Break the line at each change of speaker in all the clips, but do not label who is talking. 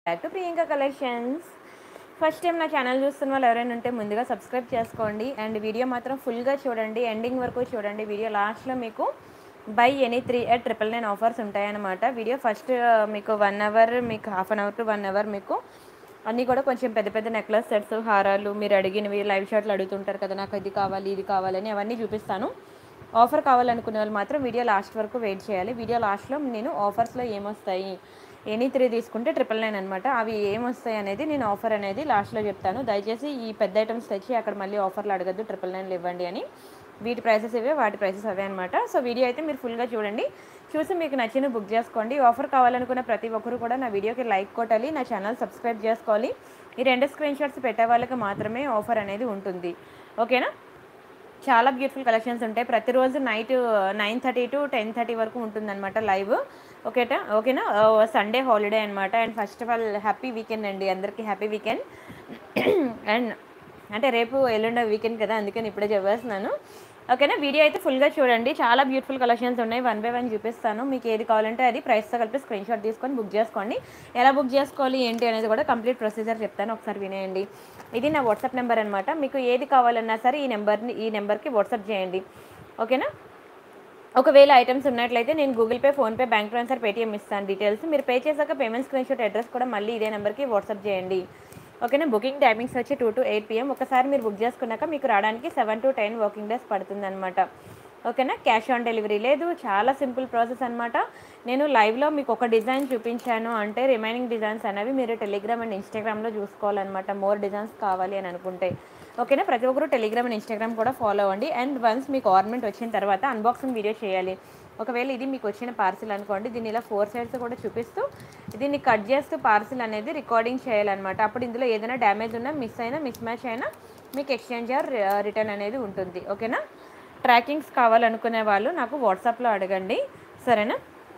Back to Priyanka collections. First time నా channel చూస్తున్న వాళ్ళు ఎవరైనా ఉంటే ముందుగా సబ్స్క్రైబ్ చేసుకోండి అండ్ వీడియో మాత్రం ఫుల్గా చూడండి, ఎండింగ్ వరకు చూడండి. వీడియో లాస్ట్లో మీకు బై ఎనీ 3 at 999 ఆఫర్స్ ఉంటాయన్నమాట. వీడియో ఫస్ట్ మీకు 1 అవర్, మీకు half an hour to 1 hour మీకు అన్నీ కూడా కొంచెం పెద్ద పెద్ద నెక్లెస్ సెట్స్, హారాలు, మీరు అడిగినవి లైవ్ షాట్లు అడుగుతుంటారు కదా, నాకు ఇది కావాలి ఇది కావాలని అవన్నీ చూపిస్తాను. ఆఫర్ కావాలనుకునే వాళ్ళు మాత్రం వీడియో లాస్ట్ వరకు వెయిట్ చేయాలి. వీడియో లాస్ట్లో నేను ఆఫర్స్లో ఏమొస్తాయి, ఎనీ 3 తీసుకుంటే 999 అనమాట, అవి ఏమొస్తాయి అనేది నేను ఆఫర్ అనేది లాస్ట్లో చెప్తాను. దయచేసి ఈ పెద్ద ఐటమ్స్ తెచ్చి అక్కడ మళ్ళీ ఆఫర్లు అడగద్దు, 999 ఇవ్వండి అని. వీటి ప్రైసెస్ ఇవే, వాటి ప్రైసెస్ అవే అనమాట. సో వీడియో అయితే మీరు ఫుల్గా చూడండి, చూసి మీకు నచ్చిన బుక్ చేసుకోండి. ఆఫర్ కావాలనుకున్న ప్రతి ఒక్కరు కూడా నా వీడియోకి లైక్ కొట్టాలి, నా ఛానల్ సబ్స్క్రైబ్ చేసుకోవాలి. ఈ 2 స్క్రీన్ షాట్స్ పెట్టే వాళ్ళకి మాత్రమే ఆఫర్ అనేది ఉంటుంది. ఓకేనా? చాలా బ్యూటిఫుల్ కలెక్షన్స్ ఉంటాయి. ప్రతిరోజు నైట్ 9:30 to 10:30 వరకు ఉంటుందన్నమాట లైవ్. ఓకేనా? సండే హాలిడే అనమాట. And first of all happy weekend అండి, అందరికీ హ్యాపీ వీకెండ్. అండ్ అంటే రేపు ఎల్లుండే వీకెండ్ కదా, అందుకని ఇప్పుడే చెప్పేస్తున్నాను. ఓకేనా? వీడియో అయితే ఫుల్గా చూడండి, చాలా బ్యూటిఫుల్ కలెక్షన్స్ ఉన్నాయి. 1 by 1 చూపిస్తాను. మీకు ఏది కావాలంటే అది ప్రైస్తో కలిపి స్క్రీన్ షాట్ తీసుకొని బుక్ చేసుకోండి. ఎలా బుక్ చేసుకోవాలి ఏంటి అనేది కూడా కంప్లీట్ ప్రొసీజర్ చెప్తాను, ఒకసారి వినేయండి. ఇది నా వాట్సాప్ నెంబర్ అనమాట. మీకు ఏది కావాలన్నా సరే ఈ నెంబర్కి వాట్సాప్ చేయండి. ఓకేనా? ఒకవేళ ఐటమ్స్ ఉన్నట్లయితే నేను Google Pay, PhonePe, bank transfer, Paytm ఇస్తాను డీటెయిల్స్. మీరు పే చేశాక పేమెంట్ స్క్రీన్ షాట్ అడ్రస్ కూడా మళ్ళీ ఇదే నెంబర్కి వాట్సాప్ చేయండి. ఓకేనా? బుకింగ్ టైమింగ్స్ వచ్చి 2 to 8 PM. ఒకసారి మీరు బుక్ చేసుకున్నాక మీకు రావడానికి 7 to 10 వర్కింగ్ డేస్ పడుతుందన్నమాట. ఓకేనా? క్యాష్ ఆన్ డెలివరీ లేదు, చాలా సింపుల్ ప్రాసెస్ అనమాట. నేను లైవ్లో మీకు ఒక డిజైన్ చూపించాను అంటే రిమైనింగ్ డిజైన్స్ అనేవి మీరు టెలిగ్రామ్ అండ్ ఇన్స్టాగ్రామ్లో చూసుకోవాలన్నమాట, మోర్ డిజైన్స్ కావాలి అని అనుకుంటే. ఓకేనా? ప్రతి ఒక్కరు టెలిగ్రామ్ అండ్ ఇన్స్టాగ్రామ్ కూడా ఫాలో అవ్వండి. అండ్ వన్స్ మీకు ఆర్నమెంట్ వచ్చిన తర్వాత అన్బాక్సింగ్ వీడియో చేయాలి. ఒకవేళ ఇది మీకు వచ్చిన పార్సిల్ అనుకోండి, దీన్ని ఇలా 4 sides కూడా చూపిస్తూ దీన్ని కట్ చేస్తూ పార్సిల్ అనేది రికార్డింగ్ చేయాలన్నమాట. అప్పుడు ఇందులో ఏదైనా డ్యామేజ్ ఉన్నా, మిస్ మ్యాచ్ అయినా మీకు ఎక్స్చేంజ్ ఆర్ రిటర్న్ అనేది ఉంటుంది. ఓకేనా? ట్రాకింగ్స్ కావాలనుకునే వాళ్ళు నాకు వాట్సాప్లో అడగండి, సరేనా?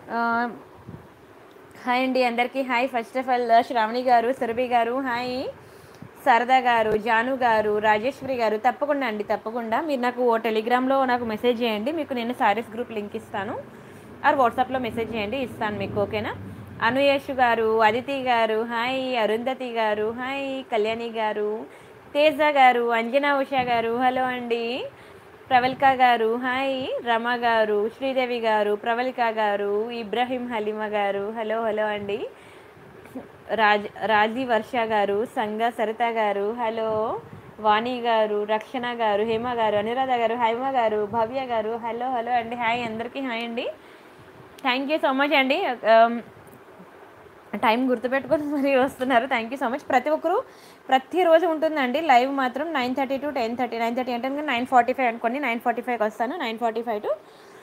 హాయ్ అండి అందరికీ, hi. First of all Shravani garu, Surabhi గారు, హాయ్. శారదా గారు, జాను గారు, రాజేశ్వరి గారు, తప్పకుండా అండి, తప్పకుండా మీరు నాకు టెలిగ్రామ్లో నాకు మెసేజ్ చేయండి, మీకు నేను సారీస్ గ్రూప్ లింక్ ఇస్తాను. ఆర్ వాట్సాప్లో మెసేజ్ చేయండి, ఇస్తాను మీకు. ఓకేనా? అనుయేష్ గారు, అదితి గారు, హాయ్. అరుంధతి గారు, హాయ్. కళ్యాణి గారు, తేజ గారు, అంజనా ఉషా గారు, హలో అండి. ప్రవళిక గారు, హాయ్. రమ గారు, శ్రీదేవి గారు, ప్రవళిక గారు, ఇబ్రాహీం హలీమా గారు, హలో హలో అండి. రాజీ వర్ష గారు, సంగ సరిత గారు, హలో. వాణి గారు, రక్షణ గారు, హేమ గారు, అనురాధ గారు, హైమ గారు, భవ్య గారు, హలో హలో అండి. హాయ్ అందరికీ, హాయ్ అండి. థ్యాంక్ యూ సో మచ్ అండి, టైం గుర్తుపెట్టుకొని మరీ వస్తున్నారు. Thank you so much. ప్రతి ఒక్కరు ప్రతిరోజు ఉంటుందండి లైవ్ మాత్రం 9:30 to 10:30. 9:30 అంటే 9:45 అనుకోండి, 9:45కి వస్తాను. 9:45 to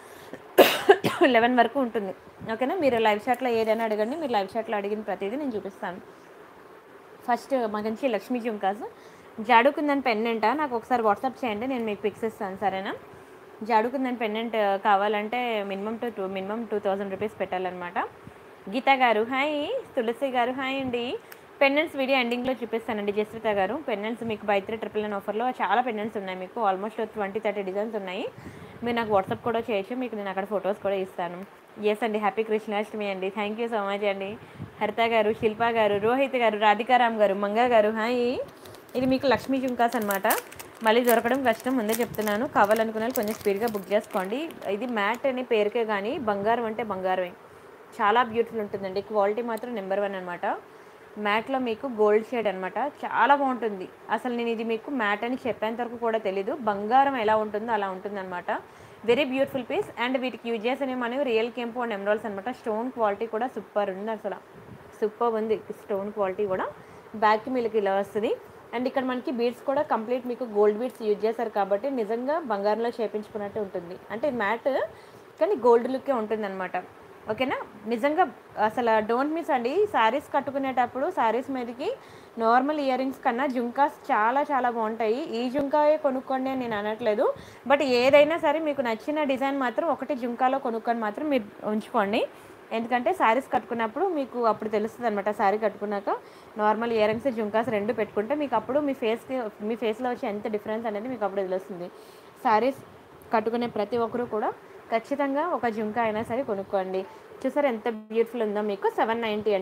11 వరకు ఉంటుంది. ఓకేనా? మీరు లైవ్ చాట్లో ఏదైనా అడగండి, మీరు లైవ్ చాట్లో అడిగిన ప్రతిదీ నేను చూపిస్తాను. ఫస్ట్ మంచి లక్ష్మీ జుంకాస్ జాడుకుందని పెండెంట్ నాకు ఒకసారి వాట్సాప్ చేయండి, నేను మీకు పిక్స్ ఇస్తాను, సరేనా? జాడుకుందని పెండెంట్ కావాలంటే మినిమం 2000 రూపీస్ పెట్టాలన్నమాట. గీత గారు, హాయ్. తులసి గారు, హాయ్ అండి. పెండెంట్స్ వీడియో ఎండింగ్లో చూపిస్తానండి. జస్విత గారు, పెండెంట్స్ మీకు బై 3 999 ఆఫర్లో చాలా పెండెంట్స్ ఉన్నాయి, మీకు ఆల్మోస్ట్ 20-30 డిజైన్స్ ఉన్నాయి. మీరు నాకు వాట్సాప్ కూడా చేయొచ్చు, మీకు నేను అక్కడ ఫొటోస్ కూడా ఇస్తాను. ఎస్ అండి, హ్యాపీ కృష్ణాష్టమి అండి. థ్యాంక్ యూ సో మచ్ అండి. హరిత గారు, శిల్ప గారు, రోహిత్ గారు, రాధికారామ్ గారు, మంగా గారు, హాయ్. ఇది మీకు లక్ష్మీ జుంకాస్ అనమాట, మళ్ళీ దొరకడం కష్టం, ముందే చెప్తున్నాను. కావాలనుకునే వాళ్ళు కొంచెం స్పీడ్గా బుక్ చేసుకోండి. ఇది మ్యాట్ అని పేరుకే కానీ బంగారం అంటే బంగారమే, చాలా బ్యూటిఫుల్ ఉంటుందండి. క్వాలిటీ మాత్రం నెంబర్ 1 అనమాట. మ్యాట్లో మీకు గోల్డ్ షేడ్ అనమాట, చాలా బాగుంటుంది. అసలు నేను ఇది మీకు మ్యాట్ అని చెప్పేంత వరకు కూడా తెలీదు, బంగారం ఎలా ఉంటుందో అలా ఉంటుందన్నమాట. Very beautiful piece. అండ్ వీటికి యూజ్ చేసినవి మనవి రియల్ కెంపు అండ్ ఎమరాల్డ్స్ అనమాట. స్టోన్ క్వాలిటీ కూడా సూపర్ ఉంది, అసలు సూపర్ ఉంది స్టోన్ క్వాలిటీ కూడా. బ్యాక్కి మీకు ఇలా వస్తుంది. అండ్ ఇక్కడ మనకి బీడ్స్ కూడా కంప్లీట్ మీకు గోల్డ్ బీడ్స్ యూజ్ చేశారు కాబట్టి నిజంగా బంగారంలో చేపించుకున్నట్టు ఉంటుంది. అంటే మ్యాట్ కానీ గోల్డ్ లుక్కే ఉంటుంది అనమాట. ఓకేనా? నిజంగా అసలు డోంట్ మిస్ అండి. శారీస్ కట్టుకునేటప్పుడు శారీస్ మీదకి నార్మల్ ఇయర్ రింగ్స్ కన్నా జుంకాస్ చాలా చాలా బాగుంటాయి. ఈ జుంకాయే కొనుక్కోండి అని నేను అనట్లేదు, బట్ ఏదైనా సరే మీకు నచ్చిన డిజైన్ మాత్రం ఒకటి జుంకాలో కొనుక్కొని మాత్రం మీరు ఉంచుకోండి. ఎందుకంటే శారీస్ కట్టుకున్నప్పుడు మీకు అప్పుడు తెలుస్తుంది అనమాట. శారీ కట్టుకున్నాక నార్మల్ ఇయర్ రింగ్స్, జుంకాస్ 2 పెట్టుకుంటే మీకు అప్పుడు మీ ఫేస్లో వచ్చే ఎంత డిఫరెన్స్ అనేది మీకు అప్పుడు తెలుస్తుంది. శారీస్ కట్టుకునే ప్రతి ఒక్కరు కూడా ఖచ్చితంగా ఒక జుంకా అయినా సరే కొనుక్కోండి. చూసారు ఎంత బ్యూటిఫుల్ ఉందో, మీకు 790 అండి.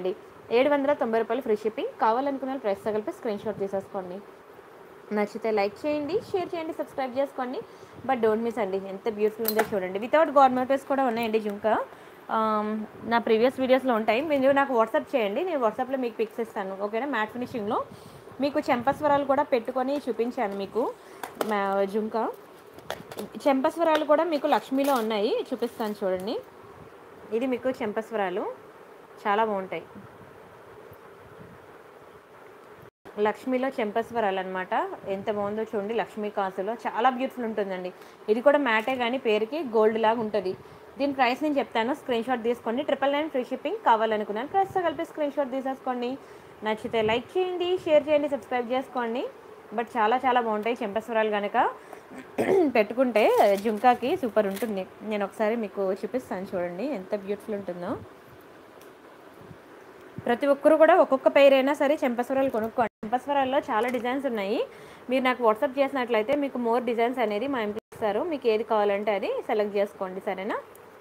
790 రూపాయలు ఫ్రీ షిప్పింగ్. కావాలనుకున్న ప్రైస్తో కలిపి స్క్రీన్ షాట్ తీసేసుకోండి. నచ్చితే లైక్ చేయండి, షేర్ చేయండి, సబ్స్క్రైబ్ చేసుకోండి. బట్ డోంట్ మిస్ అండి, ఎంత బ్యూటిఫుల్ ఉందో చూడండి. వితౌట్ గవర్నమెంట్ కూడా ఉన్నాయండి జుంకా. నా ప్రీవియస్ వీడియోస్లో ఉంటాయి, మీరు నాకు వాట్సాప్ చేయండి, నేను వాట్సాప్లో మీకు పిక్స్ ఇస్తాను. ఓకేనా. మ్యాట్ ఫినిషింగ్లో మీకు చెంపస్వరాలు కూడా పెట్టుకొని చూపించాను మీకు జుంకా. చెంపస్వరాలు కూడా మీకు లక్ష్మీలో ఉన్నాయి, చూపిస్తాను చూడండి. ఇది మీకు చెంపస్వరాలు చాలా బాగుంటాయి. లక్ష్మీలో చెంపస్వరాలు అనమాట. ఎంత బాగుందో చూడండి. లక్ష్మీ కాసులో చాలా బ్యూటిఫుల్ ఉంటుందండి. ఇది కూడా మ్యాటే కానీ పేరుకి గోల్డ్ లాగా ఉంటుంది. దీని ప్రైస్ నేను చెప్తాను, స్క్రీన్ షాట్ తీసుకోండి. 999 ఫ్రీ షిప్పింగ్. కావాలనుకున్నాను ప్రైస్తో కలిపి స్క్రీన్ షాట్ తీసేసుకోండి. నచ్చితే లైక్ చేయండి, షేర్ చేయండి, సబ్స్క్రైబ్ చేసుకోండి. బట్ చాలా చాలా బాగుంటాయి చెంపస్వరాలు కనుక పెట్టుకుంటే జుంకాకి సూపర్ ఉంటుంది. నేను ఒకసారి మీకు చూపిస్తాను చూడండి ఎంత బ్యూటిఫుల్ ఉంటుందో. ప్రతి ఒక్కరు కూడా ఒక్కొక్క పేరు అయినా సరే చెంపస్వరాలు కొనుక్కోండి. చెంపస్వరాల్లో చాలా డిజైన్స్ ఉన్నాయి. మీరు నాకు వాట్సాప్ చేసినట్లయితే మీకు మోర్ డిజైన్స్ అనేది మా ఎంప్లాయ్ ఇస్తారు. మీకు ఏది కావాలంటే అది సెలెక్ట్ చేసుకోండి, సరేనా.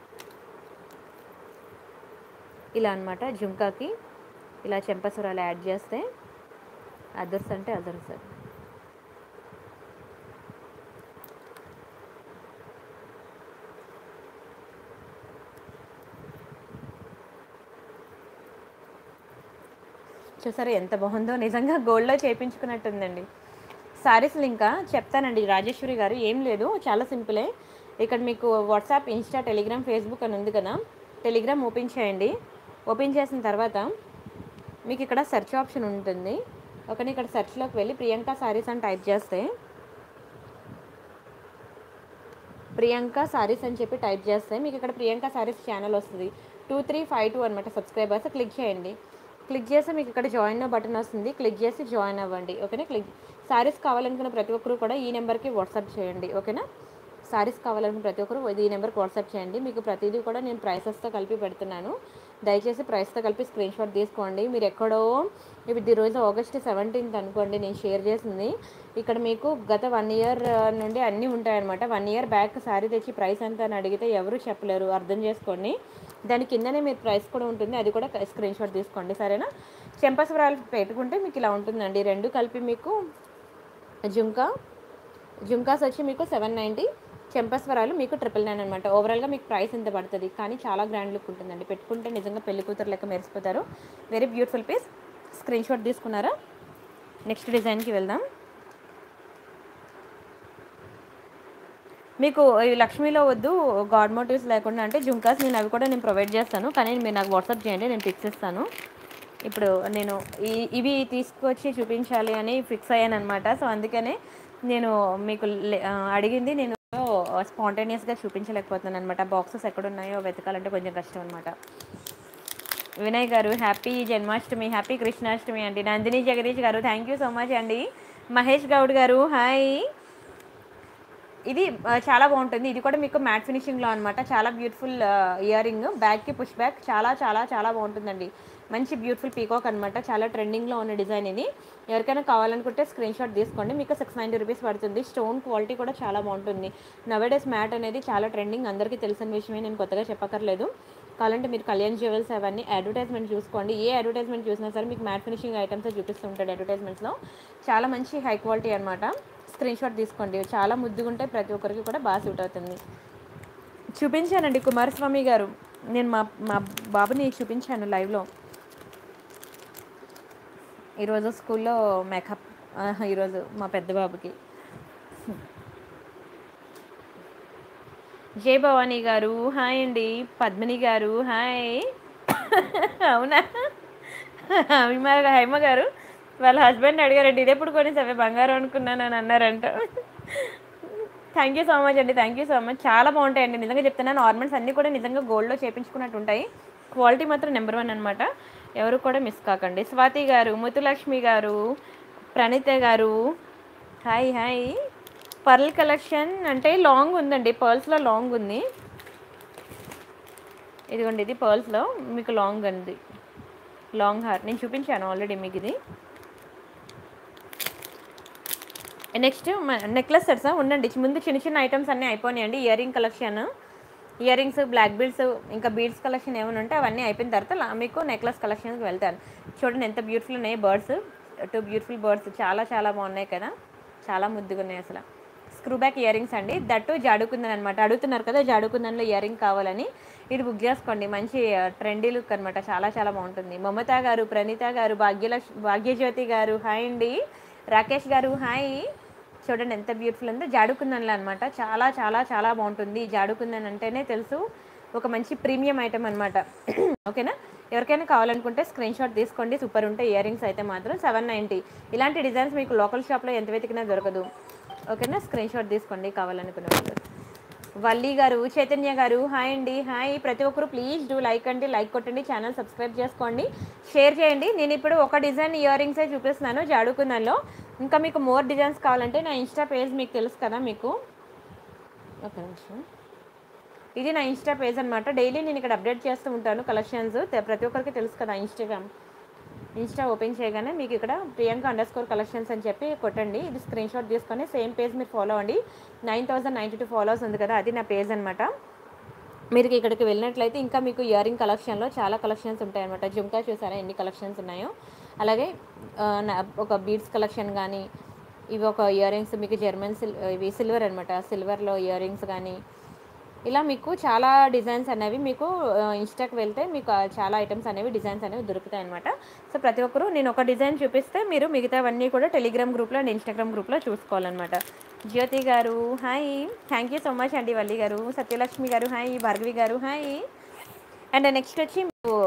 ఇలా అనమాట జుంకాకి ఇలా చెంపస్వరాలు యాడ్ చేస్తే అదర్స్ అంటే అదర్స్. చూసారా ఎంత బాగుందో, నిజంగా గోల్డ్లో చేయించుకున్నట్టుందండి. శారీస్ లింక్ చెప్తానండి రాజేశ్వరి గారు. ఏం లేదు, చాలా సింపులే. ఇక్కడ మీకు వాట్సాప్, ఇన్స్టా, టెలిగ్రామ్, ఫేస్బుక్ అని ఉంది కదా. టెలిగ్రామ్ ఓపెన్ చేయండి. ఓపెన్ చేసిన తర్వాత మీకు ఇక్కడ సెర్చ్ ఆప్షన్ ఉంటుంది. ఓకేనా. ఇక్కడ సెర్చ్లోకి వెళ్ళి ప్రియాంక శారీస్ అని టైప్ చేస్తే, ప్రియాంక శారీస్ అని చెప్పి టైప్ చేస్తే మీకు ఇక్కడ ప్రియాంక శారీస్ ఛానల్ వస్తుంది. 2352 అనమాట సబ్స్క్రైబర్స్. క్లిక్ చేయండి. క్లిక్ చేస్తే మీకు ఇక్కడ జాయిన్ బటన్ వస్తుంది. క్లిక్ చేసి జాయిన్ అవ్వండి. ఓకేనా. శారీస్ కావాలనుకున్న ప్రతి ఒక్కరు కూడా ఈ నెంబర్కి వాట్సాప్ చేయండి. ఓకేనా. శారీస్ కావాలనుకున్న ప్రతి ఒక్కరు ఈ నెంబర్కి వాట్సాప్ చేయండి. మీకు ప్రతిదీ కూడా నేను ప్రైసెస్తో కలిపి పెడుతున్నాను. దయచేసి ప్రైస్తో కలిపి స్క్రీన్ షాట్ తీసుకోండి. మీరు ఎక్కడో ఇది రోజు August 17th అనుకోండి నేను షేర్ చేసింది. ఇక్కడ మీకు గత 1 year నుండి అన్నీ ఉంటాయన్నమాట. 1 year బ్యాక్ శారీ తెచ్చి ప్రైస్ ఎంత అని అడిగితే ఎవరు చెప్పలేరు, అర్థం చేసుకోండి. దాని కిందనే మీరు ప్రైస్ కూడా ఉంటుంది, అది కూడా స్క్రీన్ షాట్ తీసుకోండి, సరేనా. చెంపస్వరాలు పెట్టుకుంటే మీకు ఇలా ఉంటుందండి. రెండు కలిపి మీకు జుంకాస్ వచ్చి మీకు 790, చెంపస్వరాలు మీకు 999 అనమాట. ఓవరాల్గా మీకు ప్రైస్ ఎంత పడుతుంది, కానీ చాలా గ్రాండ్ లుక్ ఉంటుందండి. పెట్టుకుంటే నిజంగా పెళ్లి కూతురు లెక్క మెరిసిపోతారు. Very beautiful piece. Screen shot తీసుకున్నారా. నెక్స్ట్ డిజైన్కి వెళ్దాం. మీకు ఈ లక్ష్మీలో వద్దు, గాడ్ మోటివ్స్ లేకుండా అంటే జుంకాస్ అవి కూడా నేను ప్రొవైడ్ చేస్తాను, కానీ మీరు నాకు వాట్సాప్ చేయండి, నేను పిక్స్ ఇస్తాను. ఇప్పుడు నేను ఇవి తీసుకొచ్చి చూపించాలి అని ఫిక్స్ అయ్యాను అనమాట. సో అందుకనే నేను మీకు అడిగింది నేను స్పాంటేనియస్గా చూపించలేకపోతున్నాను అనమాట. బాక్సెస్ ఎక్కడున్నాయో వెతకాలంటే కొంచెం కష్టం అనమాట. వినయ్ గారు హ్యాపీ జన్మాష్టమి, హ్యాపీ కృష్ణాష్టమి అండి. నందిని జగదీష్ గారు థ్యాంక్ యూ సో మచ్ అండి. మహేష్ గౌడ్ గారు హాయ్. ఇది చాలా బాగుంటుంది. ఇది కూడా మీకు మ్యాట్ ఫినిషింగ్లో అనమాట. చాలా బ్యూటిఫుల్ ఇయర్ రింగ్, బ్యాక్కి పుష్ బ్యాక్, చాలా చాలా చాలా బాగుంటుందండి. మంచి బ్యూటిఫుల్ పీకాక్ అనమాట. చాలా ట్రెండింగ్లో ఉన్న డిజైన్ ఇది. ఎవరికైనా కావాలనుకుంటే స్క్రీన్ షాట్ తీసుకోండి. మీకు 690 రూపీస్ పడుతుంది. స్టోన్ క్వాలిటీ కూడా చాలా బాగుంటుంది. నవేడేస్ మ్యాట్ అనేది చాలా ట్రెండింగ్, అందరికీ తెలిసిన విషయమే, నేను కొత్తగా చెప్పక్కర్లేదు. కావాలంటే మీరు కళ్యాణ్ జ్యువెల్స్ అవన్నీ అడ్వర్టైజ్మెంట్ చూసుకోండి. ఏ అడ్వర్టైజ్మెంట్ చూసినా సరే మీకు మ్యాట్ ఫినిషింగ్ ఐటమ్స్ చూపిస్తుంటాడు అడ్వర్టైజ్మెంట్స్లో. చాలా మంచి హై క్వాలిటీ అనమాట. స్క్రీన్ షాట్ తీసుకోండి. చాలా ముద్దుగా ఉంటే ప్రతి ఒక్కరికి కూడా బాగా సూట్ అవుతుంది. చూపించానండి కుమారస్వామి గారు, నేను మా బాబుని చూపించాను లైవ్లో. ఈరోజు స్కూల్లో మేకప్, ఈరోజు మా పెద్ద బాబుకి. జై భవానీ గారు హాయ్ అండి. పద్మిని గారు హాయ్. అవునా హైమ గారు వాళ్ళ హస్బెండ్ అడిగారండి, ఇది ఎప్పుడు కొనేసావే బంగారం అనుకున్నాను అని అన్నారంట. థ్యాంక్ యూ సో మచ్ అండి, థ్యాంక్ యూ సో మచ్. చాలా బాగుంటాయండి, నిజంగా చెప్తున్నాను. ఆర్నమెంట్స్ అన్నీ కూడా నిజంగా గోల్డ్లో చేయించుకున్నట్టు ఉంటాయి. క్వాలిటీ మాత్రం నెంబర్ 1 అనమాట. ఎవరు కూడా మిస్ కాకండి. స్వాతి గారు, ముతులక్ష్మి గారు, ప్రణీత గారు హాయ్ హాయ్. పర్ల్ కలెక్షన్ అంటే లాంగ్ ఉందండి, పర్ల్స్లో లాంగ్ ఉంది. ఇదిగోండి, ఇది పర్ల్స్లో మీకు లాంగ్ ఉంది, లాంగ్ హార్ నేను చూపించాను ఆల్రెడీ మీకు. ఇది నెక్స్ట్ నెక్లెస్ సెట్స్ ఉండండి. ముందు చిన్న చిన్న ఐటమ్స్ అన్నీ అయిపోయినాయండి. Earring collection earrings, black beads, ఇంకా బీడ్స్ కలెక్షన్ ఏమైనా ఉంటే అవన్నీ అయిపోయిన తర్వాత మీకు నెక్లెస్ కలెక్షన్కి వెళ్తాను. చూడండి ఎంత బ్యూటిఫుల్ ఉన్నాయి బర్డ్స్, 2 బ్యూటిఫుల్ బర్డ్స్, చాలా చాలా బాగున్నాయి కదా, చాలా ముద్దుగా ఉన్నాయి అసలు. స్క్రూ బ్యాక్ ఇయర్ రింగ్స్ అండి, దట్టు జాడుకుందని అనమాట. అడుగుతున్నారు కదా జాడుకుందన్లో ఇయర్ రింగ్ కావాలని, ఇది బుక్ చేసుకోండి. మంచి ట్రెండీ లుక్ అనమాట, చాలా చాలా బాగుంటుంది. మమత గారు, ప్రణీత గారు, భాగ్యజ్యోతి గారు హాయ్ అండి. రాకేష్ గారు హాయ్. చూడండి ఎంత బ్యూటిఫుల్ ఉందో, జాడుకుందన్లో అనమాట. చాలా చాలా చాలా బాగుంటుంది. జాడుకుందన్ అంటేనే తెలుసు ఒక మంచి ప్రీమియం ఐటమ్ అనమాట. ఓకేనా, ఎవరికైనా కావాలనుకుంటే స్క్రీన్ షాట్ తీసుకోండి. సూపర్ ఉంటాయి ఇయర్ రింగ్స్ అయితే మాత్రం 790. ఇలాంటి డిజైన్స్ మీకు లోకల్ షాప్లో ఎంత వెతికినా దొరకదు. ఓకేనా, స్క్రీన్ షాట్ తీసుకోండి కావాలనుకునే వాళ్ళు. వల్లి గారు, చైతన్య గారు హాయ్ అండి. హాయ్. ప్రతి ఒక్కరు ప్లీజ్ డూ లైక్ అండి, లైక్ కొట్టండి, ఛానల్ సబ్స్క్రైబ్ చేసుకోండి, షేర్ చేయండి. నేను ఇప్పుడు ఒక డిజైన్ ఇయర్ రింగ్సే చూపిస్తున్నాను జాడుకుందన్లో. ఇంకా మీకు మోర్ డిజైన్స్ కావాలంటే నా ఇన్స్టా పేజ్ మీకు తెలుసు కదా మీకు. ఒక నిమిషం, ఇది నా ఇన్స్టా పేజ్ అనమాట. డైలీ నేను ఇక్కడ అప్డేట్ చేస్తూ ఉంటాను కలెక్షన్స్. ప్రతి ఒక్కరికి తెలుసు కదా ఇన్స్టా ఓపెన్ చేయగానే మీకు ఇక్కడ ప్రియాంక _కలెక్షన్స్ అని చెప్పి కొట్టండి. ఇది స్క్రీన్ షాట్ తీసుకొని సేమ్ పేజ్ మీరు ఫాలో అవ్వండి. 9092 ఫాలోవర్స్ ఉంది కదా, అది నా పేజ్ అనమాట. మీరు ఇక్కడికి వెళ్ళినట్లయితే ఇంకా మీకు ఇయర్ రింగ్ కలెక్షన్లో చాలా కలెక్షన్స్ ఉంటాయన్నమాట. జుంకా చూసారా ఎన్ని కలెక్షన్స్ ఉన్నాయో. అలాగే ఒక బీడ్స్ కలెక్షన్ కానీ, ఇవి ఒక ఇయర్ రింగ్స్ మీకు ఇవి సిల్వర్ అనమాట, సిల్వర్లో ఇయర్ రింగ్స్ కానీ, ఇలా మీకు చాలా డిజైన్స్ అనేవి మీకు ఇన్స్టాకి వెళ్తే మీకు చాలా ఐటమ్స్ అనేవి డిజైన్స్ అనేవి దొరుకుతాయి అనమాట. సో ప్రతి ఒక్కరు నేను ఒక డిజైన్ చూపిస్తే మీరు మిగతావన్నీ కూడా టెలిగ్రామ్ గ్రూప్లో అండ్ ఇన్స్టాగ్రామ్ గ్రూప్లో చూసుకోవాలన్నమాట. జ్యోతి గారు hi, thank you so much అండి. వల్లి గారు, సత్యలక్ష్మి గారు హాయ్, భార్గవి గారు హాయ్. అండ్ నెక్స్ట్ వచ్చి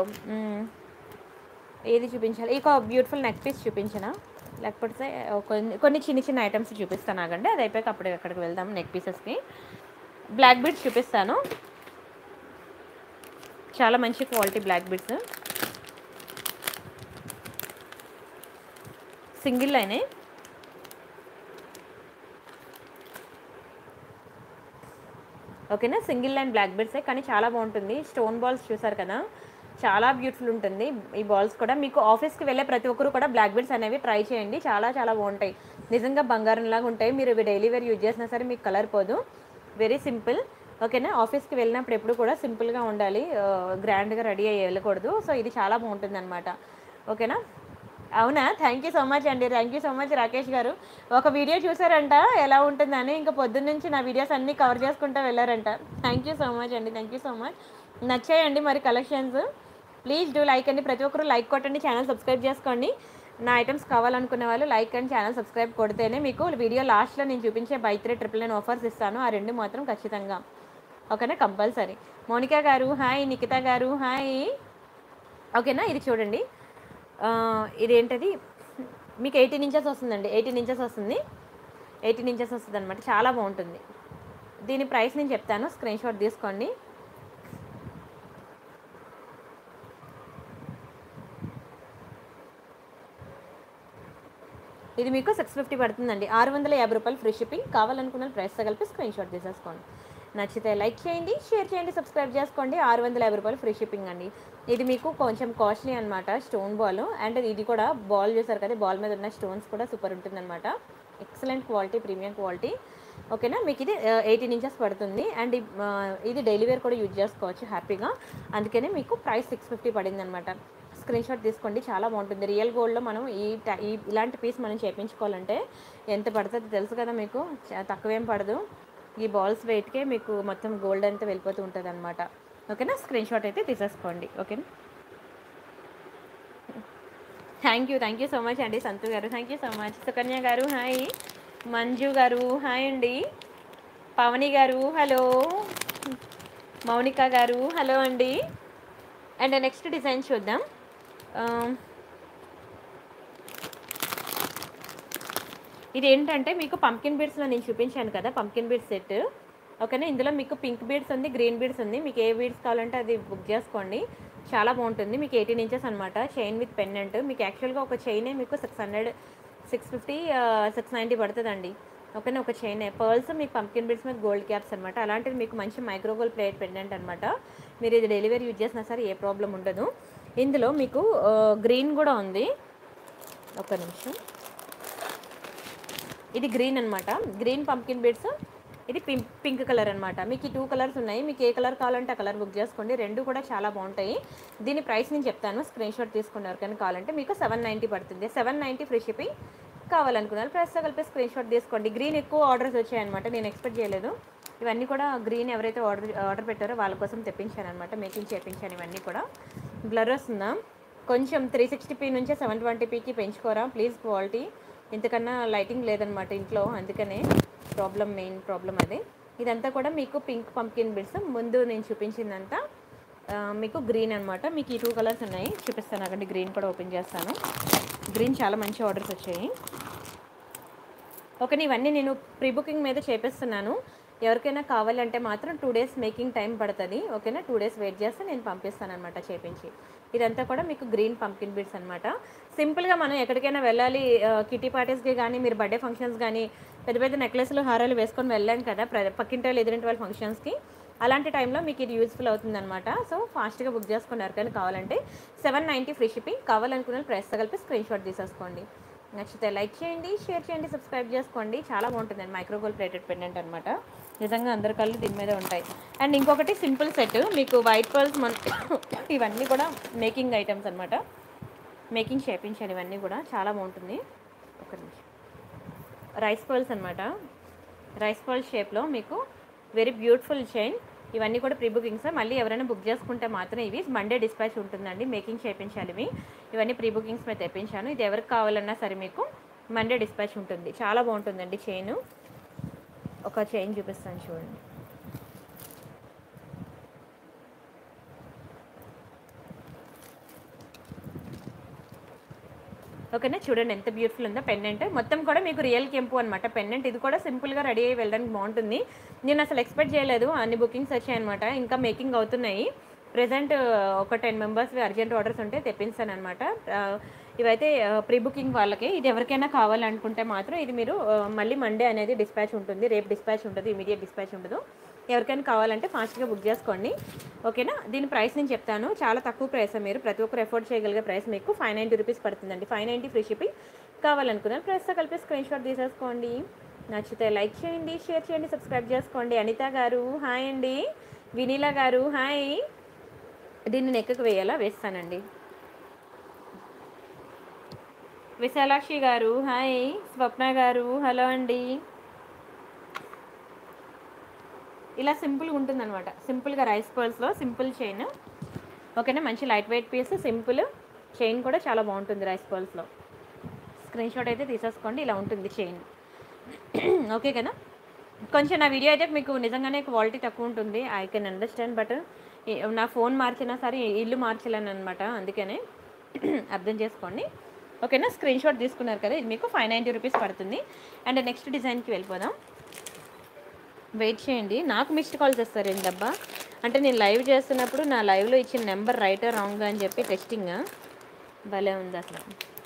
ఏది చూపించాలి, ఒక బ్యూటిఫుల్ నెక్ పీస్ చూపించనా, లేకపోతే కొన్ని చిన్న చిన్న ఐటమ్స్ చూపిస్తాను ఆగండి. అది అయిపోయాక అప్పుడు ఎక్కడికి వెళ్దాం. నెక్ పీసెస్కి బ్లాక్ బీడ్స్ చూపిస్తాను, చాలా మంచి క్వాలిటీ బ్లాక్ బీడ్స్, సింగిల్ లైనే. ఓకేనా, సింగిల్ లైన్ బ్లాక్ బీడ్సే కానీ చాలా బాగుంటుంది. స్టోన్ బాల్స్ చూసారు కదా, చాలా బ్యూటిఫుల్ ఉంటుంది. ఈ బాల్స్ కూడా మీకు ఆఫీస్కి వెళ్ళే ప్రతి ఒక్కరు కూడా బ్లాక్ బీడ్స్ అనేవి ట్రై చేయండి, చాలా చాలా బాగుంటాయి. నిజంగా బంగారంలాగా ఉంటాయి. మీరు ఇవి డైలీ వేర్ యూజ్ చేసినా సరే మీకు కలర్ పోదు. Very simple. ఓకేనా, ఆఫీస్కి వెళ్ళినప్పుడు ఎప్పుడు కూడా సింపుల్గా ఉండాలి, గ్రాండ్గా రెడీ అయ్యి వెళ్ళకూడదు. సో ఇది చాలా బాగుంటుంది అనమాట. ఓకేనా, అవునా, థ్యాంక్ యూ సో మచ్ అండి. Thank you so much Rakesh గారు. ఒక వీడియో చూసారంట ఎలా ఉంటుందని, ఇంకా పొద్దున్న నుంచి నా వీడియోస్ అన్నీ కవర్ చేసుకుంటూ వెళ్ళారంట. థ్యాంక్ యూ సో మచ్ అండి, థ్యాంక్ యూ సో మచ్. నచ్చాయండి మరి కలెక్షన్స్. ప్లీజ్ డూ లైక్ అండి, ప్రతి ఒక్కరు లైక్ కొట్టండి, ఛానల్ సబ్స్క్రైబ్ చేసుకోండి. నా ఐటమ్స్ కావాలనుకునే వాళ్ళు లైక్ అండ్ ఛానల్ సబ్స్క్రైబ్ కొడితేనే మీకు వీడియో లాస్ట్లో నేను చూపించే బై 3 999 ఆఫర్స్ ఇస్తాను. ఆ 2 మాత్రం ఖచ్చితంగా. ఓకేనా, కంపల్సరీ. మోనికా గారు హాయ్, నిఖిత గారు హాయ్. ఓకేనా, ఇది చూడండి, ఇదేంటది మీకు 18 ఇంచెస్ వస్తుందండి, 18 ఇంచెస్ వస్తుంది, 18 ఇంచెస్ వస్తుంది అనమాట. చాలా బాగుంటుంది. దీని ప్రైస్ నేను చెప్తాను, స్క్రీన్ షాట్ తీసుకోండి. ఇది మీకు 650 పడుతుందండి, 650 రూపాయలు ఫ్రీ షిప్పింగ్. కావాలనుకున్న ప్రైస్తో కలిపి స్క్రీన్ షాట్ తీసేసుకోండి. నచ్చితే లైక్ చేయండి, షేర్ చేయండి, సబ్స్క్రైబ్ చేసుకోండి. 650 రూపాయలు ఫ్రీ షిప్పింగ్ అండి. ఇది మీకు కొంచెం కాస్ట్లీ అనమాట, స్టోన్ బాల్. అండ్ ఇది కూడా బాల్ చూసారు కదా, బాల్ మీద ఉన్న స్టోన్స్ కూడా సూపర్ ఉంటుందన్నమాట. Excellent quality, premium quality. ఓకేనా, మీకు ఇది 18 ఇంచెస్ పడుతుంది. అండ్ ఇది డైలీ వేర్ కూడా యూజ్ చేసుకోవచ్చు హ్యాపీగా. అందుకనే మీకు ప్రైస్ 650 పడింది అనమాట. స్క్రీన్ షాట్ తీసుకోండి, చాలా బాగుంటుంది. రియల్ గోల్డ్లో మనం ఇలాంటి పీస్ మనం చేయించుకోవాలంటే ఎంత పడుతుంది తెలుసు కదా మీకు, తక్కువేం పడదు. ఈ బాల్స్ వెయిట్కే మీకు మొత్తం గోల్డ్ అంతా వెళ్ళిపోతూ ఉంటుంది అనమాట. ఓకేనా, స్క్రీన్ షాట్ అయితే తీసేసుకోండి. ఓకేనా, థ్యాంక్ యూ సో మచ్ అండి. సంతు గారు thank you so much. Sukanya గారు హాయ్, మంజు గారు హాయ్ అండి, పవని గారు హలో, మౌనిక గారు హలో అండి. అండ్ నెక్స్ట్ డిజైన్ చూద్దాం. ఇది ఏంటంటే మీకు పంకిన్ బీడ్స్లో నేను చూపించాను కదా, పంకిన్ బీడ్స్ సెట్. ఓకేనా, ఇందులో మీకు పింక్ బీడ్స్ ఉంది, గ్రీన్ బీడ్స్ ఉంది. మీకు ఏ బీడ్స్ కావాలంటే అది బుక్ చేసుకోండి, చాలా బాగుంటుంది. మీకు 18 ఇంచెస్ అనమాట, చైన్ విత్ పెండెంట్. మీకు యాక్చువల్గా ఒక చైనే మీకు 600, 650, 690 పడుతుందండి. ఓకేనా, ఒక చైనే. పర్ల్స్ మీకు పంకిన్ బీడ్స్ మీద గోల్డ్ క్యాప్స్ అనమాట. అలాంటిది మీకు మంచి మైక్రోగోల్డ్ ప్లేట్ పెండెంట్ అనమాట. మీరు ఇది డెలివరీ యూజ్ చేసినా సరే ఏ ప్రాబ్లం ఉండదు. ఇందులో మీకు గ్రీన్ కూడా ఉంది. ఒక నిమిషం, ఇది గ్రీన్ అనమాట, గ్రీన్ పంకిన్ బీడ్స్ ఇది పింక్ కలర్ అనమాట. మీకు ఈ 2 కలర్స్ ఉన్నాయి. మీకు ఏ కలర్ కావాలంటే ఆ కలర్ బుక్ చేసుకోండి. రెండు కూడా చాలా బాగుంటాయి. దీని ప్రైస్ నేను చెప్తాను, స్క్రీన్ షాట్ తీసుకుని ఎవరికైనా కావాలంటే మీకు 790 పడుతుంది. 790 ఫ్రీ షిప్పింగ్. కావాలనుకున్నారు ప్రైస్తో కలిపి స్క్రీన్ షాట్ తీసుకోండి. గ్రీన్ ఎక్కువ ఆర్డర్స్ వచ్చాయన్నమాట, నేను ఎక్స్పెక్ట్ చేయలేదు. ఇవన్నీ కూడా గ్రీన్ ఎవరైతే ఆర్డర్ పెట్టారో వాళ్ళ కోసం తెప్పించాను అనమాట, మేకింగ్ చేయించాను. ఇవన్నీ కూడా బ్లర్ వస్తుందా కొంచెం, 360p నుంచే 720pకి పెంచుకోరా ప్లీజ్. క్వాలిటీ ఇంతకన్నా లైటింగ్ లేదనమాట ఇంట్లో, అందుకనే మెయిన్ ప్రాబ్లం అదే. ఇదంతా కూడా మీకు పింక్ పంప్కిన్ బిడ్స్. ముందు నేను చూపించిందంతా మీకు గ్రీన్ అనమాట. మీకు ఈ 2 కలర్స్ ఉన్నాయి, చూపిస్తాను అక్కడ. గ్రీన్ కూడా ఓపెన్ చేస్తాను. గ్రీన్ చాలా మంచి ఆర్డర్స్ వచ్చాయి. ఓకే, ఇవన్నీ నేను ప్రీ బుకింగ్ మీద చేపిస్తున్నాను. ఎవరికైనా కావాలంటే మాత్రం 2 డేస్ మేకింగ్ టైం పడుతుంది. ఓకేనా, 2 డేస్ వెయిట్ చేస్తే నేను పంపిస్తాను అనమాట చేపించి. ఇదంతా కూడా మీకు గ్రీన్ పంప్కిన్ బీడ్స్ అనమాట. సింపుల్గా మనం ఎక్కడికైనా వెళ్ళాలి, కిటీ పార్టీస్కి కానీ, మీరు బర్త్డే ఫంక్షన్స్ కానీ, పెద్ద పెద్ద నెక్లెస్లు హారాలు వేసుకొని వెళ్ళాం కదా పక్కింటి వాళ్ళు ఎదురింటి వాళ్ళ ఫంక్షన్స్కి. అలాంటి టైంలో మీకు ఇది యూజ్ఫుల్ అవుతుందన్నమాట. సో ఫాస్ట్గా బుక్ చేసుకున్నారు కానీ కావాలంటే 790 ఫ్రీ షిప్పింగ్. కావాలనుకున్న ప్రైస్తో కలిపి స్క్రీన్ షాట్ తీసేసుకోండి. నచ్చితే లైక్ చేయండి, షేర్ చేయండి, సబ్స్క్రైబ్ చేసుకోండి. చాలా బాగుంటుందండి. మైక్రోగోల్డ్ ప్లేటెడ్ పెండెంట్ అనమాట. నిజంగా అందరి కళ్ళు దీని మీద ఉంటాయి. అండ్ ఇంకొకటి సింపుల్ సెట్, మీకు వైట్ పర్ల్స్ ఇవన్నీ కూడా మేకింగ్ ఐటమ్స్ అనమాట. మేకింగ్ చేయించాను ఇవన్నీ కూడా, చాలా బాగుంటుంది. ఒక నిమిషం. రైస్ పర్ల్స్ అనమాట. రైస్ పర్ల్స్ షేప్లో మీకు వెరీ బ్యూటిఫుల్ చైన్. ఇవన్నీ కూడా ప్రీ బుకింగ్స్. మళ్ళీ ఎవరైనా బుక్ చేసుకుంటే మాత్రం ఇవి మండే డిస్పాచ్ ఉంటుందండి. మేకింగ్ చేయించాలి ఇవన్నీ ప్రీ బుకింగ్స్ మీద తెప్పించాను. ఇది ఎవరికి కావాలన్నా సరే మీకు మండే డిస్పాచ్ ఉంటుంది. చాలా బాగుంటుందండి చైన్. ఒక చైన్ చూపిస్తాను చూడండి. ఓకేనా, చూడండి ఎంత బ్యూటిఫుల్ ఉందో పెండెంట్. మొత్తం కూడా మీకు రియల్ కెంపు అనమాట పెండెంట్. ఇది కూడా సింపుల్గా రెడీ అయ్యి వెళ్ళడానికి బాగుంటుంది. నేను అసలు ఎక్స్పెక్ట్ చేయలేదు, అన్ని బుకింగ్స్ వచ్చాయన్నమాట. ఇంకా మేకింగ్ అవుతున్నాయి. ప్రెజెంట్ ఒక 10 మెంబర్స్వి అర్జెంట్ ఆర్డర్స్ ఉంటే తెప్పిస్తాను అనమాట. ఇవైతే ప్రీ బుకింగ్ వాళ్ళకి. ఇది ఎవరికైనా కావాలనుకుంటే మాత్రం ఇది మీరు మళ్ళీ మండే అనేది డిస్పాచ్ ఉంటుంది. రేపు డిస్పాచ్ ఉంటుంది, ఇమీడియట్ డిస్పాచ్ ఉండదు. ఎవరికైనా కావాలంటే ఫాస్ట్గా బుక్ చేసుకోండి. ఓకేనా, దీని ప్రైస్ నేను చెప్తాను. చాలా తక్కువ ప్రైస్, మీరు ప్రతి ఒక్కరు ఎఫోర్డ్ చేయగలిగే ప్రైస్. మీకు 590 రూపీస్ పడుతుందండి. 590 ఫ్రీ షిప్పింగ్. కావాలనుకున్నాను ప్రైస్తో కలిపి స్క్రీన్ షాట్ తీసేసుకోండి. నచ్చితే లైక్ చేయండి, షేర్ చేయండి, సబ్స్క్రైబ్ చేసుకోండి. అనిత గారు హాయ్ అండి. వినీలా గారు హాయ్. దీన్ని నెక్కకు వేయాలా, వేస్తానండి. విశాలాక్షి గారు హాయ్. స్వప్న గారు హలో అండి. ఇలా సింపుల్గా ఉంటుందన్నమాట. సింపుల్గా రైస్ పర్ల్స్లో సింపుల్ చైన్. ఓకేనా, మంచి light weight piece, simple chain కూడా చాలా బాగుంటుంది రైస్ పర్ల్స్లో. స్క్రీన్ షాట్ అయితే తీసేసుకోండి. ఇలా ఉంటుంది చైన్. ఓకే కదా, కొంచెం నా వీడియో అయితే మీకు నిజంగానే క్వాలిటీ తక్కువ ఉంటుంది. I can understand. బట్ నా ఫోన్ మార్చినా సరే ఇల్లు మార్చలేను అనమాట, అందుకనే అర్థం చేసుకోండి. ఓకేనా, స్క్రీన్ షాట్ తీసుకున్నారు కదా, ఇది మీకు 590 రూపీస్ పడుతుంది. అండ్ నెక్స్ట్ డిజైన్కి వెళ్ళిపోదాం. వెయిట్ చేయండి, నాకు మిస్డ్ కాల్స్ వస్తారు ఏంటబ్బా అంటే నేను లైవ్ చేస్తున్నప్పుడు నా లైవ్లో ఇచ్చిన నెంబర్ రైటా రాంగ్ అని చెప్పి టెస్టింగ్ భలే ఉంది అసలు.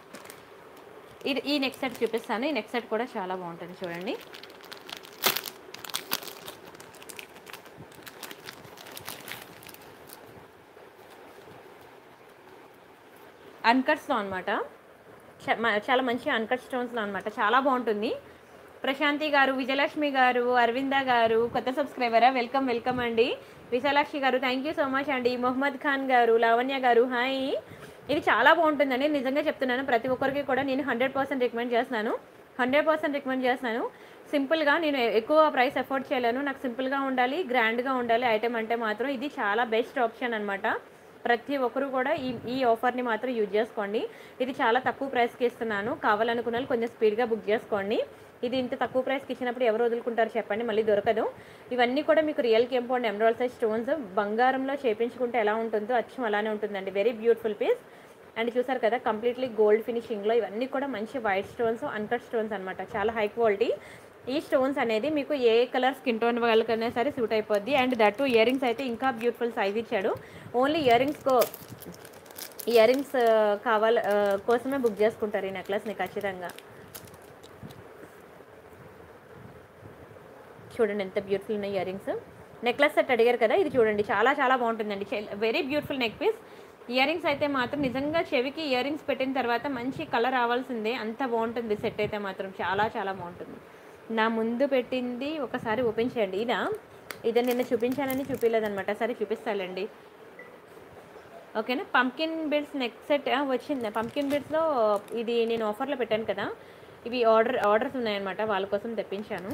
ఈ నెక్స్ట్ సెట్ చూపిస్తాను. ఈ నెక్స్ట్ సెట్ కూడా చాలా బాగుంటుంది చూడండి. అన్కట్స్లో అనమాట, చాలా మంచి అన్కట్ స్టోన్స్లో అనమాట. చాలా బాగుంటుంది. ప్రశాంతి గారు, విజయలక్ష్మి గారు, అరవింద గారు కొత్త సబ్స్క్రైబరా, వెల్కమ్ వెల్కమ్ అండి. విశాలాక్షి గారు థ్యాంక్ యూ సో మచ్ అండి. మొహమ్మద్ ఖాన్ గారు, లావణ్య గారు హాయ్. ఇది చాలా బాగుంటుందండి, నిజంగా చెప్తున్నాను. ప్రతి ఒక్కరికి కూడా నేను 100% రికమెండ్ చేస్తున్నాను. 100% రికమెండ్ చేస్తున్నాను. సింపుల్గా నేను ఎక్కువ ప్రైస్ ఎఫోర్డ్ చేయలేను. నాకు సింపుల్గా ఉండాలి, గ్రాండ్గా ఉండాలి ఐటెం అంటే మాత్రం ఇది చాలా బెస్ట్ ఆప్షన్ అనమాట. ప్రతి ఒక్కరు కూడా ఈ ఆఫర్ని మాత్రం యూజ్ చేసుకోండి. ఇది చాలా తక్కువ ప్రైస్కి ఇస్తున్నాను. కావాలనుకున్న వాళ్ళు కొంచెం స్పీడ్గా బుక్ చేసుకోండి. ఇది ఇంత తక్కువ ప్రైస్కి ఇచ్చినప్పుడు ఎవరు వదులుకుంటారు చెప్పండి, మళ్ళీ దొరకదు. ఇవన్నీ కూడా మీకు రియల్ కెంపు అండ్ ఎమరాల్డ్ సైజ్ స్టోన్స్ బంగారంలో చేయించుకుంటే ఎలా ఉంటుందో అచ్చం అలానే ఉంటుందండి. Very beautiful piece. అండ్ చూసారు కదా కంప్లీట్లీ గోల్డ్ ఫినిషింగ్లో. ఇవన్నీ కూడా మంచి వైట్ స్టోన్స్, అన్కట్ స్టోన్స్ అనమాట. చాలా హై క్వాలిటీ. ఈ స్టోన్స్ అనేది మీకు ఏ కలర్ స్కిన్ టోన్ వాళ్ళకైనా సరే సూట్ అయిపోద్ది. అండ్ దట్టు ఇయర్ రింగ్స్ అయితే ఇంకా బ్యూటిఫుల్ సైజ్ ఇచ్చాడు. ఓన్లీ ఇయర్ రింగ్స్ కోసమే బుక్ చేసుకుంటారు ఈ నెక్లెస్ని ఖచ్చితంగా. చూడండి ఎంత బ్యూటిఫుల్ ఉన్నాయి ఇయర్ రింగ్స్. నెక్లెస్ సెట్ అడిగారు కదా, ఇది చూడండి చాలా చాలా బాగుంటుందండి. Very beautiful neck piece. Earrings అయితే మాత్రం నిజంగా చెవికి ఇయర్ రింగ్స్ పెట్టిన తర్వాత మంచి కలర్ రావాల్సిందే, అంత బాగుంటుంది సెట్ అయితే మాత్రం. చాలా చాలా బాగుంటుంది. నా ముందు పెట్టింది ఒకసారి ఓపెన్ చేయండి. ఇదే నిన్న చూపించానని చూపించలేదనమాట. సరే చూపిస్తానండి. ఓకేనా. పంకిన్ బిడ్స్ నెక్స్ట్ సెట్ వచ్చింది. పంకిన్ బిడ్స్లో ఇది నేను ఆఫర్లో పెట్టాను కదా, ఇవి ఆర్డర్స్ ఉన్నాయన్నమాట, వాళ్ళ కోసం తెప్పించాను.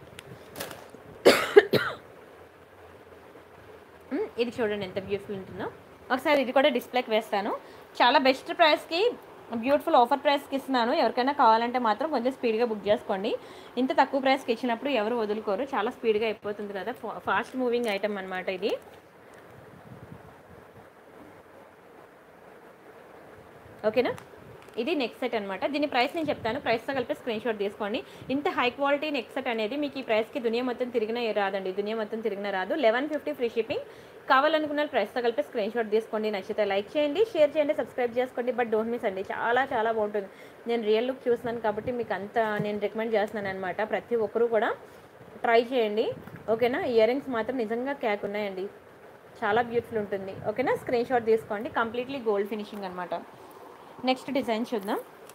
ఇది చూడండి ఎంత బ్యూటిఫుల్ ఉంటుందో. ఒకసారి ఇది కూడా డిస్ప్లేకి వేస్తాను. చాలా బెస్ట్ ప్రైస్కి బ్యూటిఫుల్ ఆఫర్ ప్రైస్కి ఇస్తున్నాను. ఎవరికైనా కావాలంటే మాత్రం కొంచెం స్పీడ్గా బుక్ చేసుకోండి. ఇంత తక్కువ ప్రైస్కి ఇచ్చినప్పుడు ఎవరు వదులుకోరు, చాలా స్పీడ్గా అయిపోతుంది కదా, ఫాస్ట్ మూవింగ్ ఐటమ్ అనమాట ఇది. ఓకేనా. ఇది నెక్స్ట్ సెట్ అనమాట. దీని ప్రైస్ నేను చెప్తాను, ప్రైస్తో కలిపి స్క్రీన్ షాట్ తీసుకోండి. ఇంత హై క్వాలిటీ నెక్స్ట్ సెట్ అనేది మీకు ఈ ప్రైస్కి దునియా మొత్తం తిరిగినా రాదండి, దునియా మొత్తం తిరిగినా రాదు. 1150 ఫ్రీ షిప్పింగ్. కావాలనుకున్న ప్రైస్తో కలిపి స్క్రీన్ షాట్ తీసుకోండి. నచ్చితే లైక్ చేయండి, షేర్ చేయండి, సబ్స్క్రైబ్ చేసుకోండి. బట్ డోంట్ మిస్ అండి, చాలా చాలా బాగుంటుంది. నేను రియల్ లుక్ చూస్తున్నాను కాబట్టి మీకు అంతా నేను రికమెండ్ చేస్తున్నాను అనమాట. ప్రతి ఒక్కరూ కూడా ట్రై చేయండి. ఓకేనా. ఇయర్ రింగ్స్ మాత్రం నిజంగా క్యాక్ ఉన్నాయండి, చాలా బ్యూటిఫుల్ ఉంటుంది. ఓకేనా. స్క్రీన్ షాట్ తీసుకోండి. కంప్లీట్లీ గోల్డ్ ఫినిషింగ్ అనమాట. నెక్స్ట్ డిజైన్ చూద్దాం.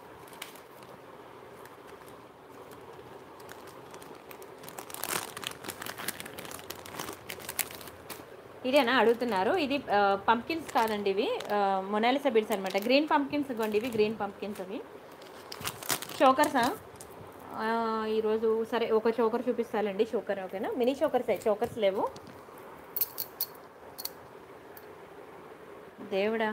ఇదేనా అడుగుతున్నారు. ఇది పంప్కిన్స్ కాదండి, ఇవి మొనాలిసా బిడ్స్ అనమాట. గ్రీన్ పంప్కిన్స్ ఇవ్వండి, ఇవి గ్రీన్ పంప్కిన్స్. అవి చోకర్సా ఈరోజు సరే ఒక చోకర్ చూపిస్తానండి. చోకర్ ఓకేనా. మినీ చోకర్స్, చోకర్స్ లేవు. దేవుడా.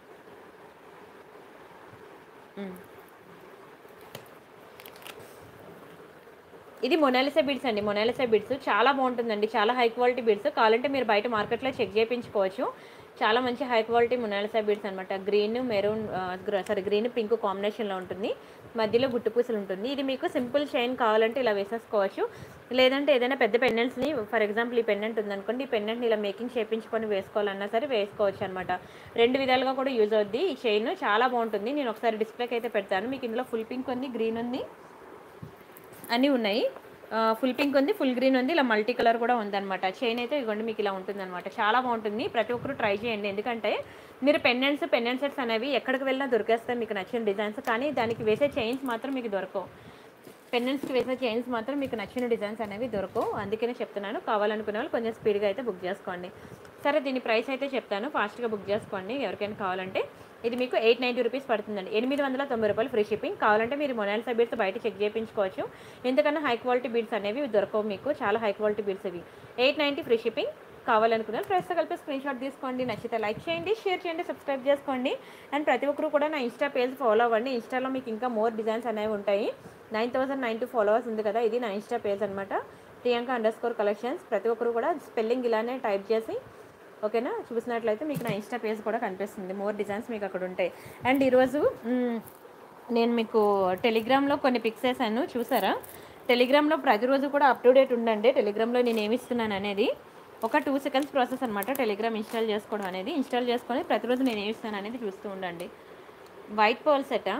ఇది మొనాలిసా బిడ్స్ అండి. మొనాలిసా బిడ్స్ చాలా బాగుంటుందండి, చాలా హై క్వాలిటీ బిడ్స్. కావాలంటే మీరు బయట మార్కెట్లో చెక్ చేయించుకోవచ్చు. చాలా మంచి హై క్వాలిటీ మొనాలిసా బిడ్స్ అనమాట. గ్రీన్ మెరూన్ గ్రీన్ పింక్ కాంబినేషన్లో ఉంటుంది, మధ్యలో గుట్టు పూసలు ఉంటుంది. ఇది మీకు సింపుల్ చైన్ కావాలంటే ఇలా వేసేసుకోవచ్చు, లేదంటే ఏదైనా పెద్ద పెండెంట్స్ని, ఫర్ ఎగ్జాంపుల్ ఈ పెండెంట్ ఉందనుకోండి, ఈ పెండెంట్ని ఇలా మేకింగ్ చేయించుకొని వేసుకోవాలన్నా సరే వేసుకోవచ్చు అనమాట. రెండు విధాలుగా కూడా యూజ్ అవుద్ది. ఈ చైన్ చాలా బాగుంటుంది. నేను ఒకసారి డిస్ప్లేకి అయితే పెడతాను. మీకు ఇందులో ఫుల్ పింక్ ఉంది, గ్రీన్ ఉంది, అన్నీ ఉన్నాయి. ఫుల్ పింక్ ఉంది, ఫుల్ గ్రీన్ ఉంది, ఇలా మల్టీ కలర్ కూడా ఉందన్నమాట. చైన్ అయితే ఇదిగోండి మీకు ఇలా ఉంటుందన్నమాట. చాలా బాగుంటుంది. ప్రతి ఒక్కరు ట్రై చేయండి. ఎందుకంటే మీరు పెండెంట్ సెట్స్ అనేవి ఎక్కడికి వెళ్ళినా దొరికేస్తాయి మీకు నచ్చిన డిజైన్స్, కానీ దానికి వేసే చైన్స్ మాత్రం మీకు దొరకవు. పెండెంట్స్కి వేసే చైన్స్ మాత్రం మీకు నచ్చిన డిజైన్స్ అనేవి దొరకవు. అందుకనే చెప్తున్నాను, కావాలనుకునే వాళ్ళు కొంచెం స్పీడ్గా అయితే బుక్ చేసుకోండి. సరే దీని ప్రైస్ అయితే చెప్తాను, ఫాస్ట్గా బుక్ చేసుకోండి ఎవరికైనా కావాలంటే. ఇది మీకు 890 రూపీస్ పడుతుందండి. 890 రూపాయలు ఫ్రీ షిప్పింగ్. కావాలంటే మీరు మొనాలిసా బీడ్స్ బయట చెక్ చేయించుకోవచ్చు. ఎందుకన్నా హై క్వాలిటీ బీడ్స్ అనేవి దొరకవు మీకు, చాలా హై క్వాలిటీ బీడ్స్ ఇవి. 890 ఫ్రీ షిప్పింగ్. కావాలనుకున్నారు ప్రైస్తో కలిపి స్క్రీన్ షాట్ తీసుకోండి. నచ్చితే లైక్ చేయండి, షేర్ చేయండి, సబ్స్క్రైబ్ చేసుకోండి. అండ్ ప్రతి ఒక్కరు కూడా నా ఇన్స్టా పేజ్ ఫాలో అవ్వండి. ఇన్స్టాలో మీకు ఇంకా మోర్ డిజైన్స్ అనేవి ఉంటాయి. 9092 ఫాలోవర్స్ ఉంది కదా, ఇది నా ఇన్స్టా పేజ్ అనమాట, Priyanka_collections. ప్రతి ఒక్కరు కూడా స్పెల్లింగ్ ఇలానే టైప్ చేసి ఓకేనా చూసినట్లయితే మీకు నా ఇన్స్టా పేజ్ కూడా కనిపిస్తుంది. మోర్ డిజైన్స్ మీకు అక్కడ ఉంటాయి. అండ్ ఈరోజు నేను మీకు టెలిగ్రామ్లో కొన్ని పిక్స్ వేసాను, చూసారా? టెలిగ్రామ్లో ప్రతిరోజు కూడా అప్ టు డేట్ ఉండండి. టెలిగ్రామ్లో నేను ఏమి ఇస్తున్నాను అనేది ఒక 2 seconds ప్రాసెస్ అనమాట. టెలిగ్రామ్ ఇన్స్టాల్ చేసుకోవడం అనేది, ఇన్స్టాల్ చేసుకొని ప్రతిరోజు నేను ఏమి ఇస్తాను అనేది చూస్తూ ఉండండి. వైట్ పర్ల్ సెటా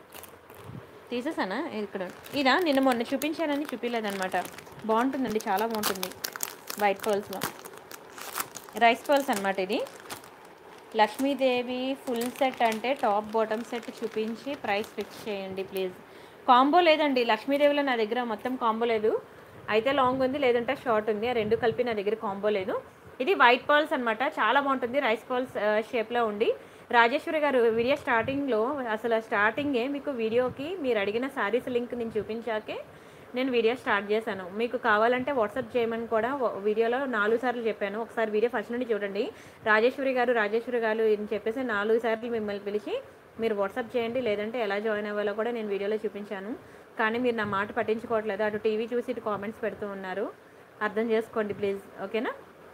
తీసేసానా ఇక్కడ? ఇదా నిన్న మొన్న చూపించానని చూపించలేదన్నమాట. బాగుంటుందండి, చాలా బాగుంటుంది. వైట్ పర్ల్స్లో రైస్ పర్ల్స్ అనమాట. ఇది లక్ష్మీదేవి ఫుల్ సెట్ అంటే టాప్ బాటమ్ సెట్ చూపించి ప్రైస్ ఫిక్స్ చేయండి ప్లీజ్. కాంబో లేదండి లక్ష్మీదేవిలో నా దగ్గర మొత్తం కాంబో లేదు. అయితే లాంగ్ ఉంది, లేదంటే షార్ట్ ఉంది, ఆ రెండు కలిపి నా దగ్గర కాంబో లేదు. ఇది వైట్ పర్ల్స్ అనమాట, చాలా బాగుంటుంది. రైస్ పర్ల్స్ షేప్లో ఉండి. రాజేశ్వరి గారు వీడియో స్టార్టింగ్లో అసలు స్టార్టింగే మీకు వీడియోకి మీరు అడిగిన శారీస్ లింక్ నేను చూపించాకే నేను వీడియో స్టార్ట్ చేశాను. మీకు కావాలంటే వాట్సాప్ చేయమని కూడా వీడియోలో 4 సార్లు చెప్పాను. ఒకసారి వీడియో ఫస్ట్ నుండి చూడండి. రాజేశ్వరి గారు అని చెప్పేసి 4 సార్లు మిమ్మల్ని పిలిచి మీరు వాట్సాప్ చేయండి, లేదంటే ఎలా జాయిన్ అవ్వాలో కూడా నేను వీడియోలో చూపించాను. కానీ మీరు నా మాట పట్టించుకోవట్లేదు, అటు టీవీ చూసి ఇటు కామెంట్స్ పెడుతూ ఉన్నారు. అర్థం చేసుకోండి ప్లీజ్, ఓకేనా?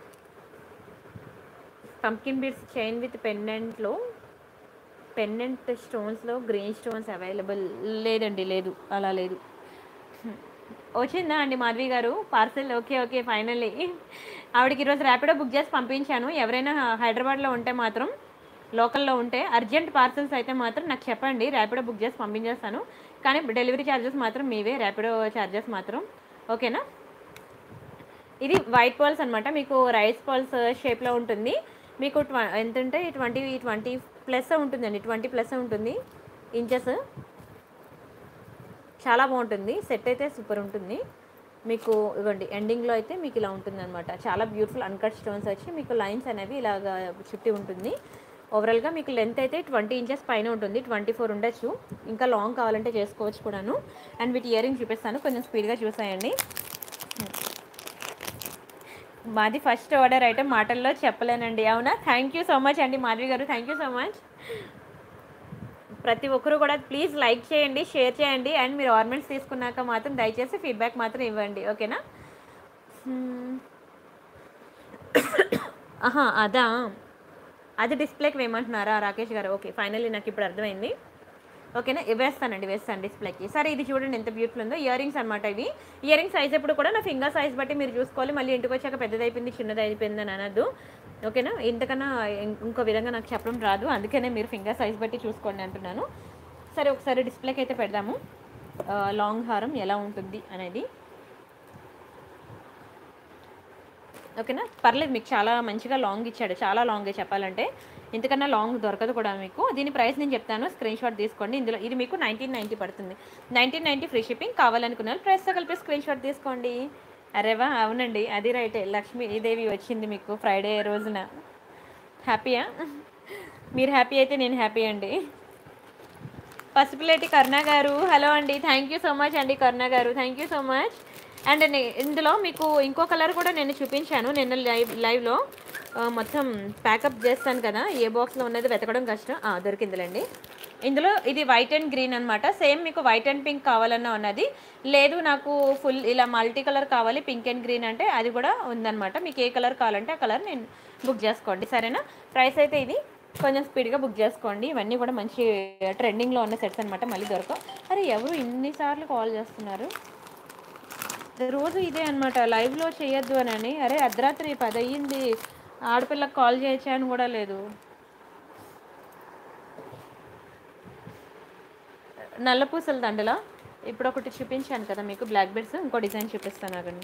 Pumpkin beads chain with pendant స్టోన్స్లో గ్రీన్ స్టోన్స్ అవైలబుల్ లేదండి, లేదు, అలా లేదు. వచ్చిందా అండి మాధవి గారు పార్సెల్? Okay finally. ఆవిడకి ఈరోజు ర్యాపిడో బుక్ చేసి పంపించాను. ఎవరైనా హైదరాబాద్లో ఉంటే మాత్రం, లోకల్లో ఉంటే అర్జెంట్ పార్సెల్స్ అయితే మాత్రం నాకు చెప్పండి, ర్యాపిడో బుక్ చేసి పంపించేస్తాను. కానీ డెలివరీ ఛార్జెస్ మాత్రం మీవే, ర్యాపిడో ఛార్జెస్ మాత్రం, ఓకేనా? ఇది వైట్ పర్ల్స్ అనమాట, మీకు రైస్ పర్ల్స్ షేప్లో ఉంటుంది. మీకు ఎంత ఉంటే 20+ ఉంటుందండి, 20+ ఉంటుంది ఇంచెస్. చాలా బాగుంటుంది సెట్ అయితే, సూపర్ ఉంటుంది. మీకు ఇవ్వండి ఎండింగ్లో అయితే మీకు ఇలా ఉంటుందన్నమాట. చాలా బ్యూటిఫుల్ అన్కట్ స్టోన్స్ వచ్చి మీకు లైన్స్ అనేవి ఇలాగా చుట్టి ఉంటుంది. ఓవరాల్గా మీకు లెంత్ అయితే 20 ఇంచెస్ పైన ఉంటుంది, 24 ఉండొచ్చు. ఇంకా లాంగ్ కావాలంటే చేసుకోవచ్చు కూడాను. అండ్ వీటి ఇయర్ రింగ్ చూపిస్తాను, కొంచెం స్పీడ్గా చూసాయండి. మాది ఫస్ట్ ఆర్డర్ ఐటమ్, మాటల్లో చెప్పలేనండి. అవునా, థ్యాంక్ యూ సో మచ్ అండి మాధవి గారు, థ్యాంక్ యూ సో మచ్. ప్రతి ఒక్కరు కూడా ప్లీజ్ లైక్ చేయండి, షేర్ చేయండి. అండ్ మీరు ఆర్నమెంట్స్ తీసుకున్నాక మాత్రం దయచేసి ఫీడ్బ్యాక్ మాత్రం ఇవ్వండి, ఓకేనా. ఆహా, అదా, అది డిస్ప్లేకి వేయమంటున్నారా రాకేష్ గారు? ఓకే, ఫైనల్లీ నాకు ఇప్పుడు అర్థమైంది. ఓకేనా, వేస్తానండి, వేస్తాను డిస్ప్లేకి. సరే, ఇది చూడండి ఎంత బ్యూటిఫుల్ ఉందో. ఇయర్ రింగ్స్ అనమాట ఇవి. ఇయర్ రింగ్ సైజ్ ఎప్పుడు కూడా నా ఫింగర్ సైజ్ బట్టి మీరు చూసుకోవాలి. మళ్ళీ ఇంటికి వచ్చాక పెద్దది అయిపోయింది, చిన్నది అయిపోయింది అని అనద్దు, ఓకేనా. ఇంతకన్నా ఇంకో విధంగా నాకు చెప్పడం రాదు, అందుకనే మీరు ఫింగర్ సైజ్ బట్టి చూసుకోండి అంటున్నాను. సరే, ఒకసారి డిస్ప్లేకి అయితే పెడదాము లాంగ్ హారం ఎలా ఉంటుంది అనేది, ఓకేనా. పర్లేదు, మీకు చాలా మంచిగా లాంగ్ ఇచ్చాడు, చాలా లాంగే చెప్పాలంటే. ఇంతకన్నా లాంగ్ దొరకదు కూడా మీకు. దీని ప్రైస్ నేను చెప్తాను, స్క్రీన్ షాట్ తీసుకోండి. ఇందులో ఇది మీకు 1990 పడుతుంది, 1990 ఫ్రీ షిప్పింగ్. కావాలనుకున్నారు ప్రైస్తో కలిపి స్క్రీన్ షాట్ తీసుకోండి. అరేవా, అవునండి, అది రైటే. లక్ష్మీదేవి వచ్చింది మీకు ఫ్రైడే రోజున. హ్యాపీయా? మీరు హ్యాపీ అయితే నేను హ్యాపీ అండి. పసుపులేటి కరుణ గారు, హలో అండి, థ్యాంక్ యూ సో మచ్ అండి కరుణ గారు, thank you so much. And ఇందులో మీకు ఇంకో కలర్ కూడా నేను చూపించాను నిన్న లైవ్లో. మొత్తం ప్యాకప్ చేస్తాను కదా, ఏ బాక్స్లో ఉన్నది వెతకడం కష్టం. దొరికిందిలేండి. ఇందులో ఇది వైట్ అండ్ గ్రీన్ అనమాట. సేమ్ మీకు వైట్ అండ్ పింక్ కావాలన్నా ఉన్నది, లేదు నాకు ఫుల్ ఇలా మల్టీ కలర్ కావాలి పింక్ అండ్ గ్రీన్ అంటే అది కూడా ఉందన్నమాట. మీకు ఏ కలర్ కావాలంటే ఆ కలర్ నేను బుక్ చేసుకోండి, సరేనా. ప్రైస్ అయితే ఇది కొంచెం స్పీడ్గా బుక్ చేసుకోండి. ఇవన్నీ కూడా మంచి ట్రెండింగ్లో ఉన్న సెట్స్ అనమాట, మళ్ళీ దొరకవు. అరే, ఎవరు ఇన్నిసార్లు కాల్ చేస్తున్నారు రోజు ఇదే అనమాట, లైవ్లో చేయొద్దు అని. అరే, అర్ధరాత్రి 10 అయ్యింది, ఆడపిల్లకి కాల్ చేయొచ్చా అని కూడా లేదు. నల్లపూసల దండలా ఇప్పుడు ఒకటి చూపించాను కదా మీకు, బ్లాక్ బెడ్స్. ఇంకో డిజైన్ చూపిస్తాను అదండి.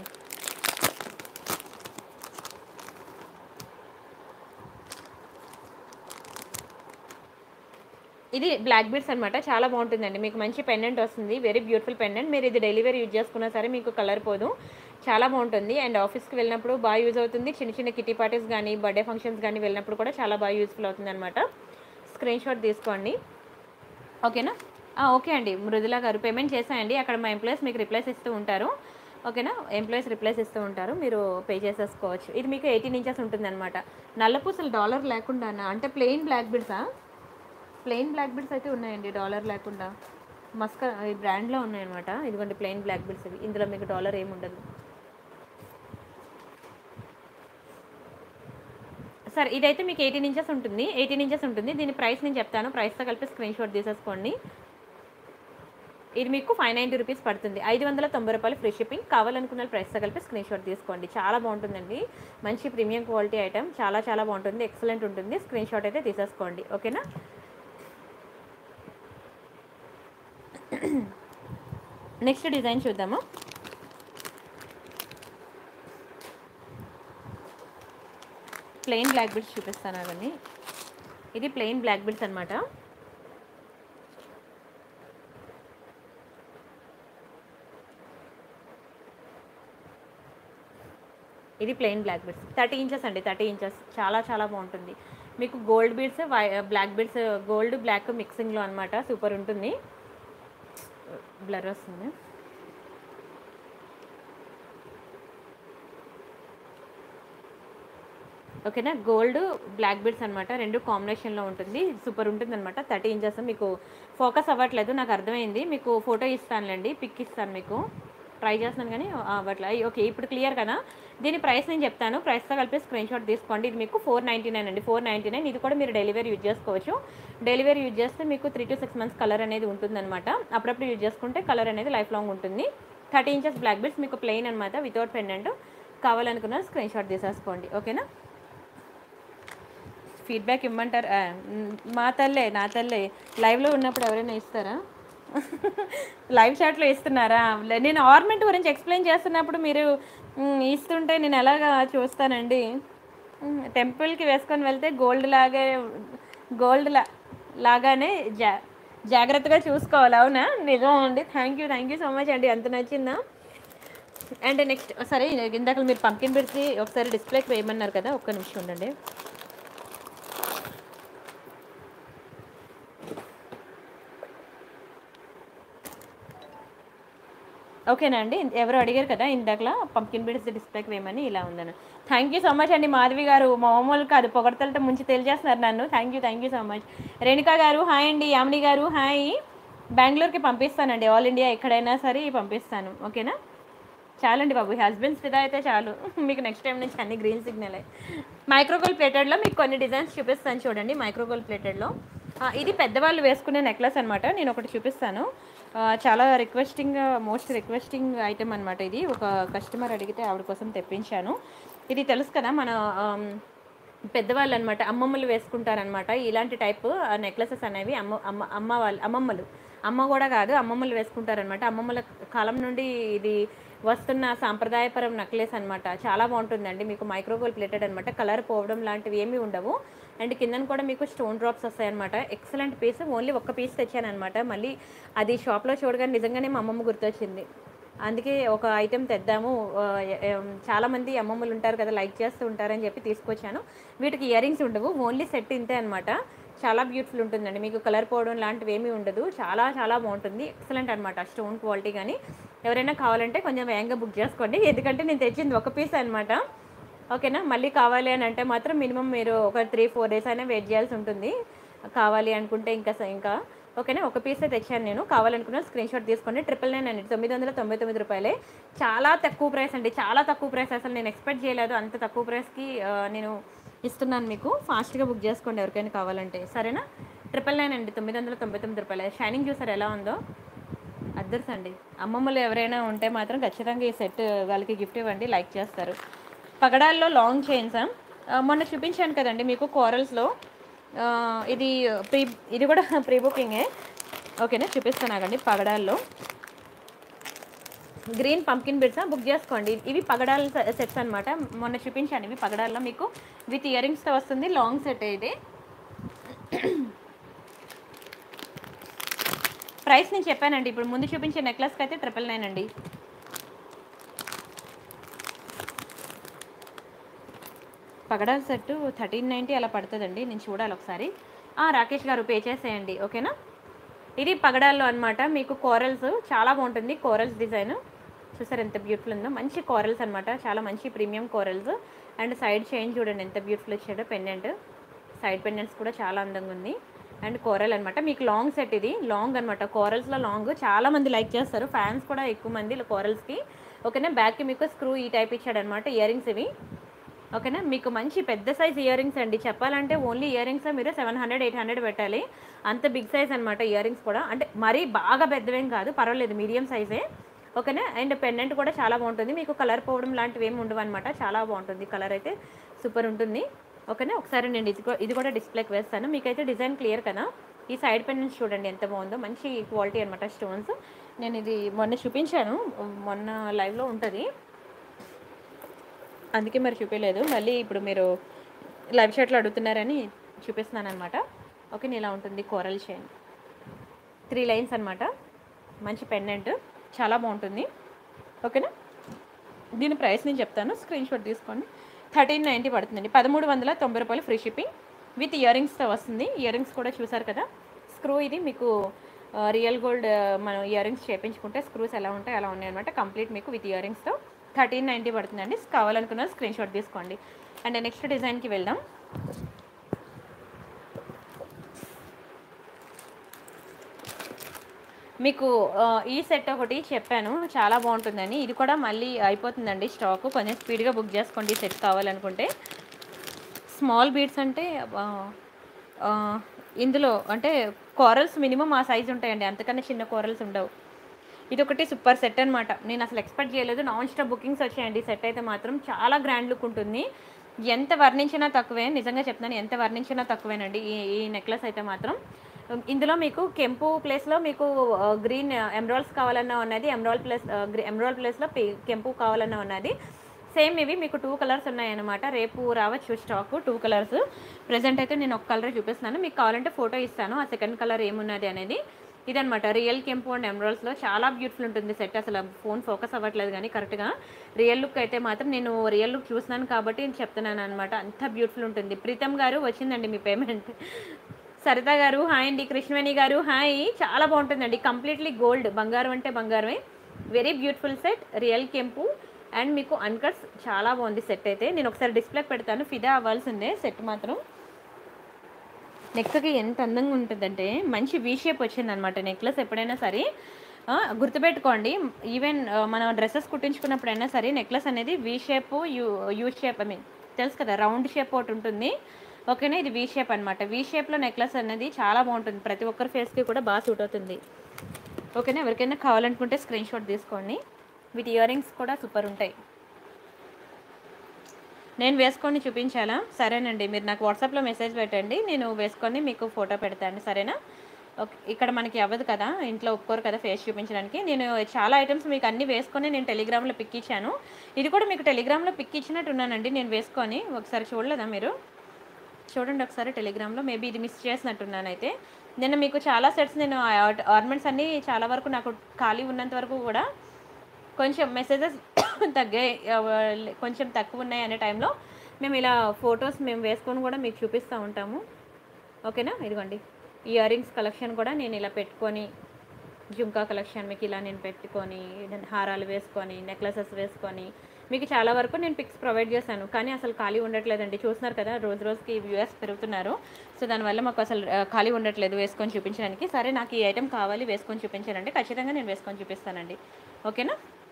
ఇది బ్లాక్ బీడ్స్ అనమాట, చాలా బాగుంటుందండి. మీకు మంచి పెండెంట్ వస్తుంది, వెరీ బ్యూటిఫుల్ పెండెంట్. మీరు ఇది డైలీ వేర్ యూజ్ చేసుకున్నా సరే మీకు కలర్ పోదు, చాలా బాగుంటుంది. అండ్ ఆఫీస్కి వెళ్ళినప్పుడు బాగా యూజ్ అవుతుంది. చిన్న చిన్న కిటీ పార్టీస్ కానీ బర్త్డే ఫంక్షన్స్ కానీ వెళ్ళినప్పుడు కూడా చాలా బాగా యూస్ఫుల్ అవుతుంది అనమాట. స్క్రీన్ షాట్ తీసుకోండి, ఓకేనా. ఓకే అండి మృదుల గారు, పేమెంట్ చేసేయండి. అక్కడ మా ఎంప్లాయీస్ మీకు రిప్లైస్ ఇస్తూ ఉంటారు, ఓకేనా. ఎంప్లాయీస్ రిప్లైస్ ఇస్తూ ఉంటారు, మీరు పే చేసేసుకోవచ్చు. ఇది మీకు 18 ఇంచెస్ ఉంటుంది అనమాట. నల్లపూసలు డాలర్ లేకుండా, అంటే ప్లెయిన్ బ్లాక్ బీడ్సా? ప్లెయిన్ బ్లాక్ బీడ్స్ అయితే ఉన్నాయండి డాలర్ లేకుండా, మస్కా ఈ బ్రాండ్లో ఉన్నాయన్నమాట. ఇదిగోండి ప్లెయిన్ బ్లాక్ బీడ్స్ ఇవి, ఇందులో మీకు డాలర్ ఏమి ఉండదు. సరే, ఇదైతే మీకు 18 ఇంచెస్ ఉంటుంది, 18 ఇంచెస్ ఉంటుంది. దీని ప్రైస్ నేను చెప్తాను, ప్రైస్తో కలిపి స్క్రీన్ షాట్ తీసేసుకోండి. ఇది మీకు 590 రూపీస్ పడుతుంది, 590 రూపాయలు ఫ్రీ షిప్పింగ్. కావాలనుకున్న ప్రైస్తో కలిపి స్క్రీన్ షాట్ తీసుకోండి. చాలా బాగుంటుందండి, మంచి ప్రీమియం క్వాలిటీ ఐటమ్, చాలా చాలా బాగుంటుంది, ఎక్సలెంట్ ఉంటుంది. స్క్రీన్ షాట్ అయితే తీసేసుకోండి, ఓకేనా. నెక్స్ట్ డిజైన్ చూద్దాము. ప్లెయిన్ బ్లాక్ బీడ్స్ చూపిస్తాను అవన్నీ. ఇది ప్లెయిన్ బ్లాక్ బీడ్స్ అనమాట. ఇది ప్లెయిన్ బ్లాక్ బీడ్స్ 30 ఇంచెస్ అండి, 30 ఇంచెస్, చాలా చాలా బాగుంటుంది. మీకు gold beads black beads, gold black మిక్సింగ్లో అనమాట, సూపర్ ఉంటుంది. బ్లర్ వస్తుంది. ఓకేనా, గోల్డ్ బ్లాక్ బీడ్స్ అనమాట, రెండు కాంబినేషన్లో ఉంటుంది, సూపర్ ఉంటుంది అనమాట. 30 ఇంచెస్ మీకు ఫోకస్ అవ్వట్లేదు, నాకు అర్థమైంది. మీకు ఫోటో ఇస్తానులేండి, పిక్ ఇస్తాను మీకు, ట్రై చేస్తున్నాను కానీ అవ్వట్లే. ఓకే, ఇప్పుడు క్లియర్ కదా. దీని ప్రైస్ నేను చెప్తాను, ప్రైస్తో కలిపి స్క్రీన్ షాట్ తీసుకోండి. ఇది మీకు 499 అండి, 499. ఇది కూడా మీరు డెలివరీ యూజ్ చేసుకోవచ్చు. డెలివరీ యూజ్ చేస్తే మీకు 3 to 6 months కలర్ అనేది ఉంటుందన్నమాట. అప్పుడప్పుడు యూజ్ చేసుకుంటే కలర్ అనేది లైఫ్ లాంగ్ ఉంటుంది. 30 ఇంచెస్ బ్లాక్ బీడ్స్ మీకు ప్లెయిన్ అనమాట, వితౌట్ పెండెంట్. కావాలనుకున్న స్క్రీన్ షాట్ తీసేసుకోండి, ఓకేనా. ఫీడ్బ్యాక్ ఇమ్మంటారు, మా తల్లే నా తల్లే, లైవ్లో ఉన్నప్పుడు ఎవరైనా ఇస్తారా? లైవ్ చాట్లో ఇస్తున్నారా? నేను ఆర్నమెంట్ గురించి ఎక్స్ప్లెయిన్ చేస్తున్నప్పుడు మీరు ఇస్తుంటే నేను ఎలాగా చూస్తానండి. టెంపుల్కి వేసుకొని వెళ్తే గోల్డ్ లాగానే జాగ్రత్తగా చూసుకోవాలి, అవునా? నిజం అండి, థ్యాంక్ యూ సో మచ్ అండి, అంత నచ్చిందా? అండ్ నెక్స్ట్ సరే ఇందాక మీరు పంకిన్ పెడితే ఒకసారి డిస్ప్లేకి వేయమన్నారు కదా, ఒక్క నిమిషం ఉండండి. ఓకేనా అండి, ఎవరు అడిగారు కదా ఇందాకలా పంకిన్ బిడ్స్ డిస్ప్లేకి వేయమని, ఇలా ఉందని. థ్యాంక్ యూ సో మచ్ అండి మాధవి గారు, మామూలు కాదు, పొగడతలతో ముంచి తెలియజేస్తున్నారు నన్ను. Thank you so much. Renuka గారు హాయ్ అండి, యామిని గారు హాయ్. బెంగళూరుకి పంపిస్తానండి, ఆల్ ఇండియా ఎక్కడైనా సరే పంపిస్తాను, ఓకేనా. చాలండి బాబు, హస్బెండ్స్ ఫిదా అయితే చాలు. మీకు నెక్స్ట్ టైం నుంచి అన్ని గ్రీన్ సిగ్నలే. మైక్రోగోల్ ప్లేటెడ్లో మీకు కొన్ని డిజైన్స్ చూపిస్తాను చూడండి. మైక్రోగోల్ ప్లేటెడ్లో ఇది పెద్దవాళ్ళు వేసుకునే నెక్లెస్ అనమాట. నేను ఒకటి చూపిస్తాను. చాలా మోస్ట్ రిక్వెస్టింగ్ ఐటెం అనమాట. ఇది ఒక కస్టమర్ అడిగితే ఆవిడ కోసం తెప్పించాను. ఇది తెలుసు కదా, మన పెద్దవాళ్ళు అనమాట, అమ్మమ్మలు వేసుకుంటారనమాట ఇలాంటి టైప్ నెక్లెసెస్ అనేవి. అమ్మమ్మలు, అమ్మ కూడా కాదు, అమ్మమ్మలు వేసుకుంటారనమాట. అమ్మమ్మల కాలం నుండి ఇది వస్తున్న సాంప్రదాయపరం నెక్లెస్ అనమాట. చాలా బాగుంటుందండి. మీకు మైక్రోగోల్ ప్లేటెడ్ అనమాట. కలర్ పోవడం లాంటివి ఏమీ ఉండవు. అండ్ కిందన కూడా మీకు స్టోన్ డ్రాప్స్ వస్తాయన్నమాట. Excellent piece. ఓన్లీ ఒక్క పీస్ తెచ్చాను అనమాట. మళ్ళీ అది షాప్లో చూడగానే నిజంగానే మా అమ్మమ్మ గుర్తొచ్చింది. అందుకే ఒక ఐటెం తెద్దాము, చాలామంది అమ్మమ్మలు ఉంటారు కదా, లైక్ చేస్తూ ఉంటారని చెప్పి తీసుకొచ్చాను. వీటికి ఇయర్ రింగ్స్ ఉండవు, ఓన్లీ సెట్ ఇంతే అనమాట. చాలా బ్యూటిఫుల్ ఉంటుందండి. మీకు కలర్ పోవడం లాంటివి ఏమీ ఉండదు. చాలా చాలా బాగుంటుంది. ఎక్సలెంట్ అనమాట. స్టోన్ క్వాలిటీ కానీ ఎవరైనా కావాలంటే కొంచెం వేగంగా బుక్ చేసుకోండి, ఎందుకంటే నేను తెచ్చింది ఒక పీస్ అనమాట, ఓకేనా. మళ్ళీ కావాలి అని అంటే మాత్రం మినిమం మీరు ఒక 3-4 డేస్ అయినా వెయిట్ చేయాల్సి ఉంటుంది, కావాలి అనుకుంటే. ఇంకా ఓకేనా, ఒక పీసే తెచ్చాను నేను. కావాలనుకున్న స్క్రీన్ షాట్ తీసుకోండి. 999 అండి, 999 రూపాయలే. చాలా తక్కువ ప్రైస్ అండి, చాలా తక్కువ ప్రైస్. అసలు నేను ఎక్స్పెక్ట్ చేయలేదు అంత తక్కువ ప్రైస్కి నేను ఇస్తున్నాను మీకు. ఫాస్ట్గా బుక్ చేసుకోండి ఎవరికైనా కావాలంటే, సరేనా. 999 అండి, 999 రూపాయలే. షైనింగ్ చూసారు ఎలా ఉందో, అద్దర్స్ అండి. అమ్మమ్మలు ఎవరైనా ఉంటే మాత్రం ఖచ్చితంగా ఈ సెట్ వాళ్ళకి గిఫ్ట్ ఇవ్వండి, లైక్ చేస్తారు. పగడాల్లో లాంగ్ చైన్స్ మొన్న చూపించాను కదండి మీకు కోరల్స్లో. ఇది కూడా ప్రీ బుకింగే, ఓకేనా. చూపిస్తాను ఆగండి. పగడాల్లో గ్రీన్ పంకిన్ బిడ్స్ బుక్ చేసుకోండి. ఇవి పగడాల సెట్స్ అనమాట. మొన్న చూపించాను ఇవి పగడాల్లో మీకు విత్ ఇయర్ రింగ్స్తో వస్తుంది. లాంగ్ సెట్ ఇది. ప్రైస్ నేను చెప్పానండి. ఇప్పుడు ముందు చూపించే నెక్లెస్కి అయితే 999 అండి. పగడాల సెట్ 1390 అలా పడుతుందండి. నేను చూడాలి ఒకసారి. రాకేష్ గారు పే చేసేయండి, ఓకేనా. ఇది పగడాల్లో అనమాట. మీకు కోరల్స్ చాలా బాగుంటుంది. కోరల్స్ డిజైన్ చూసారు ఎంత బ్యూటిఫుల్ ఉందో. మంచి కోరల్స్ అనమాట, చాలా మంచి premium corals. And side chain చూడండి ఎంత బ్యూటిఫుల్ ఇచ్చాడో. పెండెంట్, సైడ్ పెండెంట్స్ కూడా చాలా అందంగా ఉంది. అండ్ కోరల్ అనమాట. మీకు లాంగ్ సెట్, ఇది లాంగ్ అనమాట. కోరల్స్లో లాంగ్ చాలా మంది లైక్ చేస్తారు, ఫ్యాన్స్ కూడా ఎక్కువ మంది కోరల్స్కి, ఓకేనా. బ్యాక్కి మీకు స్క్రూ ఈ టైప్ ఇచ్చాడనమాట. ఇయర్ రింగ్స్ ఇవి, ఓకేనా. మీకు మంచి పెద్ద సైజ్ ఇయర్ రింగ్స్ అండి. చెప్పాలంటే ఓన్లీ ఇయర్ రింగ్స్ మీరు 700-800 పెట్టాలి, అంత బిగ్ సైజ్ అనమాట. ఇయర్ రింగ్స్ కూడా అంటే మరీ బాగా పెద్దవేం కాదు, పర్వాలేదు, మీడియం సైజే, ఓకేనా. అండ్ పెండెంట్ కూడా చాలా బాగుంటుంది. మీకు కలర్ పోవడం లాంటివి ఏమి ఉండవు అనమాట. చాలా బాగుంటుంది, కలర్ అయితే సూపర్ ఉంటుంది, ఓకేనా. ఒకసారి నేను ఇది కూడా డిస్ప్లేకి వేస్తాను. మీకైతే డిజైన్ క్లియర్ కదా. ఈ సైడ్ పెండెంట్స్ చూడండి ఎంత బాగుందో, మంచి క్వాలిటీ అనమాట స్టోన్స్. నేను ఇది మొన్న చూపించాను, మొన్న లైవ్లో ఉంటుంది, అందుకే మరి చూపించలేదు. మళ్ళీ ఇప్పుడు మీరు లైవ్ షాట్లో అడుగుతున్నారని చూపిస్తున్నాను అనమాట, ఓకే. ఇలా ఉంటుంది కోరల్ చైన్, 3 లైన్స్ అనమాట. మంచి పెండెంట్, చాలా బాగుంటుంది, ఓకేనా. దీని ప్రైస్ నేను చెప్తాను, స్క్రీన్ షాట్ తీసుకోండి. 1390 పడుతుందండి. 1390 రూపాయలు ఫ్రీ షిప్పింగ్ విత్ ఇయర్ రింగ్స్తో వస్తుంది. ఇయర్ రింగ్స్ కూడా చూసారు కదా. స్క్రూ ఇది మీకు రియల్ గోల్డ్ మనం ఇయర్ రింగ్స్ చేయించుకుంటే స్క్రూస్ ఎలా ఉంటాయి అలా ఉన్నాయి అనమాట. కంప్లీట్ మీకు విత్ ఇయర్ రింగ్స్తో 1390 పడుతుందండి. కావాలనుకున్న స్క్రీన్ షాట్ తీసుకోండి. అండ్ నెక్స్ట్ డిజైన్కి వెళ్దాం. మీకు ఈ సెట్ ఒకటి చెప్పాను చాలా బాగుంటుందని, ఇది కూడా మళ్ళీ అయిపోతుందండి స్టాక్, కొంచెం స్పీడ్గా బుక్ చేసుకోండి ఈ సెట్ కావాలనుకుంటే. స్మాల్ బీడ్స్ అంటే ఇందులో అంటే కోరల్స్ మినిమం ఆ సైజు ఉంటాయండి, అంతకన్నా చిన్న కోరల్స్ ఉండవు. ఇది ఒకటి సూపర్ సెట్ అనమాట. నేను అసలు ఎక్స్పెక్ట్ చేయలేదు, నాన్ స్టాప్ బుకింగ్స్ వచ్చాయండి. సెట్ అయితే మాత్రం చాలా గ్రాండ్ లుక్ ఉంటుంది. ఎంత వర్ణించినా తక్కువే, నిజంగా చెప్తున్నాను, ఎంత వర్ణించినా తక్కువేనండి ఈ నెక్లెస్ అయితే మాత్రం. ఇందులో మీకు కెంపు ప్లేస్లో మీకు గ్రీన్ ఎమరాల్డ్స్ కావాలన్నా ఉన్నది, ఎమరాల్డ్ ప్లేస్లో కెంపు కావాలన్నా ఉన్నది. సేమ్ ఇవి మీకు 2 కలర్స్ ఉన్నాయన్నమాట. రేపు రావచ్చు స్టాక్ 2 కలర్స్. ప్రజెంట్ అయితే నేను ఒక కలర్ చూపిస్తున్నాను, మీకు కావాలంటే ఫోటో ఇస్తాను ఆ సెకండ్ కలర్ ఏమున్నది అనేది. ఇదనమాట రియల్ కెంపు అండ్ ఎమరాల్డ్స్లో చాలా బ్యూటిఫుల్ ఉంటుంది సెట్. అసలు ఫోన్ ఫోకస్ అవ్వట్లేదు కానీ కరెక్ట్గా రియల్ లుక్ అయితే మాత్రం నేను రియల్ లుక్ చూస్తున్నాను కాబట్టి నేను చెప్తున్నాను అనమాట. అంత బ్యూటిఫుల్ ఉంటుంది. ప్రీతం గారు వచ్చిందండి మీ పేమెంట్. సరిత గారు హాయ్ అండి. కృష్ణవేణి గారు హాయ్. చాలా బాగుంటుందండి, కంప్లీట్లీ గోల్డ్, బంగారం అంటే బంగారమే. వెరీ బ్యూటిఫుల్ సెట్, రియల్ కెంపు అండ్ మీకు అన్కట్స్. చాలా బాగుంది సెట్ అయితే. నేను ఒకసారి డిస్ప్లే పెడతాను, ఫిదా అవ్వాల్సిందే సెట్ మాత్రం. నెక్కి ఎంత అందంగా ఉంటుందంటే మంచి వీ షేప్ వచ్చిందనమాట నెక్లెస్. ఎప్పుడైనా సరే గుర్తుపెట్టుకోండి, ఈవెన్ మనం డ్రెస్సెస్ కుట్టించుకున్నప్పుడైనా సరే నెక్లెస్ అనేది V shape, U shape, I mean తెలుసు కదా, రౌండ్ షేప్ ఒకటి ఉంటుంది. ఓకేనా, ఇది వీ షేప్ అనమాట. వీ షేప్లో నెక్లెస్ అనేది చాలా బాగుంటుంది, ప్రతి ఒక్కరి ఫేస్కి కూడా బాగా సూట్ అవుతుంది. ఓకేనా, ఎవరికైనా కావాలనుకుంటే స్క్రీన్ షాట్ తీసుకోండి. వీటి ఇయర్ రింగ్స్ కూడా సూపర్ ఉంటాయి. నేను వేసుకొని చూపించాలా? సరేనండి, మీరు నాకు వాట్సాప్లో మెసేజ్ పెట్టండి, నేను వేసుకొని మీకు ఫోటో పెడతాను, సరేనా? ఓకే, ఇక్కడ మనకి అవ్వదు కదా, ఇంట్లో ఒప్పుకోరు కదా ఫేస్ చూపించడానికి. నేను చాలా ఐటమ్స్ మీకు అన్నీ వేసుకొని నేను టెలిగ్రామ్లో పిక్ ఇచ్చాను. ఇది కూడా మీకు టెలిగ్రామ్లో పిక్ ఇచ్చినట్టున్నానండి నేను వేసుకొని. ఒకసారి చూడలేదా మీరు? చూడండి ఒకసారి టెలిగ్రామ్లో. మేబీ ఇది మిస్ చేసినట్టున్నాను. అయితే నేను మీకు చాలా సెట్స్, నేను ఆర్నమెంట్స్ అన్నీ చాలా వరకు నాకు ఖాళీ ఉన్నంత వరకు కూడా కొంచెం మెసేజెస్ తగ్గాయి, కొంచెం తక్కువ ఉన్నాయి అనే టైంలో మేము ఇలా ఫొటోస్ మేము వేసుకొని కూడా మీకు చూపిస్తూ ఉంటాము. ఓకేనా, ఇదిగోండి ఇయర్ రింగ్స్ కలెక్షన్ కూడా నేను ఇలా పెట్టుకొని, జుంకా కలెక్షన్ మీకు ఇలా నేను పెట్టుకొని, హారాలు వేసుకొని, నెక్లెసెస్ వేసుకొని మీకు చాలా వరకు నేను పిక్స్ ప్రొవైడ్ చేశాను. కానీ అసలు ఖాళీ ఉండట్లేదండి, చూస్తున్నారు కదా, రోజు రోజుకి వ్యూయర్స్ పెరుగుతున్నారు. సో దానివల్ల మాకు అసలు ఖాళీ ఉండట్లేదు వేసుకొని చూపించడానికి. సరే, నాకు ఈ ఐటెం కావాలి వేసుకొని చూపించానంటే ఖచ్చితంగా నేను వేసుకొని చూపిస్తానండి. ఓకేనా,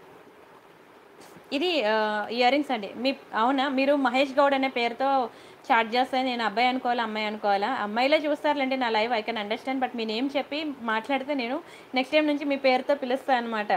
ఇది ఇయర్ రింగ్స్ అండి. అవునా, మీరు మహేష్ గౌడ్ అనే పేరుతో చాట్ చేస్తే నేను అబ్బాయి అనుకోవాలా అమ్మాయి అనుకోవాలా? అమ్మాయిలే చూస్తారులేండి నా live, I can understand. But మీ నేమ్ చెప్పి మాట్లాడితే నేను నెక్స్ట్ టైం నుంచి మీ పేరుతో పిలుస్తాను అనమాట.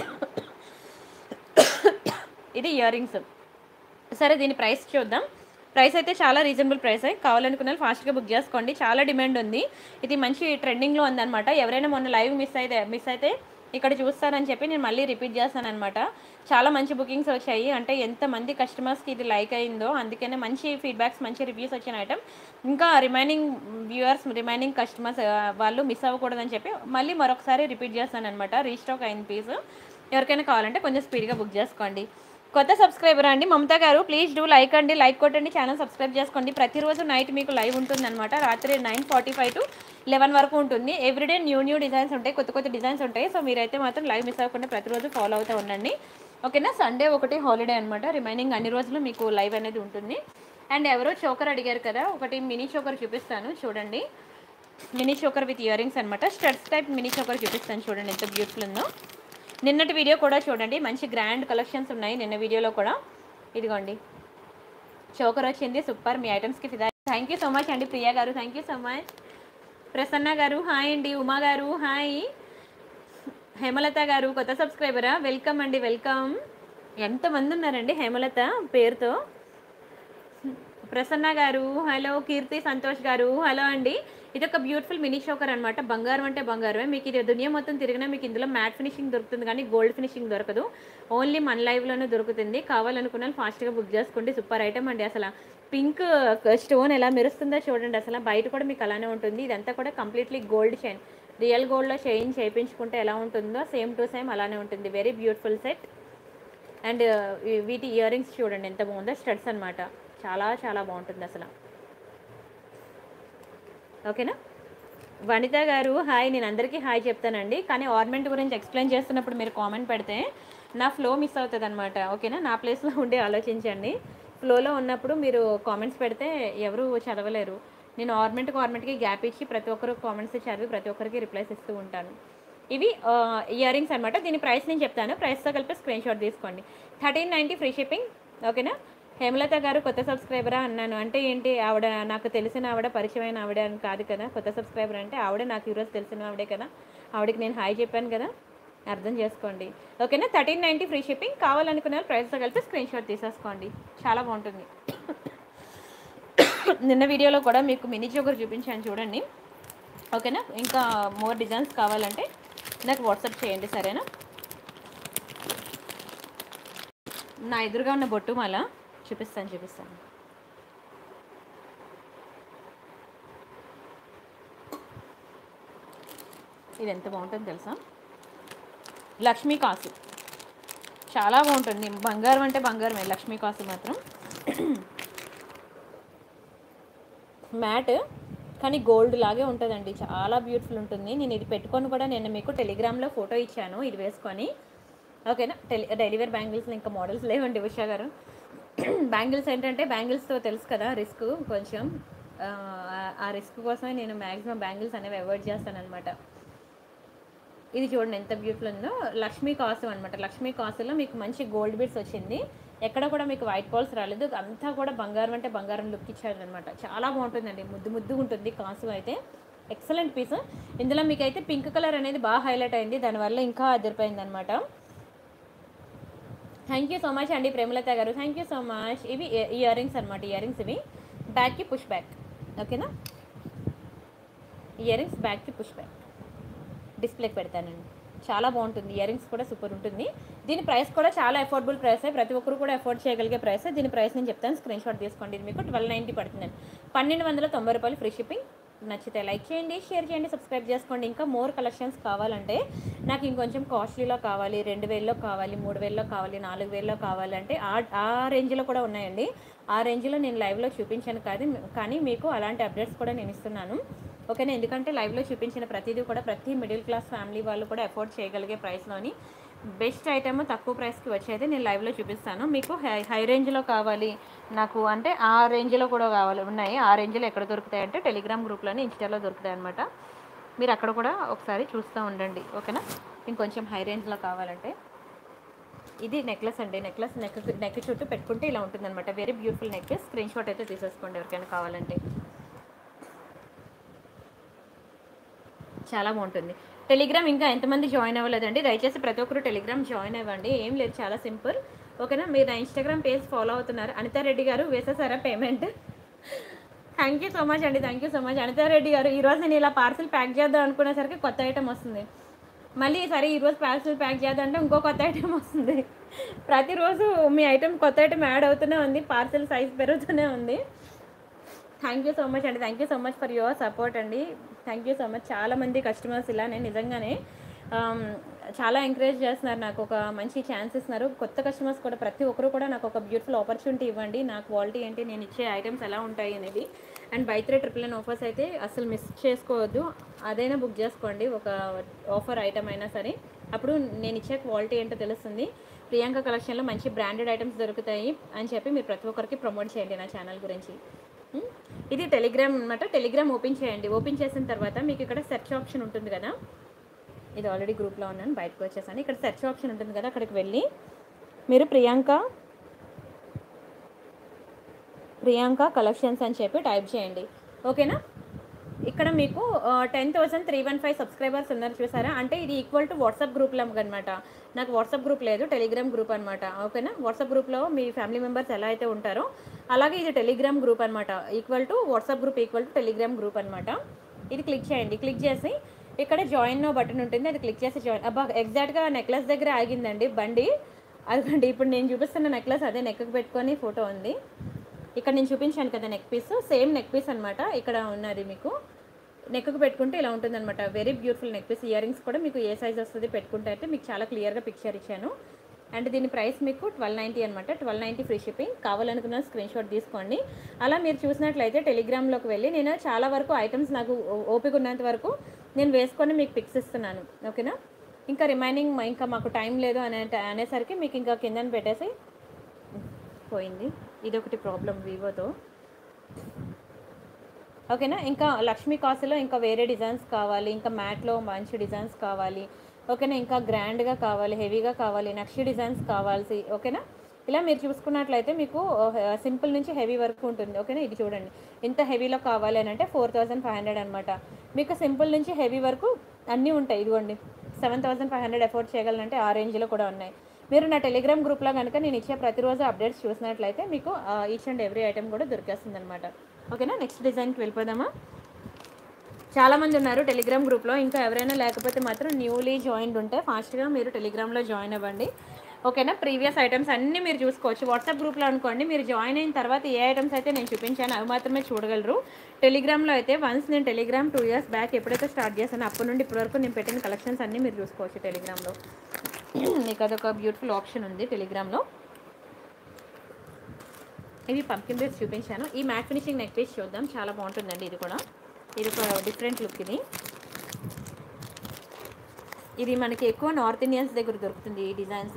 ఇది ఇయర్ రింగ్స్. సరే, దీని ప్రైస్ చూద్దాం. ప్రైస్ అయితే చాలా రీజనబుల్ ప్రైస్. కావాలనుకున్న ఫాస్ట్గా బుక్ చేసుకోండి, చాలా డిమాండ్ ఉంది. ఇది మంచి ట్రెండింగ్లో ఉందన్నమాట. ఎవరైనా మొన్న లైవ్ మిస్ అయితే ఇక్కడ చూస్తారని చెప్పి నేను మళ్ళీ రిపీట్ చేస్తాను అనమాట. చాలా మంచి బుకింగ్స్ వచ్చాయి, అంటే ఎంతమంది కస్టమర్స్కి ఇది లైక్ అయిందో అందుకనే మంచి ఫీడ్బ్యాక్స్, మంచి రివ్యూస్ వచ్చిన ఐటమ్. ఇంకా రిమైనింగ్ వ్యూవర్స్, రిమైనింగ్ కస్టమర్స్ వాళ్ళు మిస్ అవ్వకూడదని చెప్పి మళ్ళీ మరొకసారి రిపీట్ చేస్తాను అనమాట. రీస్టాక్ అయిన పీస్ ఎవరికైనా కావాలంటే కొంచెం స్పీడ్గా బుక్ చేసుకోండి. కొత్త సబ్స్క్రైబర్ అండి మమతా గారు, ప్లీజ్ డూ లైక్ అండి, లైక్ కొట్టండి, ఛానల్ సబ్స్క్రైబ్ చేసుకోండి. ప్రతిరోజు నైట్ మీకు లైవ్ ఉంటుందన్నమాట. రాత్రి 9:45 to 11 వరకు ఉంటుంది. ఎవ్రీడే న్యూ డిజైన్స్ ఉంటాయి, కొత్త డిజైన్స్ ఉంటాయి. సో మీరైతే మాత్రం లైవ్ మిస్ అవ్వకుండా ప్రతిరోజు ఫాలో అవుతూ ఉండండి. ఓకేనా, సండే ఒకటి హాలిడే అనమాట, రిమైనింగ్ అన్ని రోజులు మీకు లైవ్ అనేది ఉంటుంది. అండ్ ఎవరో చోకర్ అడిగారు కదా, ఒకటి మినీ చోకర్ చూపిస్తాను చూడండి. Mini choker with ear rings అనమాట. స్టడ్స్ టైప్ మినీ చోకర్ చూపిస్తాను చూడండి, ఎంత బ్యూటిఫుల్ ఉందో. నిన్నటి వీడియో కూడా చూడండి, మంచి గ్రాండ్ కలెక్షన్స్ ఉన్నాయి నిన్న వీడియోలో కూడా. ఇదిగోండి చోకర్ వచ్చింది, సూపర్. మీ ఐటమ్స్కి ఫిదా. థ్యాంక్ యూ సో మచ్ అండి ప్రియా గారు, thank you so much. Prasanna గారు హాయ్ అండి. ఉమా గారు హాయ్. హేమలత గారు కొత్త సబ్స్క్రైబరా, వెల్కమ్ అండి, వెల్కమ్. ఎంతమంది ఉన్నారండి హేమలత పేరుతో. ప్రసన్న గారు హలో. కీర్తి సంతోష్ గారు హలో అండి. ఇది ఒక బ్యూటిఫుల్ మినీ చోకర్ అనమాట. బంగారం అంటే బంగారమే. మీకు ఇది దునియా మొత్తం తిరిగినా మీకు ఇందులో మ్యాట్ ఫినిషింగ్ దొరుకుతుంది, కానీ గోల్డ్ ఫినిషింగ్ దొరకదు. ఓన్లీ మన లైవ్లోనే దొరుకుతుంది. కావాలనుకున్న ఫాస్ట్గా బుక్ చేసుకోండి. సూపర్ ఐటమ్ అండి. అసలు పింక్ స్టోన్ ఎలా మెరుస్తుందో చూడండి, అసలు బయట కూడా మీకు అలానే ఉంటుంది. ఇదంతా కూడా కంప్లీట్లీ గోల్డ్ చైన్, రియల్ గోల్డ్లో చైన్ చేయించుకుంటే ఎలా ఉంటుందో సేమ్ టు సేమ్ అలానే ఉంటుంది. Very beautiful set. అండ్ వీటి ఇయర్ రింగ్స్ చూడండి ఎంత బాగుందో, స్టడ్స్ అనమాట. చాలా చాలా బాగుంటుంది అసలు. ఓకేనా, వనిత గారు హాయ్. నేను అందరికీ హాయ్ చెప్తానండి, కానీ ఆర్నమెంట్ గురించి ఎక్స్ప్లెయిన్ చేస్తున్నప్పుడు మీరు కామెంట్ పెడితే నా ఫ్లో మిస్ అవుతుంది అనమాట. ఓకేనా, నా ప్లేస్లో ఉండి ఆలోచించండి. ఫ్లోలో ఉన్నప్పుడు మీరు కామెంట్స్ పెడితే ఎవరు చదవలేరు. నేను ఆర్నమెంట్కి గ్యాప్ ఇచ్చి ప్రతి ఒక్కరు కామెంట్స్ చదివి ప్రతి ఒక్కరికి రిప్లైస్ ఇస్తూ ఉంటాను. ఇవి ఇయర్ రింగ్స్ అనమాట. దీని ప్రైస్ నేను చెప్తాను, ప్రైస్తో కలిపి స్క్రీన్ షాట్ తీసుకోండి. 1390 ఫ్రీ షిప్పింగ్. ఓకేనా, హేమలత గారు కొత్త సబ్స్క్రైబరా అన్నాను అంటే ఏంటి, ఆవిడ నాకు తెలిసిన ఆవిడ, పరిచయమైన ఆవిడ అని కాదు కదా. కొత్త సబ్స్క్రైబర్ అంటే ఆవిడ నాకు ఈరోజు తెలిసిన ఆవిడే కదా, ఆవిడకి నేను హాయ్ చెప్పాను కదా, అర్థం చేసుకోండి. ఓకేనా, 1390 ఫ్రీ షిప్పింగ్. కావాలనుకున్న ప్రైస్తో కలిపి స్క్రీన్ షాట్ తీసేసుకోండి, చాలా బాగుంటుంది. నిన్న వీడియోలో కూడా మీకు మినీ చోకర్ చూపించాను చూడండి. ఓకేనా, ఇంకా మోర్ డిజైన్స్ కావాలంటే నాకు వాట్సాప్ చేయండి, సరేనా. నా ఎదురుగా ఉన్న బొట్టు మాల చూపిస్తాను. ఇది ఎంత బాగుంటుందో తెలుసా, లక్ష్మీ కాసు చాలా బాగుంటుంది. బంగారం అంటే బంగారమే, లక్ష్మీ కాసు మాత్రం మ్యాట్ కానీ గోల్డ్ లాగే ఉంటుందండి, చాలా బ్యూటిఫుల్ ఉంటుంది. నేను ఇది పెట్టుకొని కూడా నేను మీకు టెలిగ్రామ్లో ఫోటో ఇచ్చాను ఇది వేసుకొని, ఓకేనా. డెలివరీ బ్యాంగిల్స్ ఇంకా మోడల్స్ లేవండి ఉషా గారు. బ్యాంగిల్స్ ఏంటంటే బ్యాంగిల్స్తో తెలుసు కదా రిస్క్ కొంచెం, ఆ రిస్క్ కోసమే నేను మ్యాక్సిమం బ్యాంగిల్స్ అనేవి అవాయిడ్ చేస్తానన్నమాట. ఇది చూడండి ఎంత బ్యూటిఫుల్ ఉందో, లక్ష్మీ కాసు అనమాట. లక్ష్మీ కాసులో మీకు మంచి గోల్డ్ బీడ్స్ వచ్చింది, ఎక్కడ కూడా మీకు వైట్ పాల్స్ రాలేదు, అంతా కూడా బంగారం అంటే బంగారం లుక్ ఇచ్చారనమాట. చాలా బాగుంటుందండి, ముద్దు ముద్దుగా ఉంటుంది కాసు అయితే. Excellent piece. ఇందులో మీకు అయితే పింక్ కలర్ అనేది బాగా హైలైట్ అయింది, దానివల్ల ఇంకా అదిరిపోయింది అనమాట. థ్యాంక్ యూ సో మచ్ అండి ప్రేమలత గారు, థ్యాంక్ యూ సో మచ్. ఇవి ఇయర్ రింగ్స్ అనమాట, ఇయర్ రింగ్స్ ఇవి బ్యాక్కి పుష్ బ్యాక్, ఓకేనా. ఇయర్ రింగ్స్ బ్యాక్కి పుష్ బ్యాక్ డిస్ప్లేకి పెడతానండి, చాలా బాగుంటుంది. ఇయర్ రింగ్స్ కూడా సూపర్ ఉంటుంది. దీని ప్రైస్ కూడా చాలా అఫోర్డబుల్ ప్రైస్, ప్రతి ఒక్కరు కూడా అఫోర్డ్ చేయగలిగే ప్రైస్. దీని ప్రైస్ నేను చెప్తాను, స్క్రీన్ షాట్ తీసుకోండి. ఇది మీకు 1290 పడుతుందండి, 1290 రూపాయలు ఫ్రీ షిప్పింగ్. నచ్చితే లైక్ చేయండి, షేర్ చేయండి, సబ్స్క్రైబ్ చేసుకోండి. ఇంకా మోర్ కలెక్షన్స్ కావాలంటే, నాకు ఇంకొంచెం కాస్ట్లీలో కావాలి, 2000లో కావాలి, 3000లో కావాలి, 4000లో కావాలంటే ఆ రేంజ్లో కూడా ఉన్నాయండి. ఆ రేంజ్లో నేను లైవ్లో చూపించాను కానీ మీకు అలాంటి అప్డేట్స్ కూడా నేను ఇస్తున్నాను, ఓకేనా. ఎందుకంటే లైవ్లో చూపించిన ప్రతిదీ కూడా ప్రతి మిడిల్ క్లాస్ ఫ్యామిలీ వాళ్ళు కూడా అఫోర్డ్ చేయగలిగే ప్రైస్లోని బెస్ట్ ఐటమ్ తక్కువ ప్రైస్కి వచ్చేది నేను లైవ్లో చూపిస్తాను. మీకు హై రేంజ్లో కావాలి నాకు అంటే ఆ రేంజ్లో కూడా కావాలి, ఉన్నాయి. ఆ రేంజ్లో ఎక్కడ దొరుకుతాయి అంటే టెలిగ్రామ్ గ్రూప్లోనే, ఇన్స్టాలో దొరుకుతాయి అనమాట. మీరు అక్కడ కూడా ఒకసారి చూస్తూ ఉండండి, ఓకేనా. ఇంకొంచెం హై రేంజ్లో కావాలంటే ఇది నెక్లెస్ అండి, నెక్ చుట్టూ పెట్టుకుంటే ఇలా ఉంటుంది అనమాట. Very beautiful neck. Screen shot అయితే తీసేసుకోండి ఎవరికైనా కావాలంటే, చాలా బాగుంటుంది. టెలిగ్రామ్ ఇంకా ఎంతమంది జాయిన్ అవ్వలేదండి, దయచేసి ప్రతి ఒక్కరు టెలిగ్రామ్ జాయిన్ అవ్వండి. ఏం లేదు, చాలా సింపుల్, ఓకేనా. మీరు నా ఇన్స్టాగ్రామ్ పేజ్ ఫాలో అవుతున్నారు. అనితారెడ్డి గారు వేసేసారా payment? Thank you so much అండి, thank you so much Anitha Reddy గారు. ఈరోజు నేను ఇలా పార్సిల్ ప్యాక్ చేద్దాం అనుకునేసరికి కొత్త ఐటమ్ వస్తుంది, మళ్ళీ సరే ఈరోజు పార్సిల్ ప్యాక్ చేద్దాం అంటే ఇంకో కొత్త ఐటమ్ వస్తుంది. ప్రతిరోజు మీ ఐటమ్ కొత్త ఐటమ్ యాడ్ అవుతూనే ఉంది, పార్సిల్ సైజ్ పెరుగుతూనే ఉంది. థ్యాంక్ యూ సో మచ్ అండి, thank you so much for your support అండి, థ్యాంక్ యూ సో మచ్. చాలామంది కస్టమర్స్ ఇలానే నిజంగానే చాలా ఎంకరేజ్ చేస్తున్నారు, నాకు ఒక మంచి ఛాన్స్ ఇస్తున్నారు. కొత్త కస్టమర్స్ కూడా ప్రతి ఒక్కరు కూడా నాకు ఒక బ్యూటిఫుల్ ఆపర్చునిటీ ఇవ్వండి, నా క్వాలిటీ ఏంటి, నేను ఇచ్చే ఐటమ్స్ ఎలా ఉంటాయి అనేది. అండ్ బై 3 999 ఆఫర్స్ అయితే అసలు మిస్ చేసుకోవద్దు, అదైనా బుక్ చేసుకోండి, ఒక ఆఫర్ ఐటమ్ అయినా సరే. అప్పుడు నేను ఇచ్చే క్వాలిటీ ఏంటో తెలుస్తుంది. ప్రియాంక కలెక్షన్లో మంచి బ్రాండెడ్ ఐటమ్స్ దొరుకుతాయి అని చెప్పి మీరు ప్రతి ఒక్కరికి ప్రమోట్ చేయండి నా ఛానల్ గురించి. ఇది టెలిగ్రామ్ అనమాట. టెలిగ్రామ్ ఓపెన్ చేయండి, ఓపెన్ చేసిన తర్వాత మీకు ఇక్కడ సెర్చ్ ఆప్షన్ ఉంటుంది కదా, ఇది ఆల్రెడీ గ్రూప్లో ఉన్నాను, బయటకు వచ్చేసాను. ఇక్కడ సెర్చ్ ఆప్షన్ ఉంటుంది కదా, అక్కడికి వెళ్ళి మీరు ప్రియాంక కలెక్షన్స్ అని చెప్పి టైప్ చేయండి, ఓకేనా. ఇక్కడ మీకు 10,315 సబ్స్క్రైబర్స్ ఉన్నారు చూసారా, అంటే ఇది ఈక్వల్ టు వాట్సాప్ గ్రూప్లో అనమాట. నాకు వాట్సాప్ గ్రూప్ లేదు, టెలిగ్రామ్ గ్రూప్ అనమాట, ఓకేనా. వాట్సాప్ గ్రూప్లో మీ ఫ్యామిలీ మెంబర్స్ ఎలా అయితే ఉంటారో అలాగే ఇది టెలిగ్రామ్ గ్రూప్ అనమాట, equal to WhatsApp group equal to Telegram group అనమాట. ఇది క్లిక్ చేయండి, క్లిక్ చేసి ఇక్కడ జాయిన్ నో బటన్ ఉంటుంది, అది క్లిక్ చేసి జాయిన్. అబ్బా ఎగ్జాక్ట్గా నెక్లెస్ దగ్గర ఆగిందండి బండి, అదిగండి ఇప్పుడు నేను చూపిస్తున్న నెక్లెస్ అదే నెక్కి పెట్టుకొని ఫోటో ఉంది. ఇక్కడ నేను చూపించాను కదా neck piece, same neck piece అనమాట, ఇక్కడ ఉన్నది మీకు నెక్కు పెట్టుకుంటే ఇలా ఉంటుంది అనమాట. Very beautiful neck piece. Earrings కూడా మీకు ఏ సైజ్ వస్తుంది పెట్టుకుంటే అయితే మీకు చాలా క్లియర్గా పిక్చర్ ఇచ్చాను. అండ్ దీని ప్రైస్ మీకు 1290 అనమాట, 1290 ఫ్రీ షిప్పింగ్. కావాలనుకున్న స్క్రీన్ షాట్ తీసుకోండి. అలా మీరు చూసినట్లయితే టెలిగ్రామ్లోకి వెళ్ళి నేను చాలా వరకు ఐటమ్స్ నాకు ఓపిక ఉన్నంత వరకు నేను వేసుకొని మీకు పిక్స్ ఇస్తున్నాను, ఓకేనా. ఇంకా రిమైనింగ్ ఇంకా మాకు టైం లేదు అనేసరికి మీకు ఇంకా కిందని పెట్టేసి పోయింది. ఇదొకటి ప్రాబ్లం వివోతో, ఓకేనా. ఇంకా లక్ష్మీ కాసులో ఇంకా వేరే డిజైన్స్ కావాలి, ఇంకా మ్యాట్లో మంచి డిజైన్స్ కావాలి, ఓకేనా. ఇంకా గ్రాండ్గా కావాలి, హెవీగా కావాలి, నక్షి డిజైన్స్ కావాల్సి, ఓకేనా. ఇలా మీరు చూసుకున్నట్లయితే మీకు సింపుల్ నుంచి హెవీ వరకు ఉంటుంది, ఓకేనా. ఇది చూడండి, ఇంత హెవీలో కావాలి అని అంటే 4500 అనమాట. మీకు సింపుల్ నుంచి హెవీ వరకు అన్నీ ఉంటాయి. ఇదిగోండి 7500 అఫోర్డ్ చేయగలనంటే ఆ రేంజ్లో కూడా ఉన్నాయి. మీరు నా టెలిగ్రామ్ గ్రూప్లో కనుక నేను ఇచ్చే ప్రతిరోజు అప్డేట్స్ చూసినట్లయితే మీకు ఈచ్ అండ్ ఎవ్రీ ఐటమ్ కూడా దొరికేస్తుంది అనమాట, ఓకేనా. నెక్స్ట్ డిజైన్కి వెళ్ళిపోదామా. చాలామంది ఉన్నారు టెలిగ్రామ్ గ్రూప్లో, ఇంకా ఎవరైనా లేకపోతే మాత్రం న్యూలీ జాయిన్డ్ ఉంటే ఫాస్ట్గా మీరు టెలిగ్రామ్లో జాయిన్ అవ్వండి. ఓకేనా. ప్రీవియస్ ఐటమ్స్ అన్నీ మీరు చూసుకోవచ్చు. వాట్సాప్ గ్రూప్లో అనుకోండి, మీరు జాయిన్ అయిన తర్వాత ఏ ఐటమ్స్ అయితే నేను చూపించాను అవి మాత్రమే చూడగలరు. టెలిగ్రామ్లో అయితే వన్స్ నేను టెలిగ్రామ్ 2 years బ్యాక్ ఎప్పుడైతే స్టార్ట్ చేశానో అప్పటి నుండి ఇప్పటి వరకు నేను పెట్టిన కలెక్షన్స్ అన్నీ మీరు చూసుకోవచ్చు టెలిగ్రామ్లో. మీకు అదొక బ్యూటిఫుల్ ఆప్షన్ ఉంది టెలిగ్రామ్లో. ఇవి పంకిన్ బేస్ చూపించాను. ఈ మ్యాట్ ఫినిషింగ్ నెక్ పీస్ చూద్దాం, చాలా బాగుంటుందండి. ఇది కూడా ఇది ఒక డిఫరెంట్ లుక్. ఇది మనకి ఎక్కువ నార్త్ ఇండియన్స్ దగ్గర దొరుకుతుంది ఈ డిజైన్స్.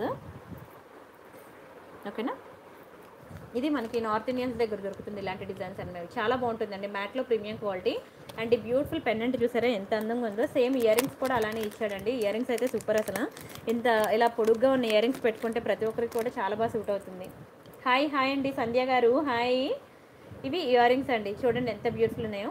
ఓకేనా, ఇది మనకి నార్త్ ఇండియన్స్ దగ్గర దొరుకుతుంది ఇలాంటి డిజైన్స్ అనేవి. చాలా బాగుంటుందండి, మ్యాట్లో ప్రీమియం క్వాలిటీ. అండ్ ఈ బ్యూటిఫుల్ పెండెంట్ చూసారా ఎంత అందంగా ఉందో. సేమ్ ఇయర్ రింగ్స్ కూడా అలానే ఇచ్చాడండి. ఇయర్ రింగ్స్ అయితే సూపర్ అసలు. ఇంత ఇలా పొడుగ్గా ఉన్న ఇయర్ రింగ్స్ పెట్టుకుంటే ప్రతి ఒక్కరికి కూడా చాలా బాగా సూట్ అవుతుంది. హాయ్ హాయ్ అండి సంధ్య గారు, హాయ్. ఇవి ఇయర్ రింగ్స్ అండి, చూడండి ఎంత బ్యూటిఫుల్ ఉన్నాయో,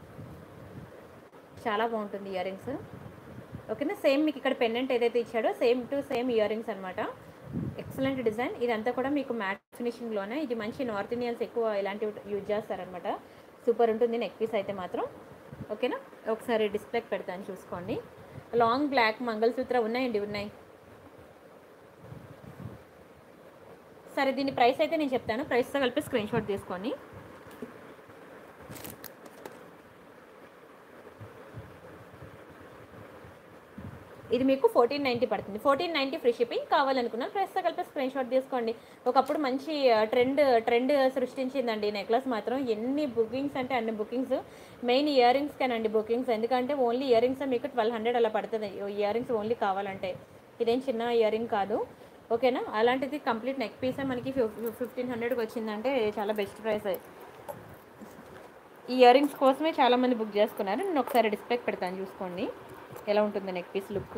చాలా బాగుంటుంది ఇయర్ రింగ్స్. ఓకేనా, సేమ్ మీకు ఇక్కడ పెండెంట్ ఏదైతే ఇచ్చాడో same to same ear rings అనమాట. Excellent design. ఇదంతా కూడా మీకు మ్యాట్ ఫినిషింగ్లోనే. ఇది మంచి నార్త్ ఇండియన్స్ ఎక్కువ ఇలాంటివి యూజ్ చేస్తారనమాట. సూపర్ ఉంటుంది నెక్ పీస్ అయితే మాత్రం. ఓకేనా, ఒకసారి డిస్ప్లేకి పెడతాను చూసుకోండి. లాంగ్ బ్లాక్ మంగళసూత్ర ఉన్నాయండి, ఉన్నాయి. సరే, దీని ప్రైస్ అయితే నేను చెప్తాను, ప్రైస్తో కలిపి స్క్రీన్ షాట్ తీసుకోండి. ఇది మీకు 1490 పడుతుంది. 1490 ఫ్రీ షిప్పింగ్. కావాలనుకున్నాను ప్రైస్తో కలిపి స్క్రీన్ షాట్ తీసుకోండి. ఒకప్పుడు మంచి ట్రెండ్ సృష్టించిందండి ఈ నెక్లెస్ మాత్రం. ఎన్ని బుకింగ్స్ అంటే అన్ని బుకింగ్స్. మెయిన్ ఇయర్ రింగ్స్ కానండి బుకింగ్స్, ఎందుకంటే ఓన్లీ ఇయర్ రింగ్స్ మీకు 1200 అలా పడుతుంది ఇయర్ రింగ్స్ ఓన్లీ కావాలంటే. ఇదేం చిన్న ఇయర్ రింగ్ కాదు. ఓకేనా, అలాంటిది కంప్లీట్ నెక్ పీసే మనకి 1500కి వచ్చిందంటే చాలా బెస్ట్ ప్రైస్. ఈ ఇయర్ రింగ్స్ కోసమే చాలామంది బుక్ చేసుకున్నారు. నేను ఒకసారి డిస్ప్లేకి పెడతాను చూసుకోండి ఎలా ఉంటుంది నెక్ పీస్ లుక్.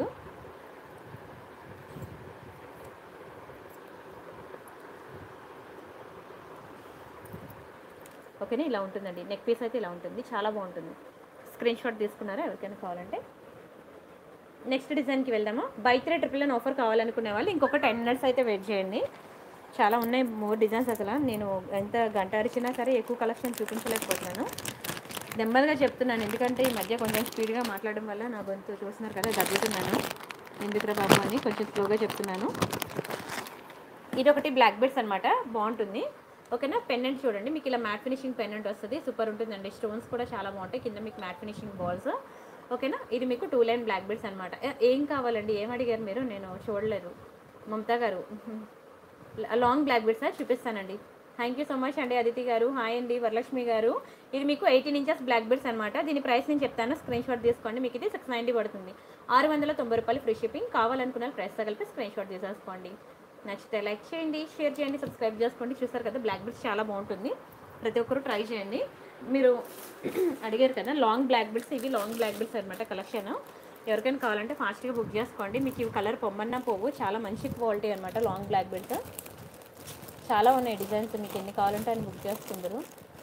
ఓకేనా, ఇలా ఉంటుందండి నెక్ పీస్ అయితే ఇలా ఉంటుంది, చాలా బాగుంటుంది. స్క్రీన్ షాట్ తీసుకున్నారా ఎవరికైనా కావాలంటే. నెక్స్ట్ డిజైన్కి వెళ్దామా. బై 3 999 ఆఫర్ కావాలనుకునే వాళ్ళు ఇంకొక 10 minutes అయితే వెయిట్ చేయండి. చాలా ఉన్నాయి మోర్ డిజైన్స్. అసలు నేను ఎంత గంట అరిచినా సరే ఎక్కువ కలెక్షన్ చూపించలేకపోతున్నాను. నెమ్మదిగా చెప్తున్నాను, ఎందుకంటే ఈ మధ్య కొంచెం స్పీడ్గా మాట్లాడడం వల్ల నా గొంతు చూస్తున్నారు కదా దగ్గుతున్నాను. ఎందుకురా బాబు అని కొంచెం స్లోగా చెప్తున్నాను. ఇది ఒకటి బ్లాక్ బెడ్స్ అనమాట, బాగుంటుంది. ఓకేనా, పెండెంట్ చూడండి మీకు ఇలా మ్యాట్ ఫినిషింగ్ పెండెంట్ వస్తుంది, సూపర్ ఉంటుందండి. స్టోన్స్ కూడా చాలా బాగుంటాయి, కింద మీకు మ్యాట్ ఫినిషింగ్ బాల్స్. ఓకేనా, ఇది మీకు 2 లైన్ బ్లాక్ బెడ్స్ అనమాట. ఏం కావాలండి, ఏం అడిగారు మీరు, నేను చూడలేదు. మమతా గారు లాంగ్ బ్లాక్ బెడ్స్ చూపిస్తానండి. థ్యాంక్ యూ సో మచ్ అండి అదితి గారు, హాయ్ అండి వరలక్ష్మి గారు. ఇది మీకు 18 inches బ్లాక్ బెడ్స్ అనమాట. దీని ప్రైస్ నేను చెప్తాను, స్క్రీన్ షాట్ తీసుకోండి. మీకు ఇది 690 పడుతుంది, 690 రూపాయలు ఫ్రీ షిప్పింగ్. కావాలనుకున్న ప్రైస్తో కలిపి స్క్రీన్ షాట్ తీసేసుకోండి. నచ్చితే లైక్ చేయండి, షేర్ చేయండి, సబ్స్క్రైబ్ చేసుకోండి. చూస్తారు కదా బ్లాక్ బెడ్స్ చాలా బాగుంటుంది, ప్రతి ఒక్కరు ట్రై చేయండి. మీరు అడిగారు కదా లాంగ్ బ్లాక్ బెడ్స్, ఇవి లాంగ్ బ్లాక్ బెడ్స్ అనమాట కలెక్షన్. ఎవరికైనా కావాలంటే ఫాస్ట్గా బుక్ చేసుకోండి. మీకు ఇవి కలర్ పొమ్మన్నా పోవు, చాలా మంచి క్వాలిటీ అనమాట లాంగ్ బ్లాక్ బెడ్స్. చాలా ఉన్నాయి డిజైన్స్, మీకు ఎన్ని కావాలంటే అని బుక్ చేసుకుందరు.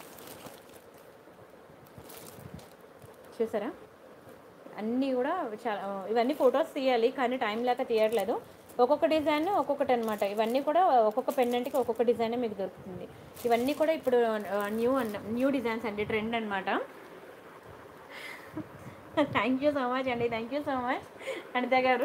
చూసారా అన్నీ కూడా చాలా. ఇవన్నీ ఫొటోస్ తీయాలి కానీ టైం లేక తీయట్లేదు. ఒక్కొక్క డిజైన్ ఒక్కొక్కటి అనమాట. ఇవన్నీ కూడా ఒక్కొక్క పెండెంట్కి ఒక్కొక్క డిజైనే మీకు దొరుకుతుంది. ఇవన్నీ కూడా ఇప్పుడు న్యూ డిజైన్స్ అండి, ట్రెండ్ అనమాట. థ్యాంక్ యూ సో మచ్ అండి, thank you so much Anitha గారు.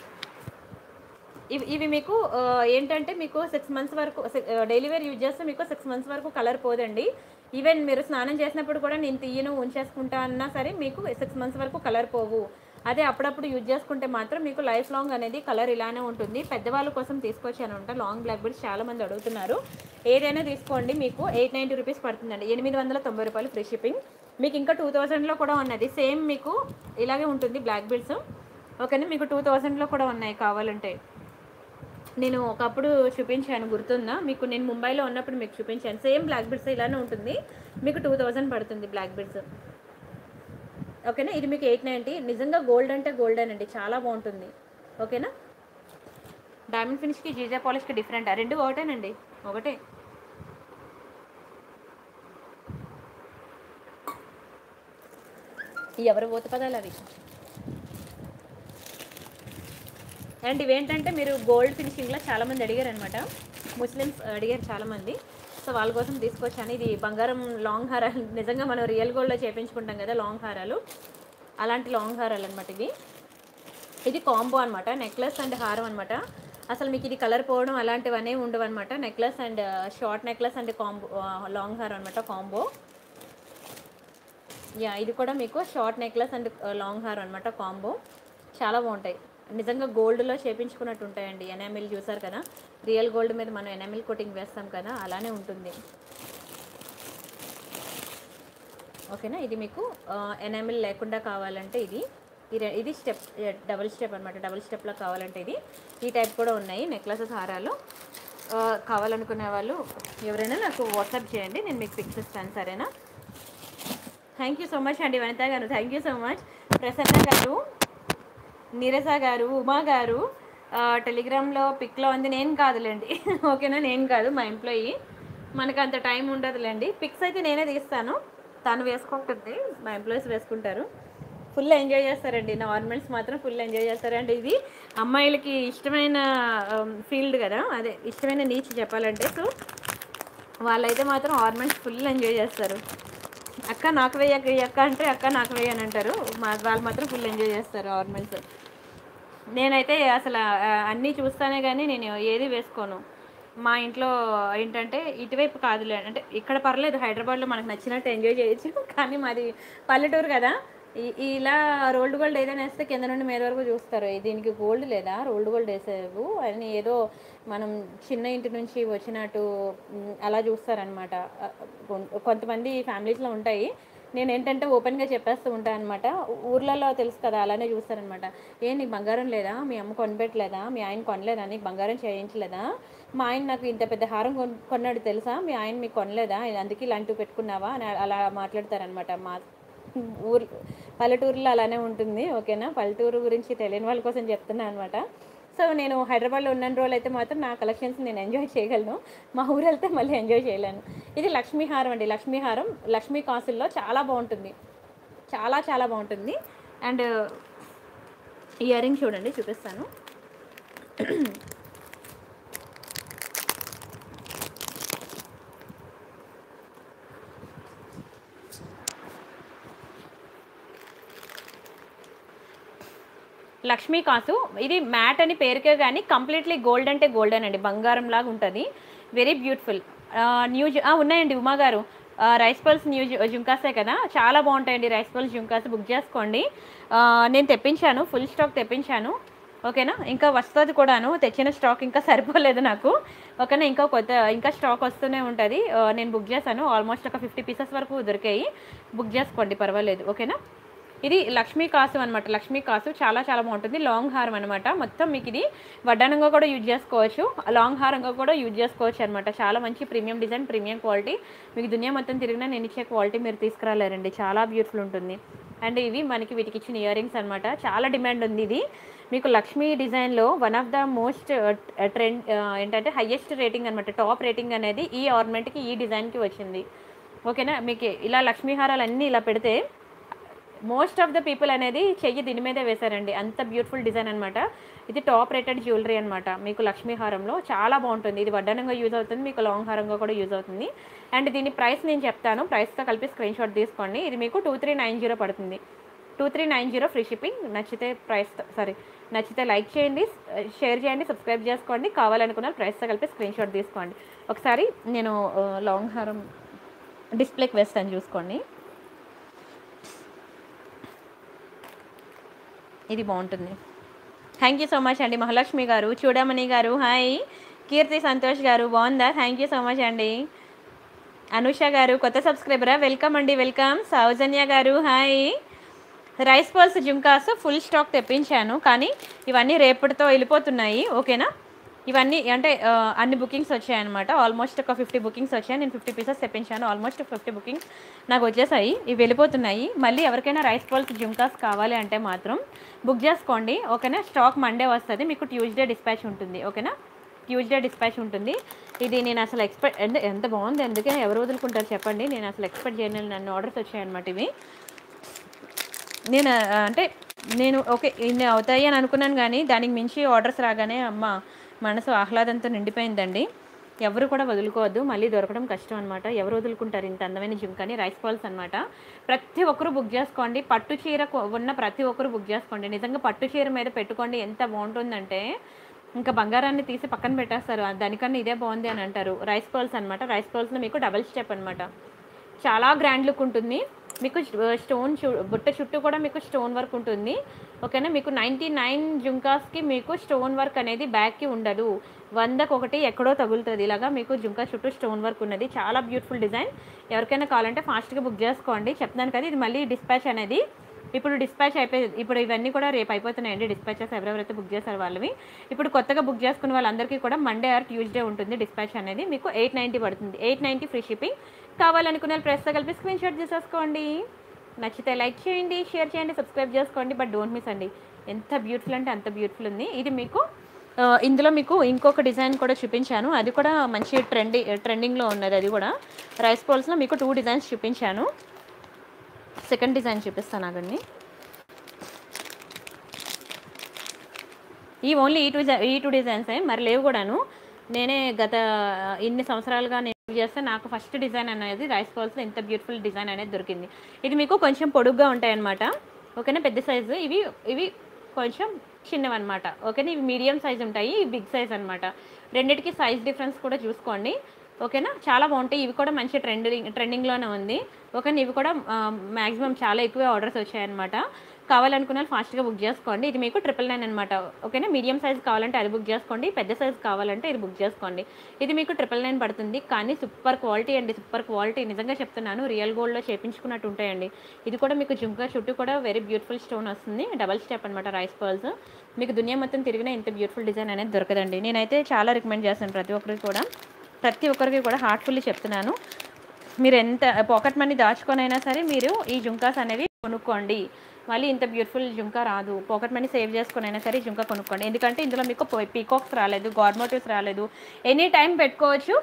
ఇవి మీకు ఏంటంటే మీకు 6 months వరకు డైలీ వేర్ యూజ్ చేస్తే మీకు 6 months వరకు కలర్ పోదండి. ఈవెన్ మీరు స్నానం చేసినప్పుడు కూడా నేను తీయను ఉంచేసుకుంటా అన్నా సరే మీకు 6 months వరకు కలర్ పోవు. అదే అప్పుడప్పుడు యూజ్ చేసుకుంటే మాత్రం మీకు లైఫ్ లాంగ్ అనేది కలర్ ఇలానే ఉంటుంది. పెద్దవాళ్ళ కోసం తీసుకొచ్చాను అంట లాంగ్ బ్లాక్ బెడ్స్, చాలామంది అడుగుతున్నారు. ఏదైనా తీసుకోండి, మీకు 890 రూపీస్ పడుతుందండి, 890 రూపాయలు ఫ్రీ షిప్పింగ్. మీకు ఇంకా 2000లో కూడా ఉన్నది, సేమ్ మీకు ఇలాగే ఉంటుంది బ్లాక్ బెడ్స్. ఓకేనా, మీకు 2000లో కూడా ఉన్నాయి కావాలంటే. నేను ఒకప్పుడు చూపించాను గుర్తుందా మీకు, నేను ముంబైలో ఉన్నప్పుడు మీకు చూపించాను. సేమ్ బ్లాక్ బెడ్స్ ఇలానే ఉంటుంది, మీకు 2000 పడుతుంది బ్లాక్ బెడ్స్. ఓకేనా, ఇది మీకు 890. నిజంగా గోల్డ్ అంటే గోల్డెన్ అండి, చాలా బాగుంటుంది. ఓకేనా, డైమండ్ ఫినిష్కి జీజా పాలిష్కి డిఫరెంట్, రెండు ఒకటేనండి, ఒకటే. ఎవరు పోత పదాలు అవి. అండ్ ఇవేంటంటే మీరు గోల్డ్ ఫినిషింగ్లో చాలామంది అడిగారు అనమాట, ముస్లిమ్స్ అడిగారు చాలామంది, సో వాళ్ళ కోసం తీసుకొచ్చాను. ఇది బంగారం లాంగ్ హారాలు, నిజంగా మనం రియల్ గోల్డ్లో చేయించుకుంటాం కదా లాంగ్ హారాలు, అలాంటి లాంగ్ హారాలు అనమాట ఇవి. ఇది కాంబో అనమాట, నెక్లెస్ అండ్ హారం అనమాట. అసలు మీకు ఇది కలర్ పోవడం అలాంటివన్నీ ఉండవు అనమాట. Necklace and short necklace and combo long హార్ అనమాట కాంబో. ఇది కూడా మీకు షార్ట్ నెక్లెస్ అండ్ లాంగ్ హార్ అనమాట కాంబో. చాలా బాగుంటాయి, నిజంగా గోల్డ్లో చేపించుకున్నట్టు ఉంటాయండి. ఎనామిల్ చూసారు కదా, రియల్ గోల్డ్ మీద మనం ఎనామిల్ కోటింగ్ వేస్తాం కదా, అలానే ఉంటుంది. ఓకేనా, ఇది మీకు ఎనామిల్ లేకుండా కావాలంటే ఇది స్టెప్ డబుల్ స్టెప్ అనమాట. డబుల్ స్టెప్లో కావాలంటే ఈ టైప్ కూడా ఉన్నాయి నెక్లెసెస్, హారాలు. కావాలనుకునే వాళ్ళు ఎవరైనా నాకు వాట్సాప్ చేయండి, నేను మీకు పిక్స్ ఇస్తాను, సరేనా? థ్యాంక్ యూ సో మచ్ అండి వనిత గారు, thank you so much. Prasanna గారు, నీరజ గారు, ఉమా గారు టెలిగ్రామ్లో పిక్లో ఉంది. నేను కాదులేండి ఓకేనా, నేను కాదు, మా ఎంప్లాయీ. మనకు అంత టైం ఉండదులేండి. పిక్స్ అయితే నేనే తీస్తాను, తను వేసుకుంటుంది, మా ఎంప్లాయీస్ వేసుకుంటారు. ఫుల్ ఎంజాయ్ చేస్తారండి, నా ఆర్నమెంట్స్ మాత్రం ఫుల్ ఎంజాయ్ చేస్తారండి. ఇది అమ్మాయిలకి ఇష్టమైన ఫీల్డ్ కదా, అదే ఇష్టమైన నీచ్ చెప్పాలంటే. సో వాళ్ళైతే మాత్రం ఆర్నమెంట్స్ ఫుల్ ఎంజాయ్ చేస్తారు. అక్క నాకు వేయక అక్క అంటే అక్క నాకు వేయని అంటారు, వాళ్ళు మాత్రం ఫుల్ ఎంజాయ్ చేస్తారు ఆర్నమెంట్స్. నేనైతే అసలు అన్నీ చూస్తానే కానీ నేను ఏది వేసుకోను. మా ఇంట్లో ఏంటంటే ఇటువైపు కాదులే, అంటే ఇక్కడ పర్లేదు, హైదరాబాద్లో మనకు నచ్చినట్టు ఎంజాయ్ చేయొచ్చు, కానీ మాది పల్లెటూరు కదా. ఇలా రోల్డ్ గోల్డ్ ఏదైనా వేస్తే కింద నుండి మీద వరకు చూస్తారు, దీనికి గోల్డ్ లేదా, రోల్డ్ గోల్డ్ వేసేవు అని ఏదో మనం చిన్న ఇంటి నుంచి వచ్చినట్టు అలా చూస్తారనమాట. కొంతమంది ఫ్యామిలీస్లో ఉంటాయి. నేను ఏంటంటే ఓపెన్గా చెప్పేస్తూ ఉంటాను అనమాట. ఊర్లలో తెలుసు కదా, అలానే చూస్తారనమాట. నీకు బంగారం లేదా, మీ అమ్మ కొనిపెట్టలేదా, మీ ఆయన కొనలేదా, నీకు బంగారం చేయించలేదా, మా ఆయన నాకు ఇంత పెద్ద హారం కొన్నాడు తెలుసా, మీ ఆయన మీకు కొనలేదా, అందుకే ఇలాంటివి పెట్టుకున్నావా అని అలా మాట్లాడతారనమాట. మా పల్లెటూరులో అలానే ఉంటుంది. ఓకేనా, పల్లెటూరు గురించి తెలియని వాళ్ళ కోసం చెప్తున్నాను అనమాట. సో నేను హైదరాబాద్లో ఉన్న రోజులు అయితే మాత్రం నా కలెక్షన్స్ నేను ఎంజాయ్ చేయగలను, మా ఊరు వెళ్తే మళ్ళీ ఎంజాయ్ చేయలేను. ఇది లక్ష్మీహారం అండి, లక్ష్మీహారం లక్ష్మీ కాసుల్లో చాలా బాగుంటుంది, చాలా చాలా బాగుంటుంది. అండ్ ఇయర్ రింగ్ చూడండి, చూపిస్తాను. లక్ష్మీ కాసు, ఇది మ్యాట్ అని పేరుకే కానీ కంప్లీట్లీ గోల్డ్ అంటే గోల్డెన్ అండి, బంగారం లాగా ఉంటుంది. Very beautiful. న్యూ ఉన్నాయండి ఉమా గారు, రైస్ పల్స్ న్యూ జుంకాసే కదా, చాలా బాగుంటాయండి రైస్ పల్స్ జుంకాస్, బుక్ చేసుకోండి. నేను తెప్పించాను, ఫుల్ స్టాక్ తెప్పించాను. ఓకేనా, ఇంకా వస్తుంది కూడాను, తెచ్చిన స్టాక్ ఇంకా సరిపోలేదు నాకు. ఓకేనా, ఇంకా స్టాక్ వస్తూనే ఉంటుంది. నేను బుక్ చేశాను, ఆల్మోస్ట్ ఒక 50 పీసెస్ వరకు దొరికాయి, బుక్ చేసుకోండి పర్వాలేదు. ఓకేనా, ఇది లక్ష్మీ కాసు అనమాట. లక్ష్మీ కాసు చాలా చాలా బాగుంటుంది, లాంగ్ హారం అనమాట. మొత్తం మీకు ఇది వడ్డానంగా కూడా యూజ్ చేసుకోవచ్చు, లాంగ్ హారంగా కూడా యూజ్ చేసుకోవచ్చు అనమాట. చాలా మంచి ప్రీమియం డిజైన్, ప్రీమియం క్వాలిటీ. మీకు దునియా మొత్తం తిరిగినా నేను ఇచ్చే క్వాలిటీ మీరు తీసుకురాలేరండి, చాలా బ్యూటిఫుల్ ఉంటుంది. అండ్ ఇవి మనకి వీటికి ఇచ్చిన ఇయర్ రింగ్స్ అనమాట, చాలా డిమాండ్ ఉంది. ఇది మీకు లక్ష్మీ డిజైన్లో one of the most trend ఏంటంటే హయ్యెస్ట్ రేటింగ్ అనమాట. టాప్ రేటింగ్ అనేది ఈ ఆర్నమెంట్కి, ఈ డిజైన్కి వచ్చింది. ఓకేనా, మీకు ఇలా లక్ష్మీహారాలు అన్నీ ఇలా పెడితే మోస్ట్ ఆఫ్ ద పీపుల్ అనేది చెయ్యి దీని మీదే వేశారండి, అంత బ్యూటిఫుల్ డిజైన్ అనమాట. ఇది టాప్ రేటెడ్ జ్యువెలరీ అనమాట. మీకు లక్ష్మీహారంలో చాలా బాగుంటుంది, ఇది వడ్డానంగా యూజ్ అవుతుంది, మీకు లాంగ్ హారంగా కూడా యూజ్ అవుతుంది. అండ్ దీని ప్రైస్ నేను చెప్తాను, ప్రైస్తో కలిపి స్క్రీన్ షాట్ తీసుకోండి. ఇది మీకు 2390 పడుతుంది, 2390 ఫ్రీ షిప్పింగ్. నచ్చితే లైక్ చేయండి, షేర్ చేయండి, సబ్స్క్రైబ్ చేసుకోండి. కావాలనుకున్న ప్రైస్తో కలిపి స్క్రీన్ షాట్ తీసుకోండి. ఒకసారి నేను లాంగ్ హారం డిస్ప్లేకి వేస్తాను, చూసుకోండి. ఇది బాగుంటుంది. థ్యాంక్ యూ సో మచ్ అండి మహాలక్ష్మి గారు, చూడమణి గారు హాయ్, కీర్తి సంతోష్ గారు బాగుందా, థ్యాంక్ యూ సో మచ్ అండి. అనుష గారు కొత్త సబ్స్క్రైబరా, వెల్కమ్ అండి, వెల్కమ్. సౌజన్య గారు hi. Rice pearls jhumkas full stock తెప్పించాను, కానీ ఇవన్నీ రేపటితో వెళ్ళిపోతున్నాయి. ఓకేనా, ఇవన్నీ అంటే అన్ని బుకింగ్స్ వచ్చాయన్నమాట. ఆల్మోస్ట్ ఒక 50 బుకింగ్స్ వచ్చాయి, నేను 50 పీసెస్ తెప్పించాను, ఆల్మోస్ట్ 50 బుకింగ్స్ నాకు వచ్చేసాయి. ఇవి వెళ్ళిపోతున్నాయి. మళ్ళీ ఎవరికైనా రైస్ పల్స్ జుంకాస్ కావాలి అంటే మాత్రం బుక్ చేసుకోండి. ఓకేనా, స్టాక్ మండే వస్తుంది, మీకు ట్యూస్డే డిస్పాచ్ ఉంటుంది. ఓకేనా, ట్యూస్డే డిస్పాచ్ ఉంటుంది. ఇది నేను అసలు ఎంత బాగుంది, ఎందుకే ఎవరు వదులుకుంటారు చెప్పండి, నేను అసలు ఎక్స్పెక్ట్ చేయను, నన్ను ఆర్డర్స్ వచ్చాయన్నమాట. ఇవి నేను ఓకే ఇన్ని అవుతాయి అని అనుకున్నాను, కానీ దానికి మించి ఆర్డర్స్ రాగానే అమ్మ మనసు ఆహ్లాదంతో నిండిపోయిందండి. ఎవరు కూడా వదులుకోవద్దు, మళ్ళీ దొరకడం కష్టం అనమాట. ఎవరు వదులుకుంటారు ఇంత అందమైన జుంకాని, రైస్ పల్స్ అనమాట. ప్రతి ఒక్కరు బుక్ చేసుకోండి, పట్టు చీర ఉన్న ప్రతి ఒక్కరు బుక్ చేసుకోండి. నిజంగా పట్టు చీర మీద పెట్టుకోండి, ఎంత బాగుంటుందంటే ఇంకా బంగారాన్ని తీసి పక్కన పెట్టేస్తారు, దానికన్నా ఇదే బాగుంది అని అంటారు. రైస్ పర్ల్స్ అనమాట. రైస్ పర్ల్స్లో మీకు డబల్ స్టెప్ అనమాట. చాలా గ్రాండ్ లుక్ ఉంటుంది. మీకు స్టోన్ బుట్ట చుట్టూ కూడా మీకు స్టోన్ వర్క్ ఉంటుంది. ఓకేనా, మీకు 99 జుంకాస్కి మీకు స్టోన్ వర్క్ అనేది బ్యాక్కి ఉండదు. 100కి ఒకటి ఎక్కడో తగులుతుంది. ఇలాగా మీకు జుంకా చుట్టూ స్టోన్ వర్క్ ఉన్నది. చాలా బ్యూటిఫుల్ డిజైన్. ఎవరికైనా కావాలంటే ఫాస్ట్గా బుక్ చేసుకోండి. చెప్తాను కదా, ఇది మళ్ళీ డిస్పాచ్ అనేది ఇప్పుడు డిస్పాచ్ అయిపోయింది. ఇప్పుడు ఇవన్నీ కూడా రేపు అయిపోతున్నాయండి డిస్పాచెస్, ఎవరెవరైతే బుక్ చేశారు వాళ్ళవి. ఇప్పుడు కొత్తగా బుక్ చేసుకున్న వాళ్ళందరికీ కూడా మండే ఆర్ ట్యూస్డే ఉంటుంది డిస్పాచ్ అనేది. మీకు 890 పడుతుంది. 890 ఫ్రీ షిప్పింగ్. కావాలనుకునే ప్రెస్తో కలిపి స్క్రీన్ షాట్ చేసేసుకోండి. నచ్చితే లైక్ చేయండి, షేర్ చేయండి, సబ్స్క్రైబ్ చేసుకోండి. బట్ డోంట్ మిస్ అండి, ఎంత బ్యూటిఫుల్ అంటే అంత బ్యూటిఫుల్ ఉంది. ఇది మీకు ఇందులో మీకు ఇంకొక డిజైన్ కూడా చూపించాను, అది కూడా మంచి ట్రెండింగ్లో ఉన్నది. అది కూడా రైస్ పర్ల్స్లో మీకు 2 డిజైన్స్ చూపించాను. సెకండ్ డిజైన్ చూపిస్తాను ఆగండి. ఈ ఓన్లీ ఈ టూ డిజైన్సే, మరి లేవు కూడాను. నేనే గత ఇన్ని సంవత్సరాలుగా నేను చేస్తే నాకు ఫస్ట్ డిజైన్ అనేది రైస్ పర్ల్స్లో ఇంత బ్యూటిఫుల్ డిజైన్ అనేది దొరికింది. ఇది మీకు కొంచెం పొడుగ్గా ఉంటాయి అన్నమాట. ఓకేనా, పెద్ద సైజు. ఇవి కొంచెం చిన్నవన్నమాట. ఓకేనా, ఇవి మీడియం సైజ్ ఉంటాయి, ఇవి బిగ్ సైజ్ అనమాట. రెండింటికి సైజ్ డిఫరెన్స్ కూడా చూసుకోండి. ఓకేనా, చాలా బాగుంటాయి. ఇవి కూడా మంచి ట్రెండింగ్లోనే ఉంది. ఓకేనా, ఇవి కూడా మ్యాక్సిమం చాలా ఎక్కువ ఆర్డర్స్ వచ్చాయన్నమాట. కావాలనుకున్న ఫాస్ట్గా బుక్ చేసుకోండి. ఇది మీకు 999 అనమాట. ఓకేనా, మీడియం సైజ్ కావాలంటే అది బుక్ చేసుకోండి, పెద్ద సైజ్ కావాలంటే ఇది బుక్ చేసుకోండి. ఇది మీకు 999 పడుతుంది. కానీ సూపర్ క్వాలిటీ అండి, సూపర్ క్వాలిటీ. నిజంగా చెప్తున్నాను, రియల్ గోల్డ్లో చేయించుకున్నట్టు ఉంటాయండి. ఇది కూడా మీకు జుంకా చుట్టూ కూడా వెరీ బ్యూటిఫుల్ స్టోన్ వస్తుంది. డబల్ స్టెప్ అనమాట రైస్ పర్ల్స్. మీకు దునియా మొత్తం తిరిగినా ఇంత బ్యూటిఫుల్ డిజైన్ అనేది దొరకదండి. నేనైతే చాలా రికమెండ్ చేస్తాను ప్రతి ఒక్కరికి కూడా హార్ట్ఫుల్లీ చెప్తున్నాను. మీరు ఎంత పాకెట్ మనీ దాచుకొనైనా సరే మీరు ఈ జుంకాస్ అనేవి కొనుక్కోండి. మళ్ళీ ఇంత బ్యూటిఫుల్ జుంకా రాదు. పాకెట్ మనీ సేవ్ చేసుకునైనా సరే జుంకా కొనుక్కోండి. ఎందుకంటే ఇందులో మీకు పీకాక్స్ రాలేదు, గాడ్ మోటివ్స్ రాలేదు. ఎనీ టైం పెట్టుకోవచ్చు,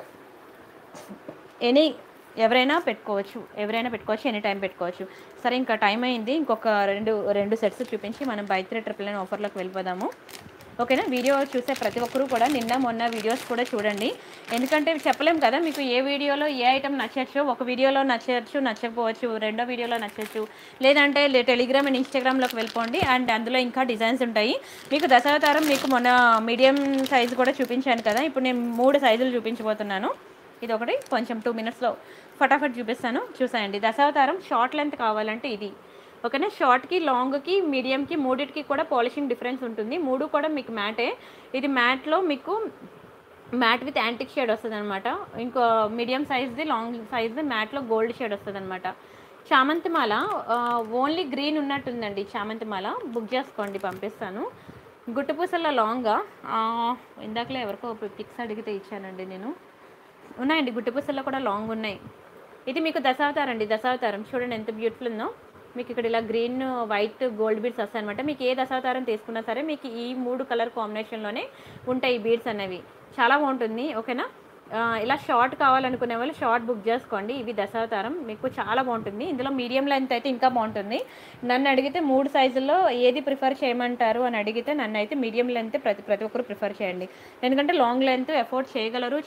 ఎవరైనా పెట్టుకోవచ్చు, ఎనీ టైం పెట్టుకోవచ్చు. సరే, ఇంకా టైం అయింది. ఇంకొక రెండు సెట్స్ చూపించి మనం బై 3 999 ఆఫర్లోకి వెళ్ళిపోదాము. ఓకేనా, వీడియో చూసే ప్రతి ఒక్కరూ కూడా నిన్న మొన్న వీడియోస్ కూడా చూడండి. ఎందుకంటే చెప్పలేం కదా మీకు ఏ వీడియోలో ఏ ఐటమ్ నచ్చచ్చు. ఒక వీడియోలో నచ్చచ్చు, నచ్చకపోవచ్చు. రెండో వీడియోలో నచ్చచ్చు. లేదంటే టెలిగ్రామ్ అండ్ ఇన్స్టాగ్రామ్లోకి వెళ్ళిపోండి. అండ్ అందులో ఇంకా డిజైన్స్ ఉంటాయి. మీకు దశావతారం మీకు మొన్న మీడియం సైజు కూడా చూపించాను కదా, ఇప్పుడు నేను 3 సైజులు చూపించబోతున్నాను. ఇది ఒకటి కొంచెం 2 మినిట్స్లో ఫటాఫట్ చూపిస్తాను, చూసాయండి. దశావతారం షార్ట్ లెంత్ కావాలంటే ఇది. ఓకేనా, షార్ట్కి, లాంగ్కి, మీడియంకి మూడింటికి కూడా పాలిషింగ్ డిఫరెన్స్ ఉంటుంది. 3 కూడా మీకు మ్యాటే. ఇది మ్యాట్లో మీకు మ్యాట్ విత్ యాంటిక్ షేడ్ వస్తుంది అనమాట. ఇంకో మీడియం సైజ్ది, లాంగ్ సైజ్ది మ్యాట్లో గోల్డ్ షేడ్ వస్తుంది అనమాట. చామంతిమాల ఓన్లీ గ్రీన్ ఉన్నట్టుందండి. చామంతిమాల బుక్ చేసుకోండి, పంపిస్తాను. గుట్టుపూసల్లో లాంగ్గా ఇందాకలే ఎవరికో పిక్స్ అడిగితే ఇచ్చానండి నేను. ఉన్నాయండి, గుట్టుపూసల్లో కూడా లాంగ్ ఉన్నాయి. ఇది మీకు దశావతారం అండి. దశావతారం చూడండి ఎంత బ్యూటిఫుల్ ఉందో. మీకు ఇక్కడ ఇలా గ్రీన్, వైట్, గోల్డ్ బీడ్స్ వస్తాయి అనమాట. మీకు ఏ దశావతారం తీసుకున్నా సరే మీకు ఈ 3 కలర్ కాంబినేషన్లోనే ఉంటాయి ఈ బీడ్స్ అనేవి. చాలా బాగుంటుంది. ఓకేనా, ఇలా షార్ట్ కావాలనుకునే వాళ్ళు షార్ట్ బుక్ చేసుకోండి. ఇవి దశావతారం మీకు చాలా బాగుంటుంది. ఇందులో మీడియం లెంత్ అయితే ఇంకా బాగుంటుంది. నన్ను అడిగితే 3 సైజుల్లో ఏది ప్రిఫర్ చేయమంటారు అని అడిగితే నన్ను అయితే మీడియం లెంత్ ప్రతి ఒక్కరు ప్రిఫర్ చేయండి. ఎందుకంటే లాంగ్ లెంత్ ఎఫోర్డ్ చేయగలరు,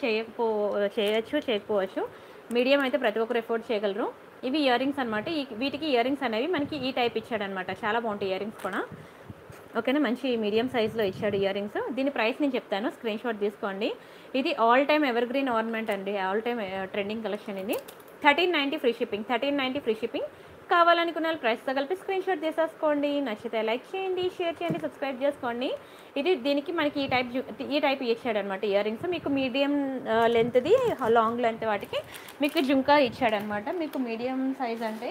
చేయకపోవచ్చు. మీడియం అయితే ప్రతి ఒక్కరు ఎఫోర్డ్ చేయగలరు. ఇవి ఇయర్ రింగ్స్ అనమాట. వీటికి ఇయర్ రింగ్స్ అనేవి మనకి ఈ టైప్ ఇచ్చాడనమాట. చాలా బాగుంటాయి ఇయర్ రింగ్స్ కూడా. ఓకేనా, మంచి మీడియం సైజ్లో ఇచ్చాడు ఇయర్ రింగ్స్. దీని ప్రైస్ నేను చెప్తాను, స్క్రీన్ షాట్ తీసుకోండి. ఇది all time evergreen ornament అండి, ఆల్ టైమ్ ట్రెండింగ్ కలెక్షన్. ఇది 1390 ఫ్రీ షిప్పింగ్. 1390 free shipping. కావాలనుకున్న ప్రైస్తో కలిపి స్క్రీన్ షాట్ తీసేసుకోండి. నచ్చితే లైక్ చేయండి, షేర్ చేయండి, సబ్స్క్రైబ్ చేసుకోండి. దీనికి మనకి ఈ టైప్ ఇచ్చాడనమాట ఇయర్ రింగ్స్. మీకు మీడియం లెంత్ది, లాంగ్ లెంత్ వాటికి మీకు జుంకా ఇచ్చాడనమాట. మీకు మీడియం సైజ్ అంటే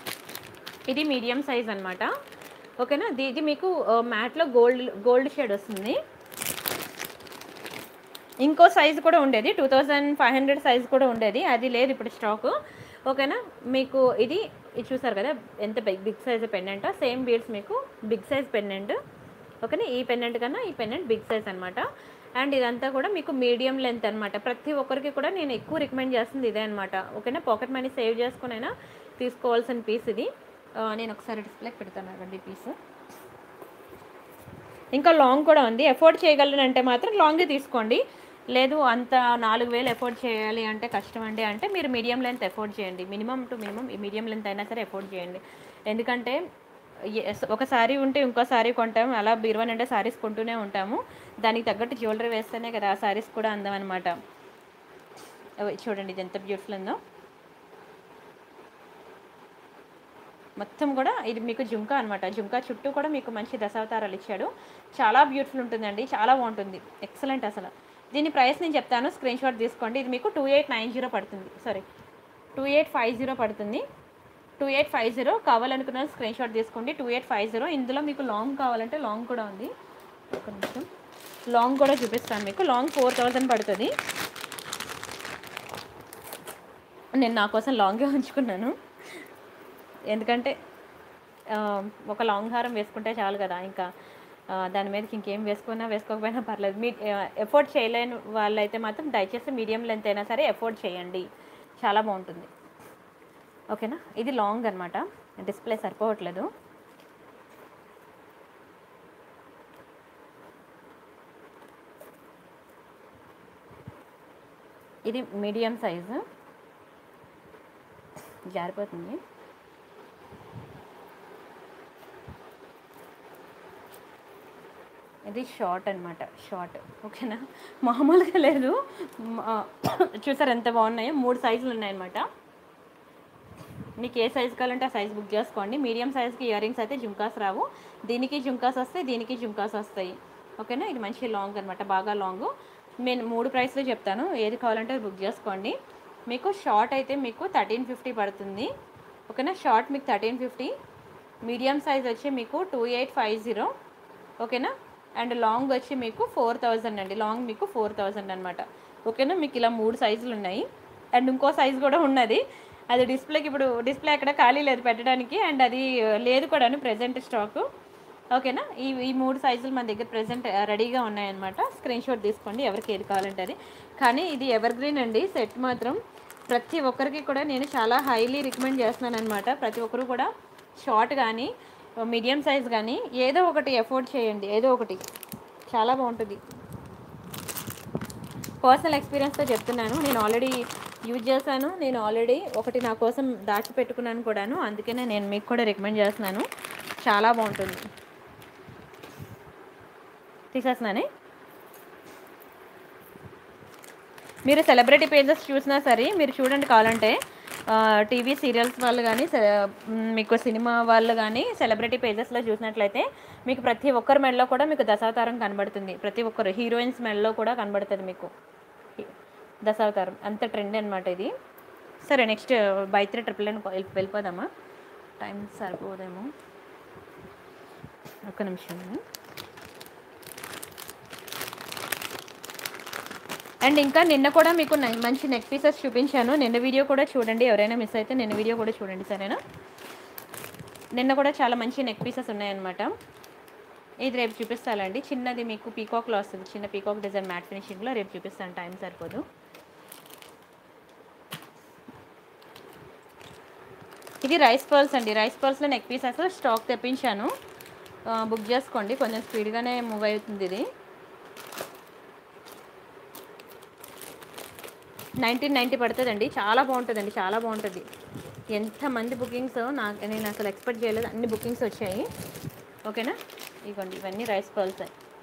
ఇది మీడియం సైజ్ అనమాట. ఓకేనా, ఇది మీకు మ్యాట్లో గోల్డ్ షేడ్ వస్తుంది. ఇంకో సైజు కూడా ఉండేది, 2500 సైజు కూడా ఉండేది, అది లేదు ఇప్పుడు స్టాకు. ఓకేనా, మీకు ఇది చూసారు కదా ఎంత big size pendant. Same beads మీకు బిగ్ సైజ్ పెండెంట్. ఓకేనా, ఈ పెండెంట్ కన్నా ఈ పెండెంట్ బిగ్ సైజ్ అనమాట. అండ్ ఇదంతా కూడా మీకు మీడియం లెంత్ అనమాట. ప్రతి ఒక్కరికి కూడా నేను ఎక్కువ రికమెండ్ చేస్తుంది ఇదే అనమాట. ఓకేనా, పాకెట్ మనీ సేవ్ చేసుకునైనా తీసుకోవాల్సిన పీస్ ఇది. నేను ఒకసారి డిస్ప్లేకి పెడతాను అండి పీస్. ఇంకా లాంగ్ కూడా ఉంది. ఎఫోర్డ్ చేయగలనంటే మాత్రం లాంగే తీసుకోండి. లేదు అంత 4000 ఎఫోర్డ్ చేయాలి అంటే కష్టం అండి అంటే మీరు మీడియం లెంత్ ఎఫోర్డ్ చేయండి. మినిమం టు మినిమం ఈ మీడియం లెంత్ అయినా సరే ఎఫోర్డ్ చేయండి. ఎందుకంటే ఒక శారీ ఉంటే ఇంకో శారీ కొంటాము, అలా బీరువా నిండా శారీస్ కొంటూనే ఉంటాము. దానికి తగ్గట్టు జ్యువెలరీ వేస్తేనే కదా ఆ శారీస్ కూడా అందం అనమాట. చూడండి ఇది ఎంత బ్యూటిఫుల్ ఉందో. మొత్తం కూడా ఇది మీకు జుంకా అనమాట. జుంకా చుట్టూ కూడా మీకు మంచి దశావతారాలు ఇచ్చాడు. చాలా బ్యూటిఫుల్ ఉంటుందండి, చాలా బాగుంటుంది, ఎక్సలెంట్ అసలు. దీని ప్రైస్ నేను చెప్తాను, స్క్రీన్ షాట్ తీసుకోండి. ఇది మీకు 2890 పడుతుంది, సారీ 2850 పడుతుంది. 2850 కావాలనుకున్న స్క్రీన్ షాట్ తీసుకోండి. 2850. ఇందులో మీకు లాంగ్ కావాలంటే లాంగ్ కూడా ఉంది. ఒక నిమిషం, లాంగ్ కూడా చూపిస్తాను మీకు. లాంగ్ 4000 పడుతుంది. నేను నా కోసం లాంగే ఉంచుకున్నాను, ఎందుకంటే ఒక లాంగ్ హారం వేసుకుంటే చాలు కదా, ఇంకా దాని మీదకి ఇంకేం వేసుకున్నా వేసుకోకపోయినా పర్లేదు. మీ ఎఫోర్డ్ చేయలేని వాళ్ళైతే మాత్రం దయచేసి మీడియం లెంత్ అయినా సరే ఎఫోర్డ్ చేయండి, చాలా బాగుంటుంది. ఓకేనా, ఇది లాంగ్ అనమాట, డిస్ప్లే సరిపోవట్లేదు. ఇది మీడియం సైజు, జారిపోతుంది. ఇది షార్ట్ అనమాట, షార్ట్. ఓకేనా, మామూలుగా లేదు. చూసారు ఎంత బాగున్నాయో, 3 సైజులు ఉన్నాయన్నమాట. మీకు ఏ సైజు కావాలంటే ఆ సైజ్ బుక్ చేసుకోండి. మీడియం సైజ్కి ఇయర్ రింగ్స్ అయితే జుంకాస్ రావు, దీనికి జుంకాస్ వస్తాయి, దీనికి జుంకాస్ వస్తాయి. ఓకేనా, ఇది మంచి లాంగ్ అనమాట, బాగా లాంగ్. నేను 3 ప్రైస్లో చెప్తాను, ఏది కావాలంటే బుక్ చేసుకోండి. మీకు షార్ట్ అయితే మీకు 1350 పడుతుంది. ఓకేనా, షార్ట్ మీకు 1350, మీడియం సైజ్ వచ్చి మీకు 2850. ఓకేనా, అండ్ లాంగ్ వచ్చి మీకు 4000 అండి. లాంగ్ మీకు 4000 అనమాట. ఓకేనా, మీకు ఇలా 3 సైజులు ఉన్నాయి. అండ్ ఇంకో సైజు కూడా ఉన్నది, అది డిస్ప్లేకి ఇప్పుడు డిస్ప్లే అక్కడ ఖాళీ లేదు పెట్టడానికి, అండ్ అది లేదు కూడా ప్రెజెంట్ స్టాకు. ఓకేనా, ఈ 3 సైజులు మన దగ్గర ప్రెజెంట్ రెడీగా ఉన్నాయన్నమాట. స్క్రీన్ షాట్ తీసుకోండి ఎవరికి ఏది కావాలంటే అది. కానీ ఇది ఎవర్ గ్రీన్ అండి, సెట్ మాత్రం ప్రతి ఒక్కరికి కూడా నేను చాలా హైలీ రికమెండ్ చేస్తున్నాను అనమాట. ప్రతి ఒక్కరు కూడా షార్ట్ కానీ మీడియం సైజ్ కానీ ఏదో ఒకటి ఎఫోర్డ్ చేయండి, ఏదో ఒకటి, చాలా బాగుంటుంది. పర్సనల్ ఎక్స్పీరియన్స్తో చెప్తున్నాను, నేను ఆల్రెడీ యూజ్ చేశాను, నేను ఆల్రెడీ ఒకటి నా కోసం దాచిపెట్టుకున్నాను కూడాను, అందుకనే నేను మీకు కూడా రికమెండ్ చేస్తున్నాను, చాలా బాగుంటుంది. తీసేస్తున్నానే, మీరు సెలబ్రిటీ పేజెస్ చూసినా సరే మీరు చూడండి కావాలంటే, టీవీ సీరియల్స్ వాళ్ళు కానీ మీకు సినిమా వాళ్ళు కానీ సెలబ్రిటీ పేజెస్లో చూసినట్లయితే మీకు ప్రతి ఒక్కరి మెడలో కూడా మీకు దశావతారం కనబడుతుంది. ప్రతి ఒక్కరు హీరోయిన్స్ మెడలో కూడా కనబడుతుంది మీకు దశావతారం, అంత ట్రెండ్ అనమాట ఇది. సరే నెక్స్ట్ బై 3 999 వెళ్ళిపోదామా, టైం సరిపోదేమో, ఒక్క నిమిషం. అండ్ ఇంకా నిన్న కూడా మీకు మంచి నెక్ పీసెస్ చూపించాను, నిన్న వీడియో కూడా చూడండి, ఎవరైనా మిస్ అయితే నిన్న వీడియో కూడా చూడండి, సరేనా. నిన్న కూడా చాలా మంచి నెక్ పీసెస్ ఉన్నాయన్నమాట. ఇది రేపు చూపిస్తానండి, చిన్నది మీకు పీకాక్లో వస్తుంది, చిన్న పీకాక్ డిజైన్ మ్యాట్ ఫినిషింగ్లో రేపు చూపిస్తాను, టైం సరిపోదు. ఇది రైస్ పర్ల్స్ అండి, రైస్ పర్ల్స్లో నెక్ పీసెస్ స్టాక్ తెప్పించాను, బుక్ చేసుకోండి, కొంచెం స్పీడ్గానే మూవ్ అవుతుంది. ఇది 1990 పడుతుందండి, చాలా బాగుంటుందండి, చాలా బాగుంటుంది. ఎంతమంది బుకింగ్స్ నేను అసలు ఎక్స్పెక్ట్ చేయలేదు, అన్ని బుకింగ్స్ వచ్చాయి. ఓకేనా, ఇవ్వండి ఇవన్నీ rice pearls,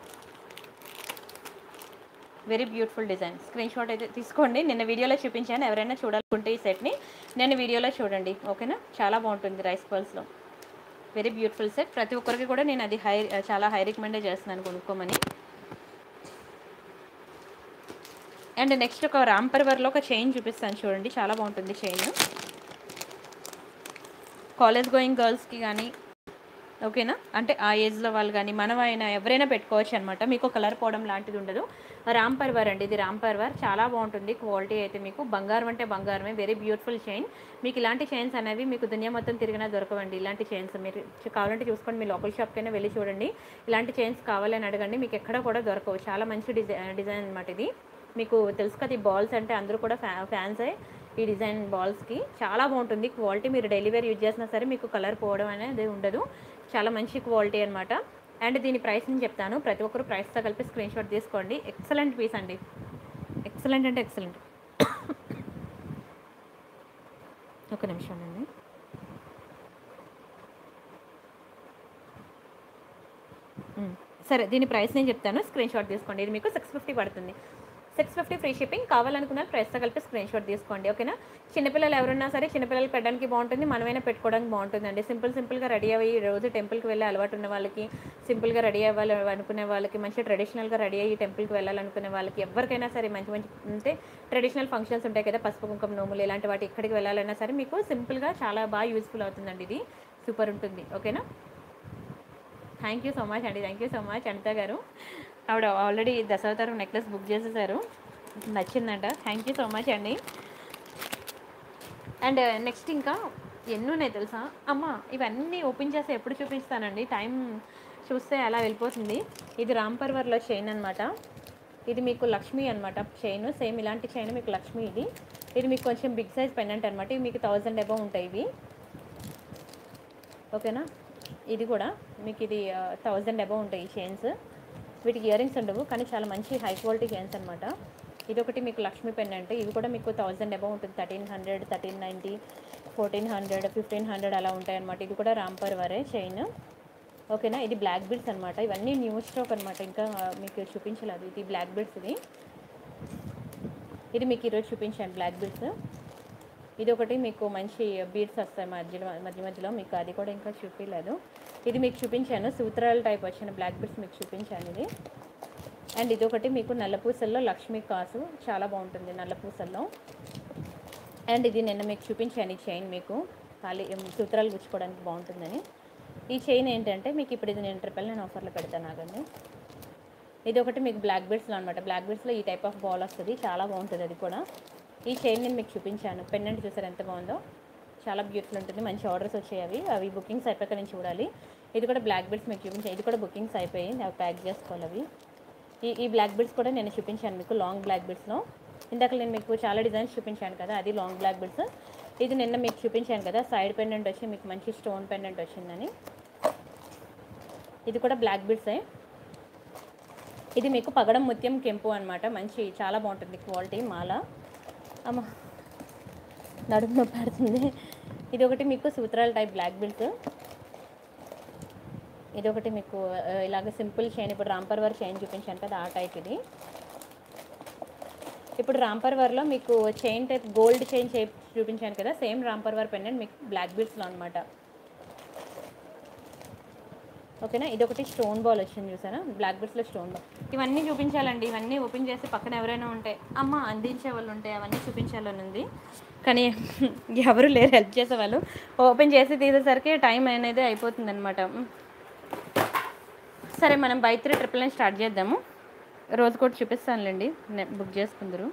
very beautiful design. Screen shot అయితే తీసుకోండి, నిన్న వీడియోలో చూపించాను, ఎవరైనా చూడాలనుకుంటే ఈ సెట్ని నేను వీడియోలో చూడండి. ఓకేనా, చాలా బాగుంటుంది రైస్ పర్ల్స్లో, వెరీ బ్యూటిఫుల్ సెట్. ప్రతి ఒక్కరికి కూడా నేను అది చాలా హై రికమెండే చేస్తున్నాను కొనుక్కోమని. అండ్ నెక్స్ట్ ఒక రామ్ పరివార్లో ఒక చైన్ చూపిస్తాను చూడండి, చాలా బాగుంటుంది చైన్. కాలేజ్ గోయింగ్ గర్ల్స్కి కానీ, ఓకేనా, అంటే ఆ ఏజ్లో వాళ్ళు కానీ మనమైనా ఎవరైనా పెట్టుకోవచ్చు అనమాట, మీకు కలర్ పోవడం లాంటిది ఉండదు. రామ్ పరివార్ అండి, ఇది రామ్ పరివార్, చాలా బాగుంటుంది. క్వాలిటీ అయితే మీకు బంగారం అంటే బంగారమే, వెరీ బ్యూటిఫుల్ చైన్. మీకు ఇలాంటి చైన్స్ అనేవి మీకు దునియా మొత్తం తిరిగినా దొరకవండి. ఇలాంటి చైన్స్ మీరు కావాలంటే చూసుకోండి, మీ లోకల్ షాప్కైనా వెళ్ళి చూడండి, ఇలాంటి చైన్స్ కావాలని అడగండి, మీకు ఎక్కడ కూడా దొరకవు. చాలా మంచి డిజైన్ అనమాట ఇది. మీకు తెలుసు కదా, ఈ బాల్స్ అంటే అందరూ కూడా ఫ్యాన్సే ఈ డిజైన్ బాల్స్కి, చాలా బాగుంటుంది క్వాలిటీ. మీరు డైలీ వేర్ యూజ్ చేసినా సరే మీకు కలర్ పోవడం అనేది ఉండదు, చాలా మంచి క్వాలిటీ అనమాట. అండ్ దీని ప్రైస్ నేను చెప్తాను, ప్రతి ఒక్కరు ప్రైస్తో కలిపి స్క్రీన్ షాట్ తీసుకోండి. ఎక్సలెంట్ పీస్ అండి, ఎక్సలెంట్ అంటే ఎక్సలెంట్. ఒక నిమిషం అండి, సరే దీని ప్రైస్ నేను చెప్తాను, స్క్రీన్ షాట్ తీసుకోండి. ఇది మీకు 650 పడుతుంది. 650 ఫ్రీ షిప్పింగ్. కావాలనుకున్న ప్రైస్తో కలిపి స్క్రీన్ షాట్ తీసుకోండి, ఓకేనా. చిన్నపిల్లలు ఎవరున్నా సరే చిన్నపిల్లలు పెట్టడానికి బాగుంటుంది, మనమైనా పెట్టుకోవడానికి బాగుంటుందండి. సింపుల్గా రెడీ అయ్యి రోజు టెంపుల్కి వెళ్ళే అలవాటు ఉన్న వాళ్ళకి, సింపుల్గా రెడీ అవ్వాలి అనుకునే వాళ్ళకి, మంచి ట్రెడిషనల్గా రెడీ అయ్యి టెంపుల్కి వెళ్ళాలనుకునే వాళ్ళకి, ఎవరికైనా సరే మంచి అంటే ట్రెడిషనల్ ఫంక్షన్స్ ఉంటాయి కదా, పసుపు కుంకుమ నోములు ఇలాంటి వాటి ఎక్కడికి వెళ్ళాలన్నా సరే మీకు సింపుల్గా చాలా బాగా యూస్ఫుల్ అవుతుందండి. ఇది సూపర్ ఉంటుంది, ఓకేనా. థ్యాంక్ యూ సో మచ్ అండి, thank you so much Anitha గారు. ఆవిడ ఆల్రెడీ దశావతారం నెక్లెస్ బుక్ చేసేసారు, నచ్చిందంట. థ్యాంక్ యూ సో మచ్ అండి. అండ్ నెక్స్ట్ ఇంకా ఎన్ని ఉన్నాయి తెలుసా అమ్మ, ఇవన్నీ ఓపెన్ చేసి ఎప్పుడు చూపిస్తానండి, టైం చూస్తే అలా వెళ్ళిపోతుంది. ఇది రామ్ పర్వర్లో చైన్ అనమాట. ఇది మీకు లక్ష్మి అనమాట చైన్, సేమ్ ఇలాంటి చైన్ మీకు లక్ష్మి. ఇది మీకు కొంచెం బిగ్ సైజ్ పెండెంట్ అనమాట. ఇవి మీకు 1000 అబౌవ్ ఉంటాయి ఇవి, ఓకేనా. ఇది కూడా మీకు ఇది 1000 అబౌవ్ ఉంటాయి ఈ చైన్స్. వీటికి ఇయర్ రింగ్స్ ఉండవు కానీ చాలా మంచి హై క్వాలిటీ చైన్స్ అనమాట. ఇది ఒకటి మీకు లక్ష్మీ పెండెంట్. ఇవి కూడా మీకు 1000 అబౌవ్ ఉంటుంది. 1300, 1390, 1400, 1500 అలా ఉంటాయి అనమాట. ఇది కూడా రామ్ పర్వరే చైన్, ఓకేనా. ఇది బ్లాక్ బీడ్స్ అనమాట. ఇవన్నీ న్యూ స్టాక్ అనమాట, ఇంకా మీకు చూపించలేదు. ఇది బ్లాక్ బీడ్స్. ఇది మీకు ఈరోజు చూపించాను బ్లాక్ బీడ్స్. ఇది ఒకటి మీకు మంచి బీడ్స్ వస్తాయి మధ్యలో మీకు, అది కూడా ఇంకా చూపించలేదు. ఇది మీకు చూపించాను, సూత్రాల టైప్ వచ్చిన బ్లాక్ బీడ్స్ మీకు చూపించాను ఇది. అండ్ ఇది ఒకటి మీకు నల్లపూసల్లో లక్ష్మీ కాసు, చాలా బాగుంటుంది నల్లపూసల్లో. అండ్ ఇది నిన్న మీకు చూపించాను ఈ చైన్, మీకు ఖాళీ సూత్రాలు గుచ్చుకోవడానికి బాగుంటుందని. ఈ చైన్ ఏంటంటే మీకు ఇప్పుడు ఇది నేను 999 ఆఫర్లో పెడతాను ఆగండి. ఇది ఒకటి మీకు బ్లాక్ బీడ్స్లో అనమాట. బ్లాక్ బీడ్స్లో ఈ టైప్ ఆఫ్ బాల్ వస్తుంది, చాలా బాగుంటుంది అది కూడా. ఈ చైన్ నేను మీకు చూపించాను, పెండెంట్ చూసారు ఎంత బాగుందో, చాలా బ్యూటిఫుల్ ఉంటుంది. మంచి ఆర్డర్స్ వచ్చాయి, అవి బుకింగ్స్ అయిపోయాక నేను చూడాలి. ఇది కూడా బ్లాక్ బీడ్స్ మీకు చూపించాను, ఇది కూడా బుకింగ్స్ అయిపోయి అవి ప్యాక్ చేసుకోవాలి అవి. ఈ బ్లాక్ బీడ్స్ కూడా నేను చూపించాను మీకు, లాంగ్ బ్లాక్ బీడ్స్లో. ఇందాక నేను మీకు చాలా డిజైన్స్ చూపించాను కదా, అది లాంగ్ బ్లాక్ బీడ్స్. ఇది నిన్న మీకు చూపించాను కదా, సైడ్ పెండెంట్ వచ్చి మీకు మంచి స్టోన్ పెండెంట్ వచ్చిందని. ఇది కూడా బ్లాక్ బీడ్సే. ఇది మీకు పగడం ముత్యం కెంపు అనమాట, మంచి చాలా బాగుంటుంది క్వాలిటీ మాల. అమ్మ నడుము నొప్పి పడుతుంది. ఇది ఒకటి మీకు సూత్రాల టైప్ బ్లాక్ బీడ్స్. ఇది ఒకటి మీకు ఇలాగ సింపుల్ చైన్, ఇప్పుడు రామ్ పర్వర్ చైన్ చూపించాను కదా ఆ టైప్ ఇది. ఇప్పుడు రామ్ పర్వర్లో మీకు చైన్ టైప్ గోల్డ్ చైన్ చూపించాను కదా, సేమ్ రామ్ పర్వర్ పెండెంట్ మీకు బ్లాక్ బీడ్స్లో అనమాట, ఓకేనా. ఇది ఒకటి స్టోన్ బాల్ వచ్చింది చూసారా, బ్లాక్ బీడ్స్లో స్టోన్ బాల్. ఇవన్నీ చూపించాలండి, ఇవన్నీ ఓపెన్ చేసి పక్కన ఎవరైనా ఉంటే అమ్మ అందించే వాళ్ళు ఉంటే అవన్నీ చూపించాలని ఉంది, కానీ ఎవరు లేరు హెల్ప్ చేసేవాళ్ళు. ఓపెన్ చేసి తీసేసరికి టైం అనేది అయిపోతుంది అనమాట. సరే మనం బై 3 999 స్టార్ట్ చేద్దాము. రోజు కూడా చూపిస్తానులేండి, బుక్ చేసుకుందరు.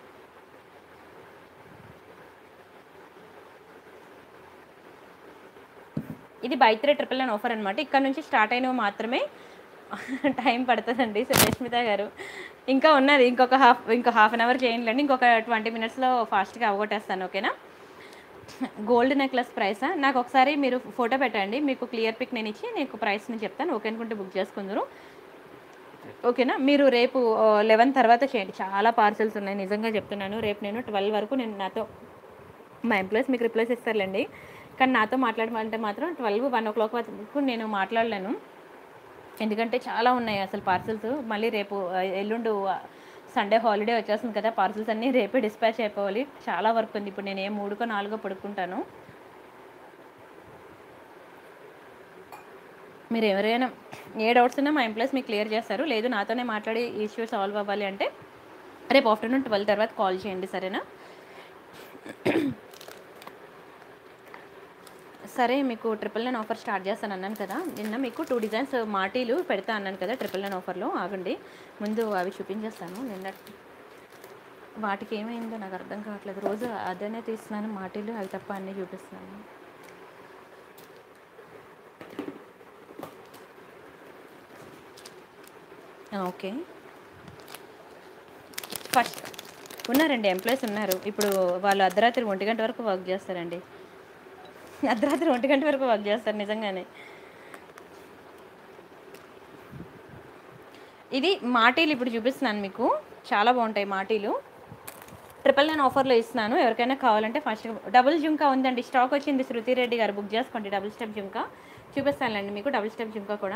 ఇది బై 3 999 ఆఫర్ అనమాట. ఇక్కడ నుంచి స్టార్ట్ అయినవి మాత్రమే, టైం పడుతుందండి సురేష్మిత గారు. ఇంకా ఉన్నది, ఇంకో హాఫ్ అన్ అవర్ చేయండి, ఇంకొక 20 మినిట్స్లో ఫాస్ట్గా అవగొట్టేస్తాను, ఓకేనా. గోల్డ్ నెక్లెస్ ప్రైసా, నాకు ఒకసారి మీరు ఫోటో పెట్టండి, మీకు క్లియర్ పిక్ నేను ఇచ్చి నీకు ప్రైస్ నేను చెప్తాను, ఓకే అనుకుంటే బుక్ చేసుకుందరు, ఓకేనా. మీరు రేపు 11 తర్వాత చేయండి, చాలా పార్సల్స్ ఉన్నాయి నిజంగా చెప్తున్నాను. రేపు నేను 12 వరకు నాతో మా ఎంప్లాయీస్ మీకు రిప్లైస్ ఇస్తారులేండి, కానీ నాతో మాట్లాడమంటే మాత్రం 12, 1 o'clock వరకు నేను మాట్లాడలేను, ఎందుకంటే చాలా ఉన్నాయి అసలు పార్సల్స్. మళ్ళీ రేపు ఎల్లుండు సండే హాలిడే వచ్చేస్తుంది కదా, పార్సల్స్ అన్నీ రేపే డిస్పాచ్ అయిపోవాలి, చాలా వర్క్ ఉంది. ఇప్పుడు నేను 3కో 4కో పడుకుంటాను. మీరు ఎవరైనా ఏ డౌట్స్ ఉన్నా మా ఎంప్లాయీస్ మీకు క్లియర్ చేస్తారు, లేదు నాతోనే మాట్లాడి ఇష్యూ సాల్వ్ అవ్వాలి అంటే రేపు ఆఫ్టర్నూన్ 12 తర్వాత కాల్ చేయండి, సరేనా. సరే మీకు 999 ఆఫర్ స్టార్ట్ చేస్తాను అన్నాను కదా, నిన్న మీకు 2 డిజైన్స్ మాటీలు పెడతా అన్నాను కదా 999 ఆఫర్లో. ఆగండి ముందు అవి చూపించేస్తాను. నిన్న వాటికి ఏమైందో నాకు అర్థం కావట్లేదు, రోజు అదనే తీస్తున్నాను మాటీలు, అవి తప్ప అన్నీ చూపిస్తున్నాను. ఓకే, ఫస్ట్ ఉన్నారండి ఎంప్లాయీస్ ఉన్నారు, ఇప్పుడు వాళ్ళు అర్ధరాత్రి 1 గంట వరకు వర్క్ చేస్తారండి, అర్ధరాత్రి 1 గంట వరకు వర్క్ చేస్తారు నిజంగానే. ఇది మాటీలు ఇప్పుడు చూపిస్తున్నాను మీకు, చాలా బాగుంటాయి మాటీలు. 999 ఆఫర్లో ఇస్తున్నాను, ఎవరికైనా కావాలంటే ఫస్ట్. డబుల్ జుంకా ఉందండి, స్టాక్ వచ్చింది, శృతి రెడ్డి గారు బుక్ చేసుకోండి. డబుల్ స్టెప్ జుంకా చూపిస్తానులేండి మీకు, డబుల్ స్టెప్ జుంకా కూడా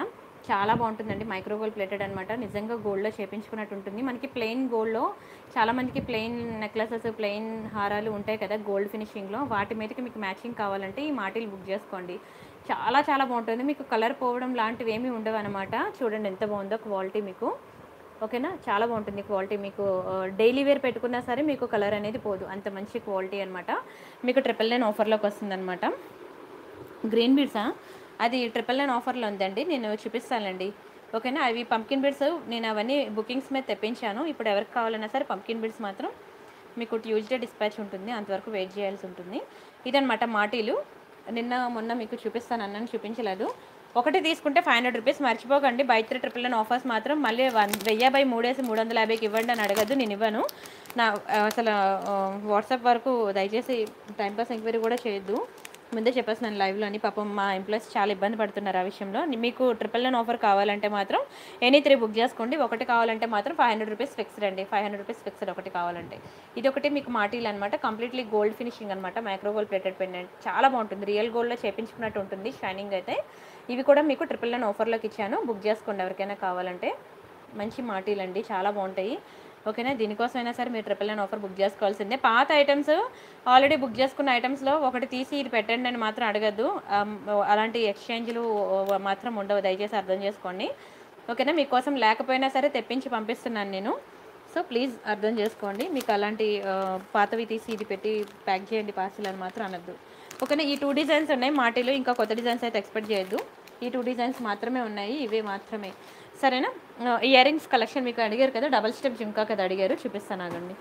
చాలా బాగుంటుందండి. మైక్రో గోల్డ్ ప్లేటెడ్ అనమాట. నిజంగా గోల్డ్‌లో చేపించుకున్నట్టు ఉంటుంది. మనకి ప్లెయిన్ గోల్డ్‌లో చాలామందికి ప్లెయిన్ నెక్లెసెస్, ప్లెయిన్ హారాలు ఉంటాయి కదా గోల్డ్ ఫినిషింగ్‌లో. వాటి మీదకి మీకు మ్యాచింగ్ కావాలంటే ఈ మాటీలు బుక్ చేసుకోండి. చాలా చాలా బాగుంటుంది. మీకు కలర్ పోవడం లాంటివి ఏమీ ఉండవనమాట. చూడండి ఎంత బాగుందో క్వాలిటీ మీకు. ఓకేనా, చాలా బాగుంటుంది క్వాలిటీ. మీకు డైలీ వేర్ పెట్టుకున్నా సరే మీకు కలర్ అనేది పోదు. అంత మంచి క్వాలిటీ అనమాట. మీకు 999 ఆఫర్లోకి వస్తుందన్నమాట. గ్రీన్ బీడ్సా, అది 999 ఆఫర్లో ఉందండి. నేను చూపిస్తానండి. ఓకేనా, అవి పంకిన్ బీడ్స్ నేను అవన్నీ బుకింగ్స్ మీద తెప్పించాను. ఇప్పుడు ఎవరికి కావాలన్నా సరే పంకిన్ బీడ్స్ మాత్రం మీకు ట్యూస్డే డిస్పాచ్ ఉంటుంది, అంతవరకు వెయిట్ చేయాల్సి ఉంటుంది. ఇదనమాట మాటీలు. నిన్న మొన్న మీకు చూపిస్తాను అన్నాను, చూపించలేదు. ఒకటి తీసుకుంటే 500 రూపీస్. మర్చిపోకండి, బై 3 999 ఆఫర్స్ మాత్రం మళ్ళీ 1000 బై 3 వేసి 350కి ఇవ్వండి అని అడగద్దు, నేను ఇవ్వను. నా అసలు వాట్సాప్ వరకు దయచేసి టైంపాస్ ఎంక్వైరీ కూడా చేయొద్దు. ముందే చెప్పేస్తున్నాను లైవ్లోని. పాపం మా ఎంప్లాయీస్ చాలా ఇబ్బంది పడుతున్నారు ఆ విషయంలో. మీకు 999 ఆఫర్ కావాలంటే మాత్రం ఎనీ 3 బుక్ చేసుకోండి. ఒకటి కావాలంటే మాత్రం 500 రూపీస్ ఫిక్స్డ్ అండి. 500 రూపీస్ ఫిక్స్డ్ ఒకటి కావాలంటే. ఇది ఒకటి మీకు మాటీలు అనమాట. కంప్లీట్లీ గోల్డ్ ఫినిషింగ్ అనమాట. మైక్రో గోల్డ్ ప్లేటెడ్ పెండెంట్ చాలా బాగుంటుంది. రియల్ గోల్డ్లో చేపించుకున్నట్టు ఉంటుంది షైనింగ్ అయితే. ఇవి కూడా మీకు 999 ఆఫర్లోకి ఇచ్చాను, బుక్ చేసుకోండి ఎవరికైనా కావాలంటే. మంచి మాటీలు అండి, చాలా బాగుంటాయి. ఓకేనా, దీనికోసమైనా సరే మీరు 999 ఆఫర్ బుక్ చేసుకోవాల్సిందే. పాత ఐటమ్స్ ఆల్రెడీ బుక్ చేసుకున్న ఐటమ్స్లో ఒకటి తీసి ఇది పెట్టండి అని మాత్రం అడగద్దు. అలాంటి ఎక్స్చేంజ్లు మాత్రం ఉండవు, దయచేసి అర్థం చేసుకోండి. ఓకేనా, మీకోసం లేకపోయినా సరే తెప్పించి పంపిస్తున్నాను నేను. సో ప్లీజ్ అర్థం చేసుకోండి. మీకు అలాంటి పాతవి తీసి ఇది పెట్టి ప్యాక్ చేయండి పార్సిల్ అని మాత్రం అనద్దు. ఓకేనా, ఈ 2 డిజైన్స్ ఉన్నాయి మాటీలు. ఇంకా కొత్త డిజైన్స్ అయితే ఎక్స్పెక్ట్ చేయొద్దు. ఈ 2 డిజైన్స్ మాత్రమే ఉన్నాయి, ఇవే మాత్రమే. సరేనా, ఇయర్ రింగ్స్ కలెక్షన్ మీకు అడిగారు కదా, డబల్ స్టెప్ జుంకా కదా అడిగారు, చూపిస్తాను ఆగండి.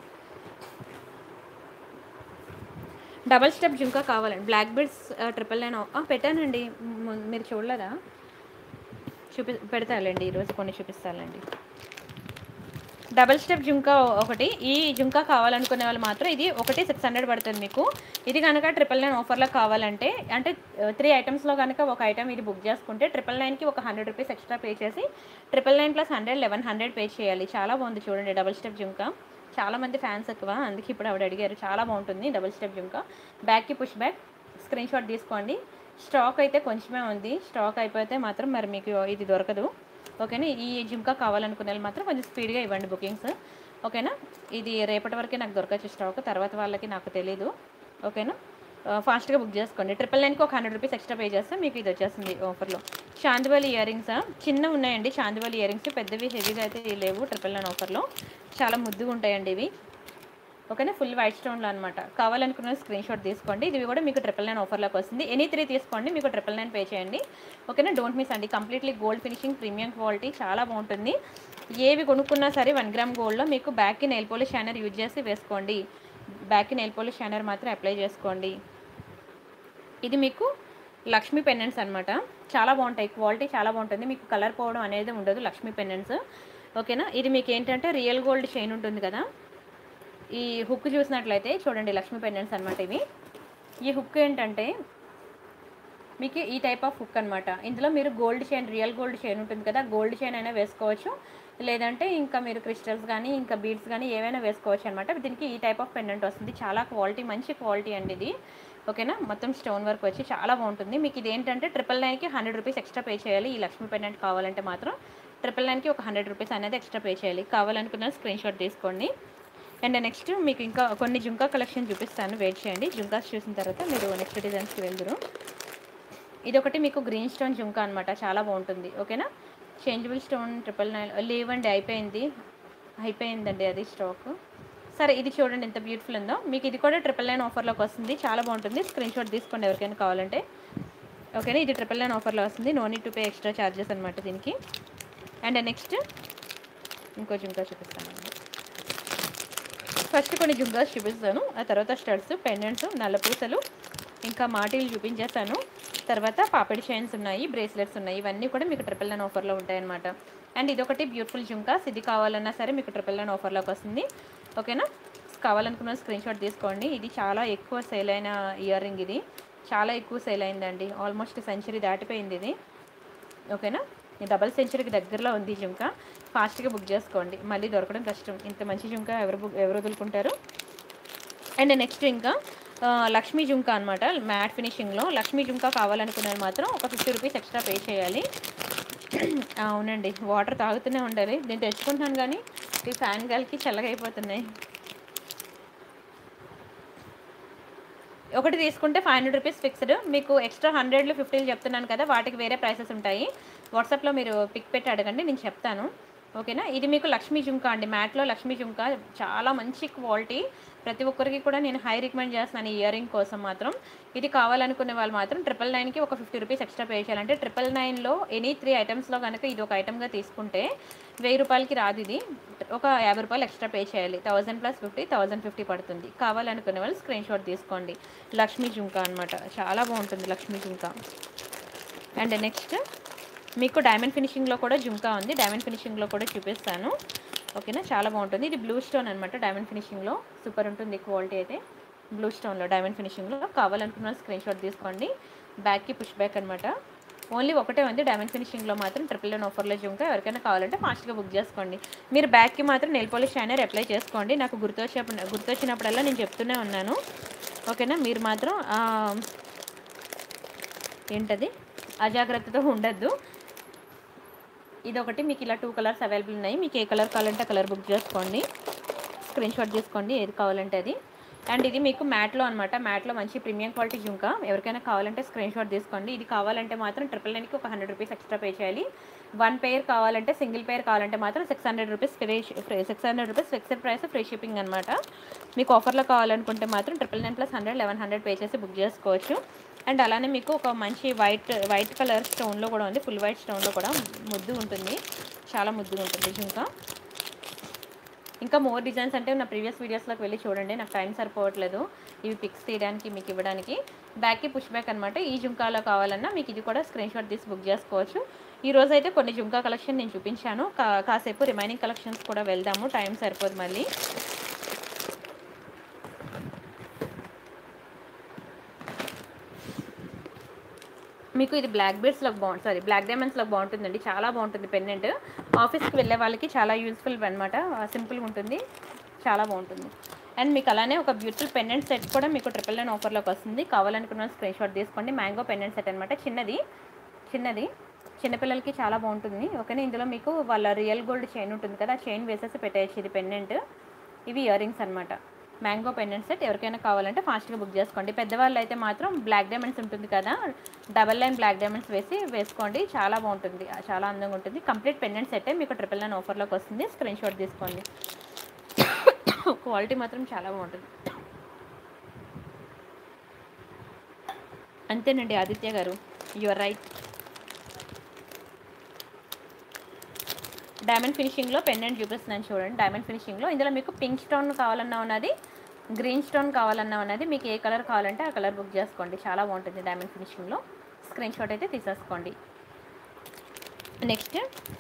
డబల్ స్టెప్ జుంకా కావాలండి. బ్లాక్ బీడ్స్ 999 పెట్టానండి, మీరు చూడలేదా? పెడతానండి ఈరోజు కొన్ని చూపిస్తానండి. డబల్ స్టెప్ జుంకా ఒకటి. ఈ జుంకా కావాలనుకునే వాళ్ళు మాత్రం ఇది ఒకటి 600 పడుతుంది మీకు. ఇది కనుక 999 ఆఫర్లో కావాలంటే, అంటే 3 ఐటమ్స్లో కనుక ఒక ఐటమ్ ఇది బుక్ చేసుకుంటే 999కి ఒక 100 రూపీస్ ఎక్స్ట్రా పే చేసి 999 ప్లస్ 100 1100 పే చేయాలి. చాలా బాగుంది చూడండి డబల్ స్టెప్ జుంకా. చాలామంది ఫ్యాన్స్ ఎక్కువ, అందుకే ఇప్పుడు ఆవిడ అడిగారు. చాలా బాగుంటుంది డబల్ స్టెప్ జుంకా. బ్యాక్కి పుష్ బ్యాక్, స్క్రీన్ షాట్ తీసుకోండి. స్టాక్ అయితే కొంచెమే ఉంది, స్టాక్ అయిపోతే మాత్రం మరి మీకు ఇది దొరకదు. ఓకేనా, ఈ జుంకా కావాలనుకునే వాళ్ళు మాత్రం కొంచెం స్పీడ్గా ఇవ్వండి బుకింగ్స్. ఓకేనా, ఇది రేపటి వరకే నాకు దొరకచ్చు స్టాక్, తర్వాత వాళ్ళకి నాకు తెలీదు. ఓకేనా, ఫాస్ట్గా బుక్ చేసుకోండి. 999కి ఒక 100 రూపీస్ ఎక్స్ట్రా పే చేస్తే మీకు ఇది వచ్చేస్తుంది ఆఫర్లో. చాందివలి ఇయర్ రింగ్స్ చిన్న ఉన్నాయండి. చాందివలి ఇయర్ రింగ్స్ పెద్దవి హెవీగా అయితే లేవు 999 ఆఫర్లో. చాలా ముద్దుగా ఉంటాయండి ఇవి. ఓకేనా, ఫుల్ వైట్ స్టోన్లో అనమాట. కావాలనుకున్న స్క్రీన్ షాట్ తీసుకోండి. ఇది కూడా మీకు 999 ఆఫర్లోకి వస్తుంది. ఎనీ 3 తీసుకోండి, మీకు 999 పే చేయండి. ఓకేనా, డోంట్ మిస్ అండి. Completely gold finishing, premium quality, చాలా బాగుంటుంది. ఏవి కొనుక్కున్నా సరే 1 గ్రామ్ గోల్డ్లో మీకు బ్యాక్కి నెయిల్ పాలిష్ షైనర్ యూజ్ చేసి వేసుకోండి. బ్యాక్కి నెయిల్ పాలిష్ షైనర్ మాత్రం అప్లై చేసుకోండి. ఇది మీకు లక్ష్మీ పెండెంట్స్ అనమాట. చాలా బాగుంటాయి, క్వాలిటీ చాలా బాగుంటుంది. మీకు కలర్ పోవడం అనేది ఉండదు లక్ష్మీ పెండెంట్స్. ఓకేనా, ఇది మీకు ఏంటంటే రియల్ గోల్డ్ చైన్ ఉంటుంది కదా, ఈ హుక్ చూసినట్లయితే చూడండి లక్ష్మీ పెండెంట్స్ అనమాట ఇవి. ఈ హుక్ ఏంటంటే మీకు ఈ టైప్ ఆఫ్ హుక్ అనమాట. ఇందులో మీరు gold chain, real gold chain ఉంటుంది కదా, గోల్డ్ చైన్ అయినా వేసుకోవచ్చు, లేదంటే ఇంకా మీరు క్రిస్టల్స్ కానీ ఇంకా బీడ్స్ కానీ ఏవైనా వేసుకోవచ్చు అనమాట. దీనికి ఈ టైప్ ఆఫ్ పెండెంట్ వస్తుంది. చాలా క్వాలిటీ, మంచి క్వాలిటీ అండి ఇది. ఓకేనా, మొత్తం స్టోన్ వర్క్ వచ్చి చాలా బాగుంటుంది. మీకు ఇది ఏంటంటే 999కి 100 రూపీస్ ఎక్స్ట్రా పే చేయాలి. ఈ లక్ష్మీ పెండెంట్ కావాలంటే మాత్రం 999కి ఒక 100 రూపీస్ అనేది ఎక్స్ట్రా పే చేయాలి. కావాలనుకున్న స్క్రీన్ షాట్ తీసుకోండి. అండ్ నెక్స్ట్ మీకు ఇంకా కొన్ని జుంకా కలెక్షన్ చూపిస్తాను, వెయిట్ చేయండి. జుంకాస్ చూసిన తర్వాత మీరు నెక్స్ట్ డిజైన్స్కి వెళ్దురు. ఇది ఒకటి మీకు గ్రీన్ స్టోన్ జుంకా అనమాట, చాలా బాగుంటుంది. ఓకేనా, చేంజబుల్ స్టోన్ 999 లేవండి, అయిపోయిందండి అది స్టాక్. సరే, ఇది చూడండి ఎంత బ్యూటిఫుల్ ఉందో. మీకు ఇది కూడా 999 ఆఫర్లోకి వస్తుంది, చాలా బాగుంటుంది. స్క్రీన్ షాట్ తీసుకోండి ఎవరికైనా కావాలంటే. ఓకేనా, ఇది 999 ఆఫర్లో వస్తుంది, no need to pay extra charges అనమాట దీనికి. అండ్ నెక్స్ట్ ఇంకో జుంకా చూపిస్తాను. ఫస్ట్ కొన్ని జుంకాస్ చూపిస్తాను, ఆ తర్వాత స్టడ్స్, పెండెంట్స్, నల్లపూసలు, ఇంకా మాటీలు చూపించేస్తాను. తర్వాత పాపిడి చైన్స్ ఉన్నాయి, బ్రేస్లెట్స్ ఉన్నాయి. ఇవన్నీ కూడా మీకు 999 ఆఫర్లో ఉంటాయన్నమాట. అండ్ ఇదొకటి బ్యూటిఫుల్ జుంకాస్, ఇది కావాలన్నా సరే మీకు 999 ఆఫర్లోకి వస్తుంది. ఓకేనా, కావాలనుకున్న స్క్రీన్ షాట్ తీసుకోండి. ఇది చాలా ఎక్కువ సేల్ అయిన ఇయర్ రింగ్, ఇది చాలా ఎక్కువ సేల్ అయిందండి. ఆల్మోస్ట్ సెంచరీ దాటిపోయింది ఇది. ఓకేనా, డబల్ సెంచరీకి దగ్గరలో ఉంది జుంకా. ఫాస్ట్గా బుక్ చేసుకోండి, మళ్ళీ దొరకడం కష్టం. ఇంత మంచి జుంకా ఎవరు వదులుకుంటారు. అండ్ నెక్స్ట్ ఇంకా లక్ష్మీ జుంకా అనమాట, మ్యాట్ ఫినిషింగ్లో. లక్ష్మీ జుంకా కావాలనుకున్నది మాత్రం ఒక 50 రూపీస్ ఎక్స్ట్రా పే చేయాలి. అవునండి. వాటర్ తాగుతూనే ఉండాలి. నేను తెచ్చుకుంటున్నాను గానీ, ఈ ఫ్యాన్ గాలికి చల్లగా అయిపోతున్నాయి. ఒకటి తీసుకుంటే 500 రూపీస్ ఫిక్స్‌డ్. మీకు ఎక్స్‌ట్రా 100లు, 50లు చెప్తున్నాను కదా! వాటికి వేరే ప్రైసెస్ ఉంటాయి. వాట్సాప్‌లో మీరు పిక్ పెట్టి అడగండి. నేను చెప్తాను. ఓకేనా? ఇది మీకు లక్ష్మీ జుంకా అండి. మ్యాట్‌లో లక్ష్మీ జుంకా చాలా మంచి క్వాలిటీ. ప్రతి ఒక్కరికి కూడా నేను హై రికమెండ్ చేస్తున్నాను ఈ ఇయర్ రింగ్ కోసం మాత్రం. ఇది కావాలనుకునే వాళ్ళు మాత్రం 999కి ఒక 50 రూపీస్ ఎక్స్‌ట్రా పే చేయాలి. అంటే 999లో ఎనీ 3 ఐటెమ్స్‌లో గనక ఇది ఒక ఐటెమ్‌గా తీసుకుంటే రూ. 1000కి రాదు ఇది. ఒక రూ. 50 ఎక్స్‌ట్రా పే చేయాలి. 1000 + 50 1050 పడుతుంది. కావాలనుకునే వాళ్ళు స్క్రీన్‌షాట్ తీసుకోండి. లక్ష్మీ జుంకా అనమాట. చాలా బాగుంటుంది లక్ష్మీ జుంకా. అండ్ నెక్స్ట్ మీకు డైమండ్ ఫినిషింగ్లో కూడా జుంకా ఉంది. డైమండ్ ఫినిషింగ్లో కూడా చూపిస్తాను. ఓకేనా? చాలా బాగుంటుంది. ఇది బ్లూ స్టోన్ అనమాట. డైమండ్ ఫినిషింగ్లో సూపర్ ఉంటుంది క్వాలిటీ అయితే. బ్లూ స్టోన్లో డైమండ్ ఫినిషింగ్లో కావాలనుకున్న స్క్రీన్‌షాట్ తీసుకోండి. బ్యాక్కి పుష్ బ్యాక్ అనమాట. ఓన్లీ ఒకటే ఉంది డైమండ్ ఫినిషింగ్లో మాత్రం 999 ఆఫర్లో జుంకా. ఎవరికైనా కావాలంటే ఫాస్ట్గా బుక్ చేసుకోండి. మీరు బ్యాక్కి మాత్రం నెయిల్ పాలిష్ షైనర్ అప్లై చేసుకోండి. నాకు గుర్తొచ్చినప్పుడల్లా నేను చెప్తూనే ఉన్నాను. ఓకేనా? మీరు మాత్రం ఏంటది అజాగ్రత్తతో ఉండద్దు. ఇదొకటి మీకు ఇలా 2 కలర్స్ అవైలబుల్ ఉన్నాయి. మీకు ఏ కలర్ కావాలంటే ఆ కలర్ బుక్ చేసుకోండి. స్క్రీన్‌షాట్ తీసుకోండి ఏది కావాలంటే అది. అండ్ ఇది మీకు మ్యాట్లో అనమాట. మ్యాట్లో మంచి ప్రీమియం క్వాలిటీ జుంకా. ఎవరికైనా కావాలంటే స్క్రీన్‌షాట్ తీసుకోండి. ఇది కావాలంటే మాత్రం 999కి ఒక 100 రూపీస్ ఎక్స్ట్రా పే చేయాలి. 1 పెయిర్ కావాలంటే సింగిల్ పెయిర్ కావాలంటే మాత్రం 600 rupees 600 rupees fixed price free shipping అనమాట. మీకు ఆఫర్లో కావాలనుకుంటే మాత్రం 999 + 100 1100 పే చేసి బుక్ చేసుకోవచ్చు. అండ్ అలానే మీకు ఒక మంచి వైట్ కలర్ స్టోన్లో కూడా ఉంది. ఫుల్ వైట్ స్టోన్లో కూడా ముద్దు ఉంటుంది. చాలా ముద్దుగా ఉంటుంది జుంకా. ఇంకా మోర్ డిజైన్స్ అంటే నా ప్రీవియస్ వీడియోస్లోకి వెళ్ళి చూడండి. నాకు టైం సరిపోవట్లేదు ఇవి పిక్స్ తీయడానికి మీకు ఇవ్వడానికి. బ్యాక్కి పుష్ బ్యాక్ అనమాట. ఈ జుంకాలో కావాలన్నా మీకు ఇది కూడా స్క్రీన్‌షాట్ తీసి బుక్ చేసుకోవచ్చు. ఈరోజు అయితే కొన్ని జుంకా కలెక్షన్ నేను చూపించాను. కాసేపు రిమైనింగ్ కలెక్షన్స్ కూడా వెళ్దాము. టైం సరిపోదు మళ్ళీ. మీకు ఇది బ్లాక్ డైమండ్స్లో బాగుంటుందండి. చాలా బాగుంటుంది పెండెంట్. ఆఫీస్కి వెళ్ళే వాళ్ళకి చాలా యూస్ఫుల్ అనమాట. సింపుల్గా ఉంటుంది. చాలా బాగుంటుంది. అండ్ మీకు అలానే ఒక బ్యూటిఫుల్ పెండెంట్ సెట్ కూడా మీకు 999 ఆఫర్లోకి వస్తుంది. కావాలనుకున్న స్క్రీన్‌షాట్ తీసుకోండి. మ్యాంగో పెండెంట్ సెట్ అనమాట. చిన్నది చిన్నపిల్లలకి చాలా బాగుంటుంది. ఓకేనా? ఇందులో మీకు వాళ్ళ రియల్ గోల్డ్ చైన్ ఉంటుంది కదా, ఆ చైన్ వేసేసి పెట్టేయచ్చు. ఇది పెండెంట్. ఇవి ఇయర్ రింగ్స్ అనమాట. మ్యాంగో పెండెంట్ సెట్ ఎవరికైనా కావాలంటే ఫాస్ట్గా బుక్ చేసుకోండి. పెద్దవాళ్ళు అయితే మాత్రం బ్లాక్ డైమండ్స్ ఉంటుంది కదా, డబల్ లైన్ బ్లాక్ డైమండ్స్ వేసుకోండి. చాలా బాగుంటుంది. చాలా అందంగా ఉంటుంది. కంప్లీట్ పెండెంట్ సెట్టే మీకు 999 ఆఫర్లోకి వస్తుంది. స్క్రీన్‌షాట్ తీసుకోండి. క్వాలిటీ మాత్రం చాలా బాగుంటుంది. అంతేనండి Aditya garu, you are right. Diamond ఫినిషింగ్లో పెండెంట్ చూపిస్తున్నాను చూడండి. డైమండ్ ఫినిషింగ్లో ఇందులో మీకు పింక్ స్టోన్ కావాలన్నా ఉన్నది, గ్రీన్ స్టోన్ కావాలన్నా ఉన్నది. మీకు ఏ కలర్ కావాలంటే ఆ కలర్ బుక్ చేసుకోండి. చాలా బాగుంటుంది డైమండ్ ఫినిషింగ్లో. స్క్రీన్‌షాట్ అయితే తీసేసుకోండి. నెక్స్ట్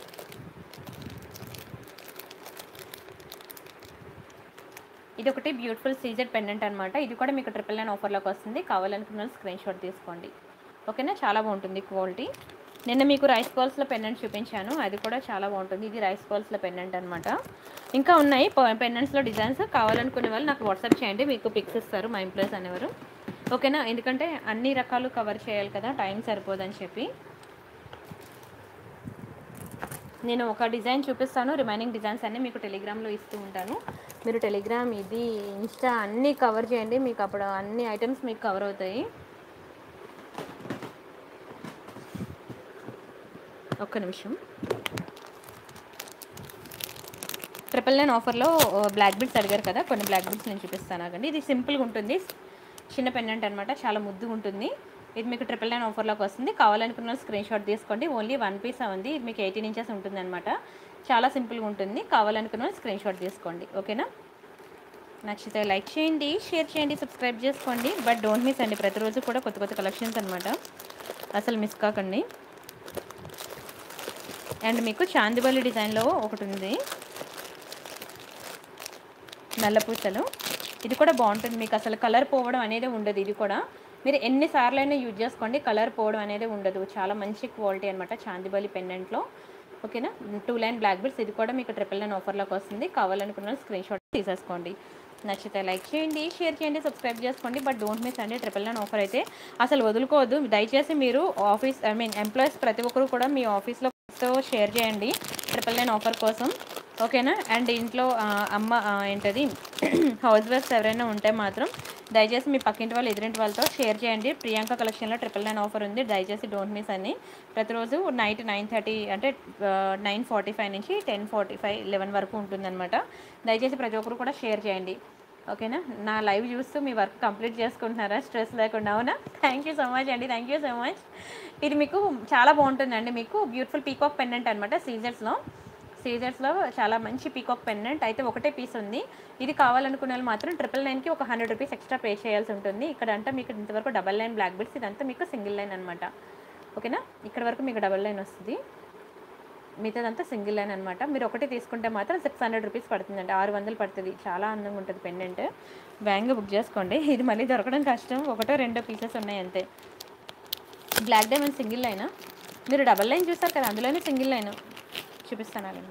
ఇది ఒకటి బ్యూటిఫుల్ సీజెడ్ పెండెంట్ అనమాట. ఇది కూడా మీకు 999 ఆఫర్లోకి వస్తుంది. కావాలనుకున్న స్క్రీన్‌షాట్ తీసుకోండి. ఓకేనా? చాలా బాగుంటుంది క్వాలిటీ. నిన్న మీకు రైస్ బాల్స్లో పెండెంట్ చూపించాను. అది కూడా చాలా బాగుంటుంది. ఇది రైస్ బాల్స్లో పెండెంట్ అనమాట. ఇంకా ఉన్నాయి పెండెంట్స్లో డిజైన్స్. కావాలనుకునే వాళ్ళు నాకు వాట్సాప్ చేయండి. మీకు పిక్స్ ఇస్తారు మా ఎంప్లాయీస్ అనేవారు. ఓకేనా? ఎందుకంటే అన్ని రకాలు కవర్ చేయాలి కదా, టైం సరిపోదని చెప్పి. నేను ఒక డిజైన్ చూపిస్తాను. రిమైనింగ్ డిజైన్స్ అన్నీ మీకు టెలిగ్రామ్లో ఇస్తూ ఉంటాను. మీరు టెలిగ్రామ్, ఇది ఇన్స్టా అన్నీ కవర్ చేయండి. మీకు అప్పుడు అన్ని ఐటమ్స్ మీకు కవర్ అవుతాయి. ఒక్క నిమిషం. 999 ఆఫర్లో బ్లాక్ బీడ్స్ అడిగారు కదా, కొన్ని బ్లాక్ బీడ్స్ నేను చూపిస్తాను ఆగండి. ఇది సింపుల్గా ఉంటుంది. చిన్న పెండెంట్ అనమాట. చాలా ముద్దుగా ఉంటుంది. ఇది మీకు 999 ఆఫర్లోకి వస్తుంది. కావాలనుకున్న స్క్రీన్‌షాట్ తీసుకోండి. ఓన్లీ 1 పీస్ ఉంది. ఇది మీకు 18 ఇంచెస్ ఉంటుందన్నమాట. చాలా సింపుల్గా ఉంటుంది. కావాలనుకున్న స్క్రీన్‌షాట్ తీసుకోండి. ఓకేనా? నచ్చితే లైక్ చేయండి, షేర్ చేయండి, సబ్స్క్రైబ్ చేసుకోండి. బట్ డోంట్ మిస్ అండి. ప్రతిరోజు కూడా కొత్త కొత్త కలెక్షన్స్ అనమాట. అసలు మిస్ కాకండి. అండ్ మీకు చాందిబల్లి డిజైన్లో ఒకటి ఉంది, నల్లపూసలు. ఇది కూడా బాగుంటుంది. మీకు అసలు కలర్ పోవడం అనేది ఉండదు. ఇది కూడా మీరు ఎన్నిసార్లు అయినా యూజ్ చేసుకోండి, కలర్ పోవడం అనేది ఉండదు. చాలా మంచి క్వాలిటీ అనమాట చాందిబల్లి పెండెంట్లో. ఓకేనా? 2 లైన్ బ్లాక్ బీడ్స్. ఇది కూడా మీకు 999 ఆఫర్లోకి వస్తుంది. కావాలనుకున్న స్క్రీన్‌షాట్ తీసేసుకోండి. నచ్చితే లైక్ చేయండి, షేర్ చేయండి, సబ్స్క్రైబ్ చేసుకోండి. బట్ డోంట్ మిస్ అండి. 999 ఆఫర్ అయితే అసలు వదులుకోవద్దు. దయచేసి మీరు ఎంప్లాయీస్ ప్రతి ఒక్కరు కూడా మీ ఆఫీస్లో ఫ్రెండ్స్తో షేర్ చేయండి 999 ఆఫర్ కోసం, ఓకేనా. అండ్ ఇంట్లో అమ్మ ఏంటది హౌస్ వైఫ్స్ ఎవరైనా ఉంటే మాత్రం దయచేసి మీ పక్కింటి వాళ్ళు ఎదురింటి వాళ్ళతో షేర్ చేయండి. ప్రియాంక కలెక్షన్లో 999 ఆఫర్ ఉంది, దయచేసి డోంట్ మిస్ అని. ప్రతిరోజు నైట్ 9:30 అంటే 9:45 నుంచి 10:45 11 వరకు ఉంటుందన్నమాట. దయచేసి ప్రతి ఒక్కరు కూడా షేర్ చేయండి, ఓకేనా. నా లైవ్ చూస్తూ మీ వర్క్ కంప్లీట్ చేసుకుంటున్నారా స్ట్రెస్ లేకుండా? అవునా? థ్యాంక్ యూ సో మచ్ అండి, థ్యాంక్ యూ సో మచ్. ఇది మీకు చాలా బాగుంటుందండి. మీకు బ్యూటిఫుల్ పీకాక్ పెండెంట్ అనమాట. సీజర్స్లో చాలా మంచి పీకాక్ పెండెంట్ అయితే ఒకటే పీస్ ఉంది. ఇది కావాలనుకునే వాళ్ళు మాత్రం 999కి ఒక 100 రూపీస్ ఎక్స్ట్రా పే చేయాల్సి ఉంటుంది. ఇక్కడ అంటే మీకు ఇంతవరకు డబల్ లైన్ బ్లాక్ బీడ్స్, ఇదంతా మీకు సింగిల్ లైన్ అనమాట, ఓకేనా. ఇక్కడ వరకు మీకు డబల్ లైన్ వస్తుంది, మిగతాదంతా సింగిల్ లైన్ అనమాట. మీరు ఒకటి తీసుకుంటే మాత్రం 600 రూపీస్ పడుతుందండి, 600 పడుతుంది. చాలా అందంగా ఉంటుంది పెండెంట్. బ్యాంగ్ బుక్ చేసుకోండి, ఇది మళ్ళీ దొరకడం కష్టం, ఒకటో రెండో పీసెస్ ఉన్నాయి అంతే. బ్లాక్ డైమండ్ సింగిల్ లైన్, మీరు డబల్ లైన్ చూస్తారు కదా, అందులోనే సింగిల్ లైన్ చూపిస్తాను అలా.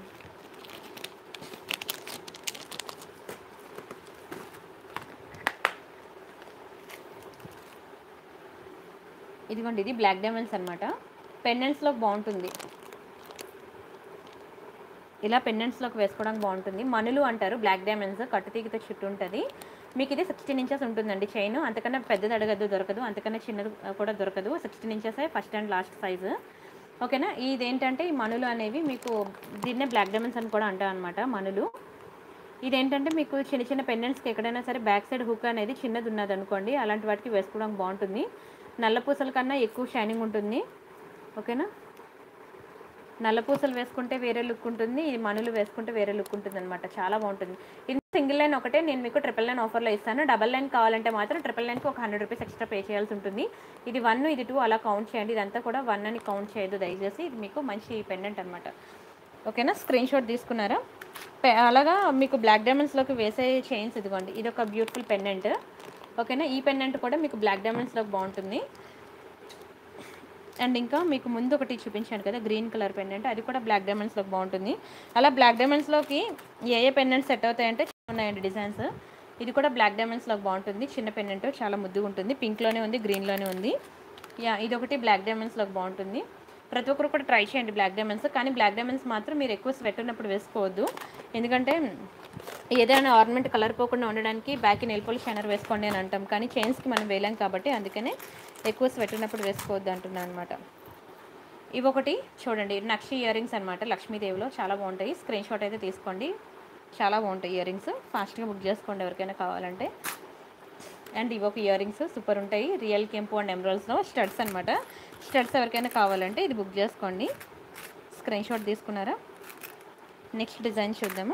ఇదిగోండి, ఇది బ్లాక్ డైమండ్స్ అనమాట. పెండెంట్స్లోకి బాగుంటుంది, ఇలా పెండెంట్స్లోకి వేసుకోవడానికి బాగుంటుంది. మనులు అంటారు బ్లాక్ డైమండ్స్, కట్టుతీగతో చుట్టూ ఉంటుంది. మీకు ఇది 16 ఇంచెస్ ఉంటుందండి చైన్, అంతకన్నా పెద్దది అడగద్దు, దొరకదు, అంతకన్నా చిన్నది కూడా దొరకదు. 16 ఇంచెసే ఫస్ట్ అండ్ లాస్ట్ సైజు, ఓకేనా. ఇదేంటంటే ఈ మనులు అనేవి మీకు దీన్నే బ్లాక్ డైమండ్స్ అని కూడా అంటారు అనమాట, మనులు. ఇదేంటంటే మీకు చిన్న చిన్న పెండెంట్స్కి ఎక్కడైనా సరే బ్యాక్ సైడ్ హుక్ అనేది చిన్నది ఉన్నది అనుకోండి, అలాంటి వాటికి వేసుకోవడానికి బాగుంటుంది. నల్ల పూసల కన్నా ఎక్కువ షైనింగ్ ఉంటుంది, ఓకేనా. నల్ల పూసలు వేసుకుంటే వేరే లుక్ ఉంటుంది, ఈ మనులు వేసుకుంటే వేరే లుక్ ఉంటుంది అనమాట, చాలా బాగుంటుంది. ఇది సింగిల్ లైన్ ఒకటే నేను మీకు 999 ఆఫర్లో ఇస్తాను. డబల్ లైన్ కావాలంటే మాత్రం 999కి ఒక 100 రూపీస్ ఎక్స్ట్రా పే చేయాల్సి ఉంటుంది. ఇది 1 ఇది 2 అలా కౌంట్ చేయండి, ఇదంతా కూడా 1 అని కౌంట్ చేయదు దయచేసి. ఇది మీకు మంచి పెండెంట్ అనమాట, ఓకేనా. స్క్రీన్ షాట్ తీసుకున్నారా? అలాగా మీకు బ్లాక్ డైమండ్స్లోకి వేసే చైన్స్ ఇదిగోండి, ఇది ఒక బ్యూటిఫుల్ పెండెంట్, ఓకేనా. ఈ పెండెంట్ కూడా మీకు బ్లాక్ డైమండ్స్లోకి బాగుంటుంది. అండ్ ఇంకా మీకు ముందు ఒకటి చూపించాను కదా గ్రీన్ కలర్ పెండెంట్, అది కూడా బ్లాక్ డైమండ్స్లోకి బాగుంటుంది. అలా బ్లాక్ డైమండ్స్లోకి ఏ పెండెంట్స్ సెట్ అవుతాయంటే ఉన్నాయండి డిజైన్స్. ఇది కూడా బ్లాక్ డైమండ్స్లోకి బాగుంటుంది, చిన్న పెండెంట్, చాలా ముద్దుగా ఉంటుంది. పింక్లోనే ఉంది, గ్రీన్లోనే ఉంది. ఇది ఒకటి బ్లాక్ డైమండ్స్లోకి బాగుంటుంది. ప్రతి ఒక్కరు కూడా ట్రై చేయండి బ్లాక్ డైమండ్స్, కానీ బ్లాక్ డైమండ్స్ మాత్రం మీరు ఎక్కువ స్వెట్ ఉన్నప్పుడు వేసుకోవద్దు, ఎందుకంటే ఏదైనా ఆర్నమెంట్ కలర్ పోకుండా ఉండడానికి బ్యాక్ నెయిల్ పాలిష్ షైనర్ వేసుకోండి అని అంటాం, కానీ చైన్స్కి మనం వేయలేం కాబట్టి అందుకనే ఎక్కువ స్వెట్ ఉన్నప్పుడు వేసుకోవద్దు అంటున్నాను అనమాట. ఇవి ఒకటి చూడండి, నక్షి ఇయర్ రింగ్స్ అనమాట, లక్ష్మీదేవిలో చాలా బాగుంటాయి. స్క్రీన్ షాట్ అయితే తీసుకోండి, చాలా బాగుంటాయి ఇయర్ రింగ్స్. ఫాస్ట్గా బుక్ చేసుకోండి ఎవరికైనా కావాలంటే. అండ్ ఇవి ఒక ఇయర్ రింగ్స్ సూపర్ ఉంటాయి, రియల్ కెంపు అండ్ ఎమరాల్డ్స్లో స్టడ్స్ అనమాట. స్టడ్స్ ఎవరికైనా కావాలంటే ఇది బుక్ చేసుకోండి. స్క్రీన్ షాట్ తీసుకున్నారా? నెక్స్ట్ డిజైన్ చూద్దాము.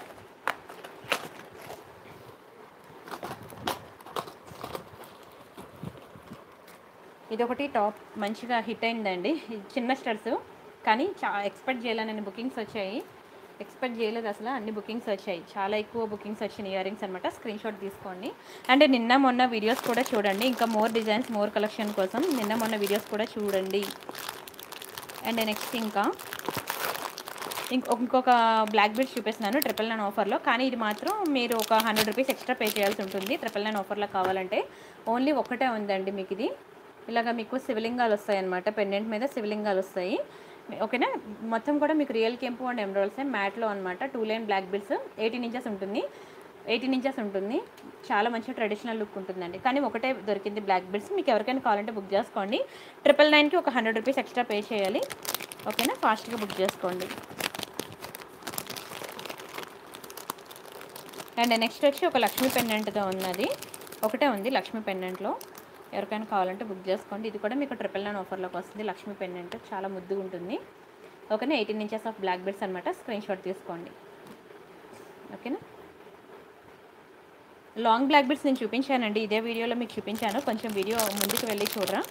ఇది ఒకటి టాప్ మంచిగా హిట్ అయిందండి, చిన్న స్టడ్స్, కానీ ఎక్స్పెక్ట్ చేయలేనని బుకింగ్స్ వచ్చాయి, ఎక్స్పెక్ట్ చేయలేదు అసలు, అన్ని బుకింగ్స్ వచ్చాయి, చాలా ఎక్కువ బుకింగ్స్ వచ్చినాయి ఇయర్ రింగ్స్ అనమాట. స్క్రీన్ షాట్ తీసుకోండి. అండ్ నిన్న మొన్న వీడియోస్ కూడా చూడండి, ఇంకా మోర్ డిజైన్స్ మోర్ కలెక్షన్ కోసం నిన్న మొన్న వీడియోస్ కూడా చూడండి. అండ్ నెక్స్ట్ ఇంకా ఇంకొక బ్లాక్ బీడ్స్ చూపిస్తున్నాను 999 ఆఫర్లో, కానీ ఇది మాత్రం మీరు ఒక 100 రూపీస్ ఎక్స్ట్రా పే చేయాల్సి ఉంటుంది 999 ఆఫర్లో కావాలంటే. ఓన్లీ ఒకటే ఉందండి మీకు ఇది. ఇలాగ మీకు శివలింగాలు వస్తాయి అన్నమాట, పెండెంట్ మీద శివలింగాలు వస్తాయి, ఓకేనా. మొత్తం కూడా మీకు రియల్ కెంపు అండ్ ఎమరాల్డ్స్ మ్యాట్లో అనమాట. 2 లైన్ బ్లాక్ బీడ్స్ 18 ఇంచెస్ ఉంటుంది, చాలా మంచి ట్రెడిషనల్ లుక్ ఉంటుందండి. కానీ ఒకటే దొరికింది బ్లాక్ బీడ్స్, మీకు ఎవరికైనా కావాలంటే బుక్ చేసుకోండి. 999కి ఒక 100 రూపీస్ ఎక్స్ట్రా పే చేయాలి, ఓకేనా. ఫాస్ట్గా బుక్ చేసుకోండి. అండ్ నెక్స్ట్ వచ్చి ఒక లక్ష్మీ పెండెంట్తో ఉన్నది, ఒకటే ఉంది లక్ష్మీ పెండెంట్లో, ఎవరికైనా కావాలంటే బుక్ చేసుకోండి. ఇది కూడా మీకు 999 ఆఫర్లోకి వస్తుంది. లక్ష్మీ పెండెంట్ చాలా ముద్దుగా ఉంటుంది, ఓకేనా. 18 ఇంచెస్ ఆఫ్ బ్లాక్ బీడ్స్ అనమాట. స్క్రీన్ షాట్ తీసుకోండి, ఓకేనా. లాంగ్ బ్లాక్ బీడ్స్ నేను చూపించానండి, ఇదే వీడియోలో మీకు చూపించాను, కొంచెం వీడియో ముందుకు వెళ్ళి చూడరా.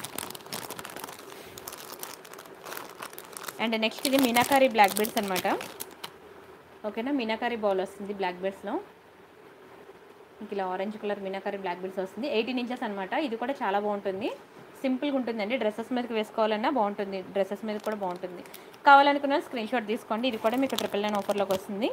అండ్ నెక్స్ట్ ఇది మీనాకారి బ్లాక్ బీడ్స్ అనమాట, ఓకేనా. మీనాకారి బాల్ వస్తుంది బ్లాక్ బీడ్స్లో, మీకు ఇలా orange colour meenakari black beads వస్తుంది. 18 ఇంచెస్ అనమాట. ఇది కూడా చాలా బాగుంటుంది, సింపుల్గా ఉంటుందండి, డ్రెస్సెస్ మీదకి వేసుకోవాలన్నా బాగుంటుంది, డ్రెస్సెస్ మీద కూడా బాగుంటుంది. కావాలనుకున్న స్క్రీన్ షాట్ తీసుకోండి. ఇది కూడా మీకు 999 ఆఫర్లోకి వస్తుంది.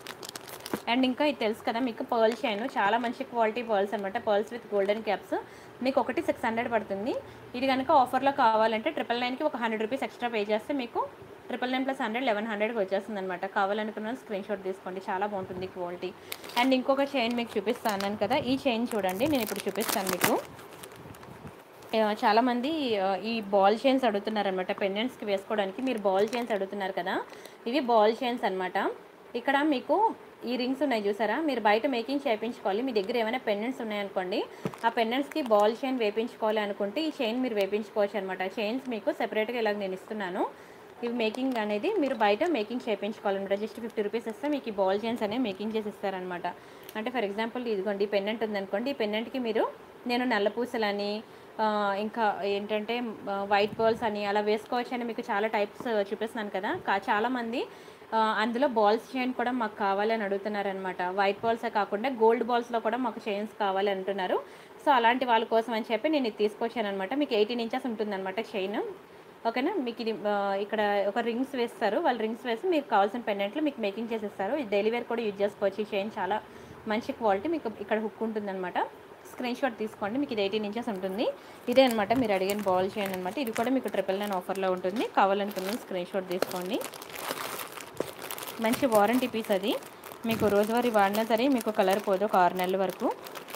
అండ్ ఇంకా ఇది తెలుసు కదా మీకు పర్ల్ చైన్, చాలా మంచి క్వాలిటీ పర్ల్స్ అనమాట, పర్ల్స్ విత్ గోల్డెన్ క్యాప్స్, మీకు ఒకటి 600 పడుతుంది. ఇది కనుక ఆఫర్లో కావాలంటే 999కి ఒక 100 రూపీస్ ఎక్స్ట్రా పే చేస్తే మీకు 999 + 100 1100కి వచ్చేస్తుంది అనమాట. కావాలనుకున్న స్క్రీన్ షాట్ తీసుకోండి, చాలా బాగుంటుంది క్వాలిటీ. అండ్ ఇంకొక చైన్ మీకు చూపిస్తాను కదా, ఈ చైన్ చూడండి, నేను ఇప్పుడు చూపిస్తాను మీకు. చాలామంది ఈ బాల్ చైన్స్ అడుగుతున్నారనమాట, పెండెంట్స్కి వేసుకోవడానికి. మీరు బాల్ చైన్స్ అడుగుతున్నారు కదా, ఇవి బాల్ చైన్స్ అనమాట. ఇక్కడ మీకు ఈ రింగ్స్ ఉన్నాయి చూసారా, మీరు బయట మేకింగ్ చేయించుకోవాలి. మీ దగ్గర ఏమైనా పెండెంట్స్ ఉన్నాయనుకోండి, ఆ పెండెంట్స్కి బాల్ చైన్ వేయించుకోవాలి అనుకుంటే ఈ చైన్ మీరు వేయించుకోవచ్చు అనమాట. చైన్స్ మీకు సెపరేట్గా ఇలాగ నేను ఇస్తున్నాను. ఇవి మేకింగ్ అనేది మీరు బయట మేకింగ్ చేయించుకోవాలన్నమాట. జస్ట్ 50 రూపీస్ ఇస్తే మీకు ఈ బాల్ చైన్స్ అనేవి మేకింగ్ చేసి ఇస్తారనమాట. అంటే ఫర్ ఎగ్జాంపుల్ ఇదిగోండి, ఈ పెండెంట్ ఉందనుకోండి, ఈ పెండెంట్కి మీరు నేను నల్ల పూసలని ఇంకా ఏంటంటే వైట్ బాల్స్ అని అలా వేసుకోవచ్చు అని మీకు చాలా టైప్స్ చూపిస్తున్నాను కదా. చాలామంది అందులో బాల్స్ చైన్ కూడా మాకు కావాలని అడుగుతున్నారనమాట. వైట్ బాల్సే కాకుండా గోల్డ్ బాల్స్లో కూడా మాకు చైన్స్ కావాలి అంటున్నారు. సో అలాంటి వాళ్ళ కోసం అని చెప్పి నేను ఇది తీసుకొచ్చాను అనమాట. మీకు 18 ఇంచెస్ ఉంటుందన్నమాట చైన్. ఓకేనా, మీకు ఇది ఇక్కడ ఒక రింగ్స్ వేస్తారు, వాళ్ళు రింగ్స్ వేసి మీకు కావాల్సిన పెండెంట్లు మీకు మేకింగ్ చేసేస్తారు. ఇది డైలీ వేర్ కూడా యూజ్ చేసుకోవచ్చు. ఈ చైన్ చాలా మంచి క్వాలిటీ. మీకు ఇక్కడ హుక్ ఉంటుందన్నమాట. స్క్రీన్ షాట్ తీసుకోండి, మీకు ఇది 18 ఇంచెస్ ఉంటుంది. ఇదే అనమాట మీరు అడిగిన బాల్ చైన్ అనమాట. ఇది కూడా మీకు 999 ఆఫర్లో ఉంటుంది. కావాలనుకున్న స్క్రీన్ షాట్ తీసుకోండి. మంచి వారంటీ పీస్ అది. మీకు రోజువారీ వాడినా సరే మీకు కలర్ పోదు ఒక 6 నెలల వరకు.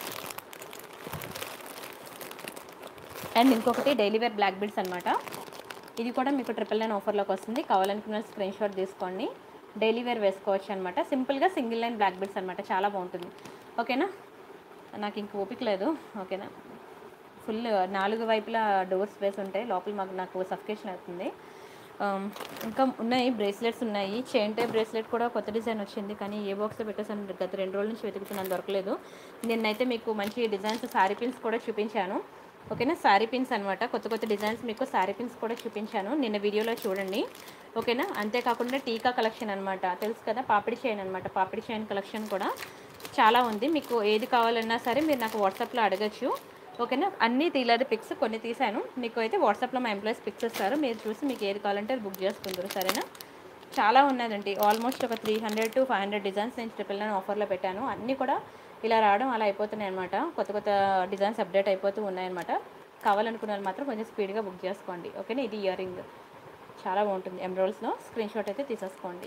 అండ్ ఇంకొకటి డైలీ వేర్ బ్లాక్ బీడ్స్ అనమాట. ఇది కూడా మీకు 999 ఆఫర్లోకి వస్తుంది. కావాలనుకున్న స్క్రీన్ షాట్ తీసుకోండి. డైలీ వేర్ వేసుకోవచ్చు అనమాట. సింపుల్గా సింగిల్ లైన్ బ్లాక్ బీడ్స్ అనమాట, చాలా బాగుంటుంది. ఓకేనా, నాకు ఇంక ఓపిక లేదు. ఓకేనా, ఫుల్ 4 వైపులా డోర్స్ వేసి ఉంటాయి, లోపల నాకు సఫికేషన్ అవుతుంది. ఇంకా ఉన్నాయి, బ్రేస్లెట్స్ ఉన్నాయి. చైన్ టైప్ బ్రేస్లెట్ కూడా కొత్త డిజైన్ వచ్చింది, కానీ ఏ బాక్స్లో పెట్టేసాను, గత 2 రోజుల నుంచి వెతుకుతున్నాను, దొరకలేదు. నిన్నైతే మీకు మంచి డిజైన్స్ శారీ పిన్స్ కూడా చూపించాను. ఓకేనా, శారీ పిన్స్ అనమాట, కొత్త డిజైన్స్ మీకు శారీ పిన్స్ కూడా చూపించాను నిన్న వీడియోలో, చూడండి. ఓకేనా, అంతేకాకుండా టీకా కలెక్షన్ అనమాట, తెలుసు కదా, పాపిడి చైన్ అనమాట. పాపిడి చైన్ కలెక్షన్ కూడా చాలా ఉంది. మీకు ఏది కావాలన్నా సరే మీరు నాకు వాట్సాప్లో అడగచ్చు. ఓకేనా, అన్నీ తీయలేదు పిక్స్, కొన్ని తీసాను. మీకు అయితే వాట్సాప్లో మా ఎంప్లాయీస్ పిక్స్ ఇస్తారు, మీరు చూసి మీకు ఏది కావాలంటే అది బుక్ చేసుకుంటారు. సరేనా, చాలా ఉన్నదండి. ఆల్మోస్ట్ ఒక 300 to 500 డిజైన్స్ నేను 999 ఆఫర్లో పెట్టాను. అన్నీ కూడా ఇలా రావడం అలా అయిపోతున్నాయి అనమాట. కొత్త డిజైన్స్ అప్డేట్ అయిపోతూ ఉన్నాయన్నమాట. కావాలనుకున్న వాళ్ళు మాత్రం కొంచెం స్పీడ్గా బుక్ చేసుకోండి. ఓకేనా, ఇది ఇయర్ రింగ్ చాలా బాగుంటుంది, ఎమరాల్డ్స్లో. స్క్రీన్ షాట్ అయితే తీసేసుకోండి.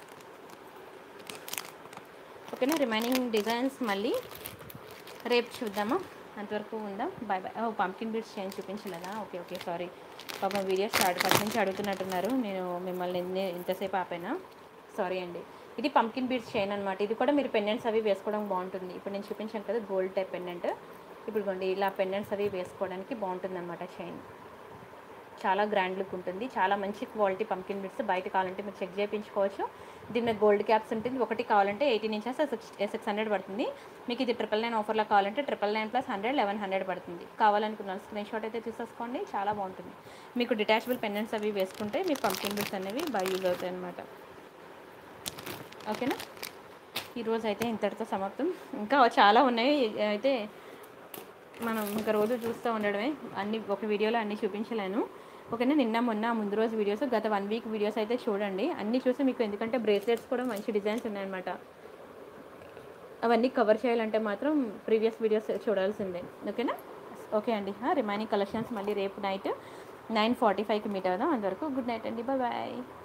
ఓకేనా, రిమైనింగ్ డిజైన్స్ మళ్ళీ రేపు చూద్దామా, అంతవరకు ఉందాం. Bye bye. Pumpkin beads chain చూపించలేదా? ఓకే సారీ, పాపం వీడియో ఫస్ట్ నుంచి అడుగుతున్నట్టున్నారు, నేను మిమ్మల్ని ఇంతసేపు ఆపైనా, సారీ అండి. ఇది పంకిన్ బీడ్స్ చైన్ అనమాట. ఇది కూడా మీరు పెండెంట్స్ అవి వేసుకోవడం బాగుంటుంది. ఇప్పుడు నేను చూపించాను కదా గోల్డ్ టైప్ పెండెంట్, ఇప్పుడు కొండి ఇలా పెండెంట్స్ అవి వేసుకోవడానికి బాగుంటుంది అనమాట. చైన్ చాలా గ్రాండ్ లుక్ ఉంటుంది, చాలా మంచి క్వాలిటీ పంకిన్ బీడ్స్. బయట కావాలంటే మీరు చెక్ చేయించుకోవచ్చు. దీని గోల్డ్ క్యాప్స్ ఉంటుంది. ఒకటి కావాలంటే 18 ఇంచెస్ 600 పడుతుంది. మీకు ఇది 999 ఆఫర్లో కావాలంటే 999 + 100 1100 పడుతుంది. కావాలనుకున్నాను స్క్రీన్ షాట్ అయితే తీసేసుకోండి, చాలా బాగుంటుంది. మీకు డిటాచబుల్ పెండెంట్స్ అవి వేసుకుంటే మీకు పంకిన్ బీడ్స్ అనేవి బాగా యూజ్ అవుతాయి అన్నమాట. ఓకేనా, ఈరోజు అయితే ఇంతటితో సమాప్తం. ఇంకా చాలా ఉన్నాయి, అయితే మనం ఇంకా రోజు చూస్తూ ఉండడమే. అన్ని ఒక వీడియోలో అన్నీ చూపించలేను. ఓకేనా, నిన్న మొన్న ముందు రోజు వీడియోస్, గత 1 వీక్ వీడియోస్ అయితే చూడండి. అన్నీ చూసి మీకు, ఎందుకంటే బ్రేస్లెట్స్ కూడా మంచి డిజైన్స్ ఉన్నాయన్నమాట. అవన్నీ కవర్ చేయాలంటే మాత్రం ప్రీవియస్ వీడియోస్ చూడాల్సిందే. ఓకేనా, ఓకే అండి. రిమైనింగ్ కలెక్షన్స్ మళ్ళీ రేపు నైట్ 9:45కి మీట్ అవుదాం. అంతవరకు గుడ్ నైట్ అండి, బాయ్ బాయ్.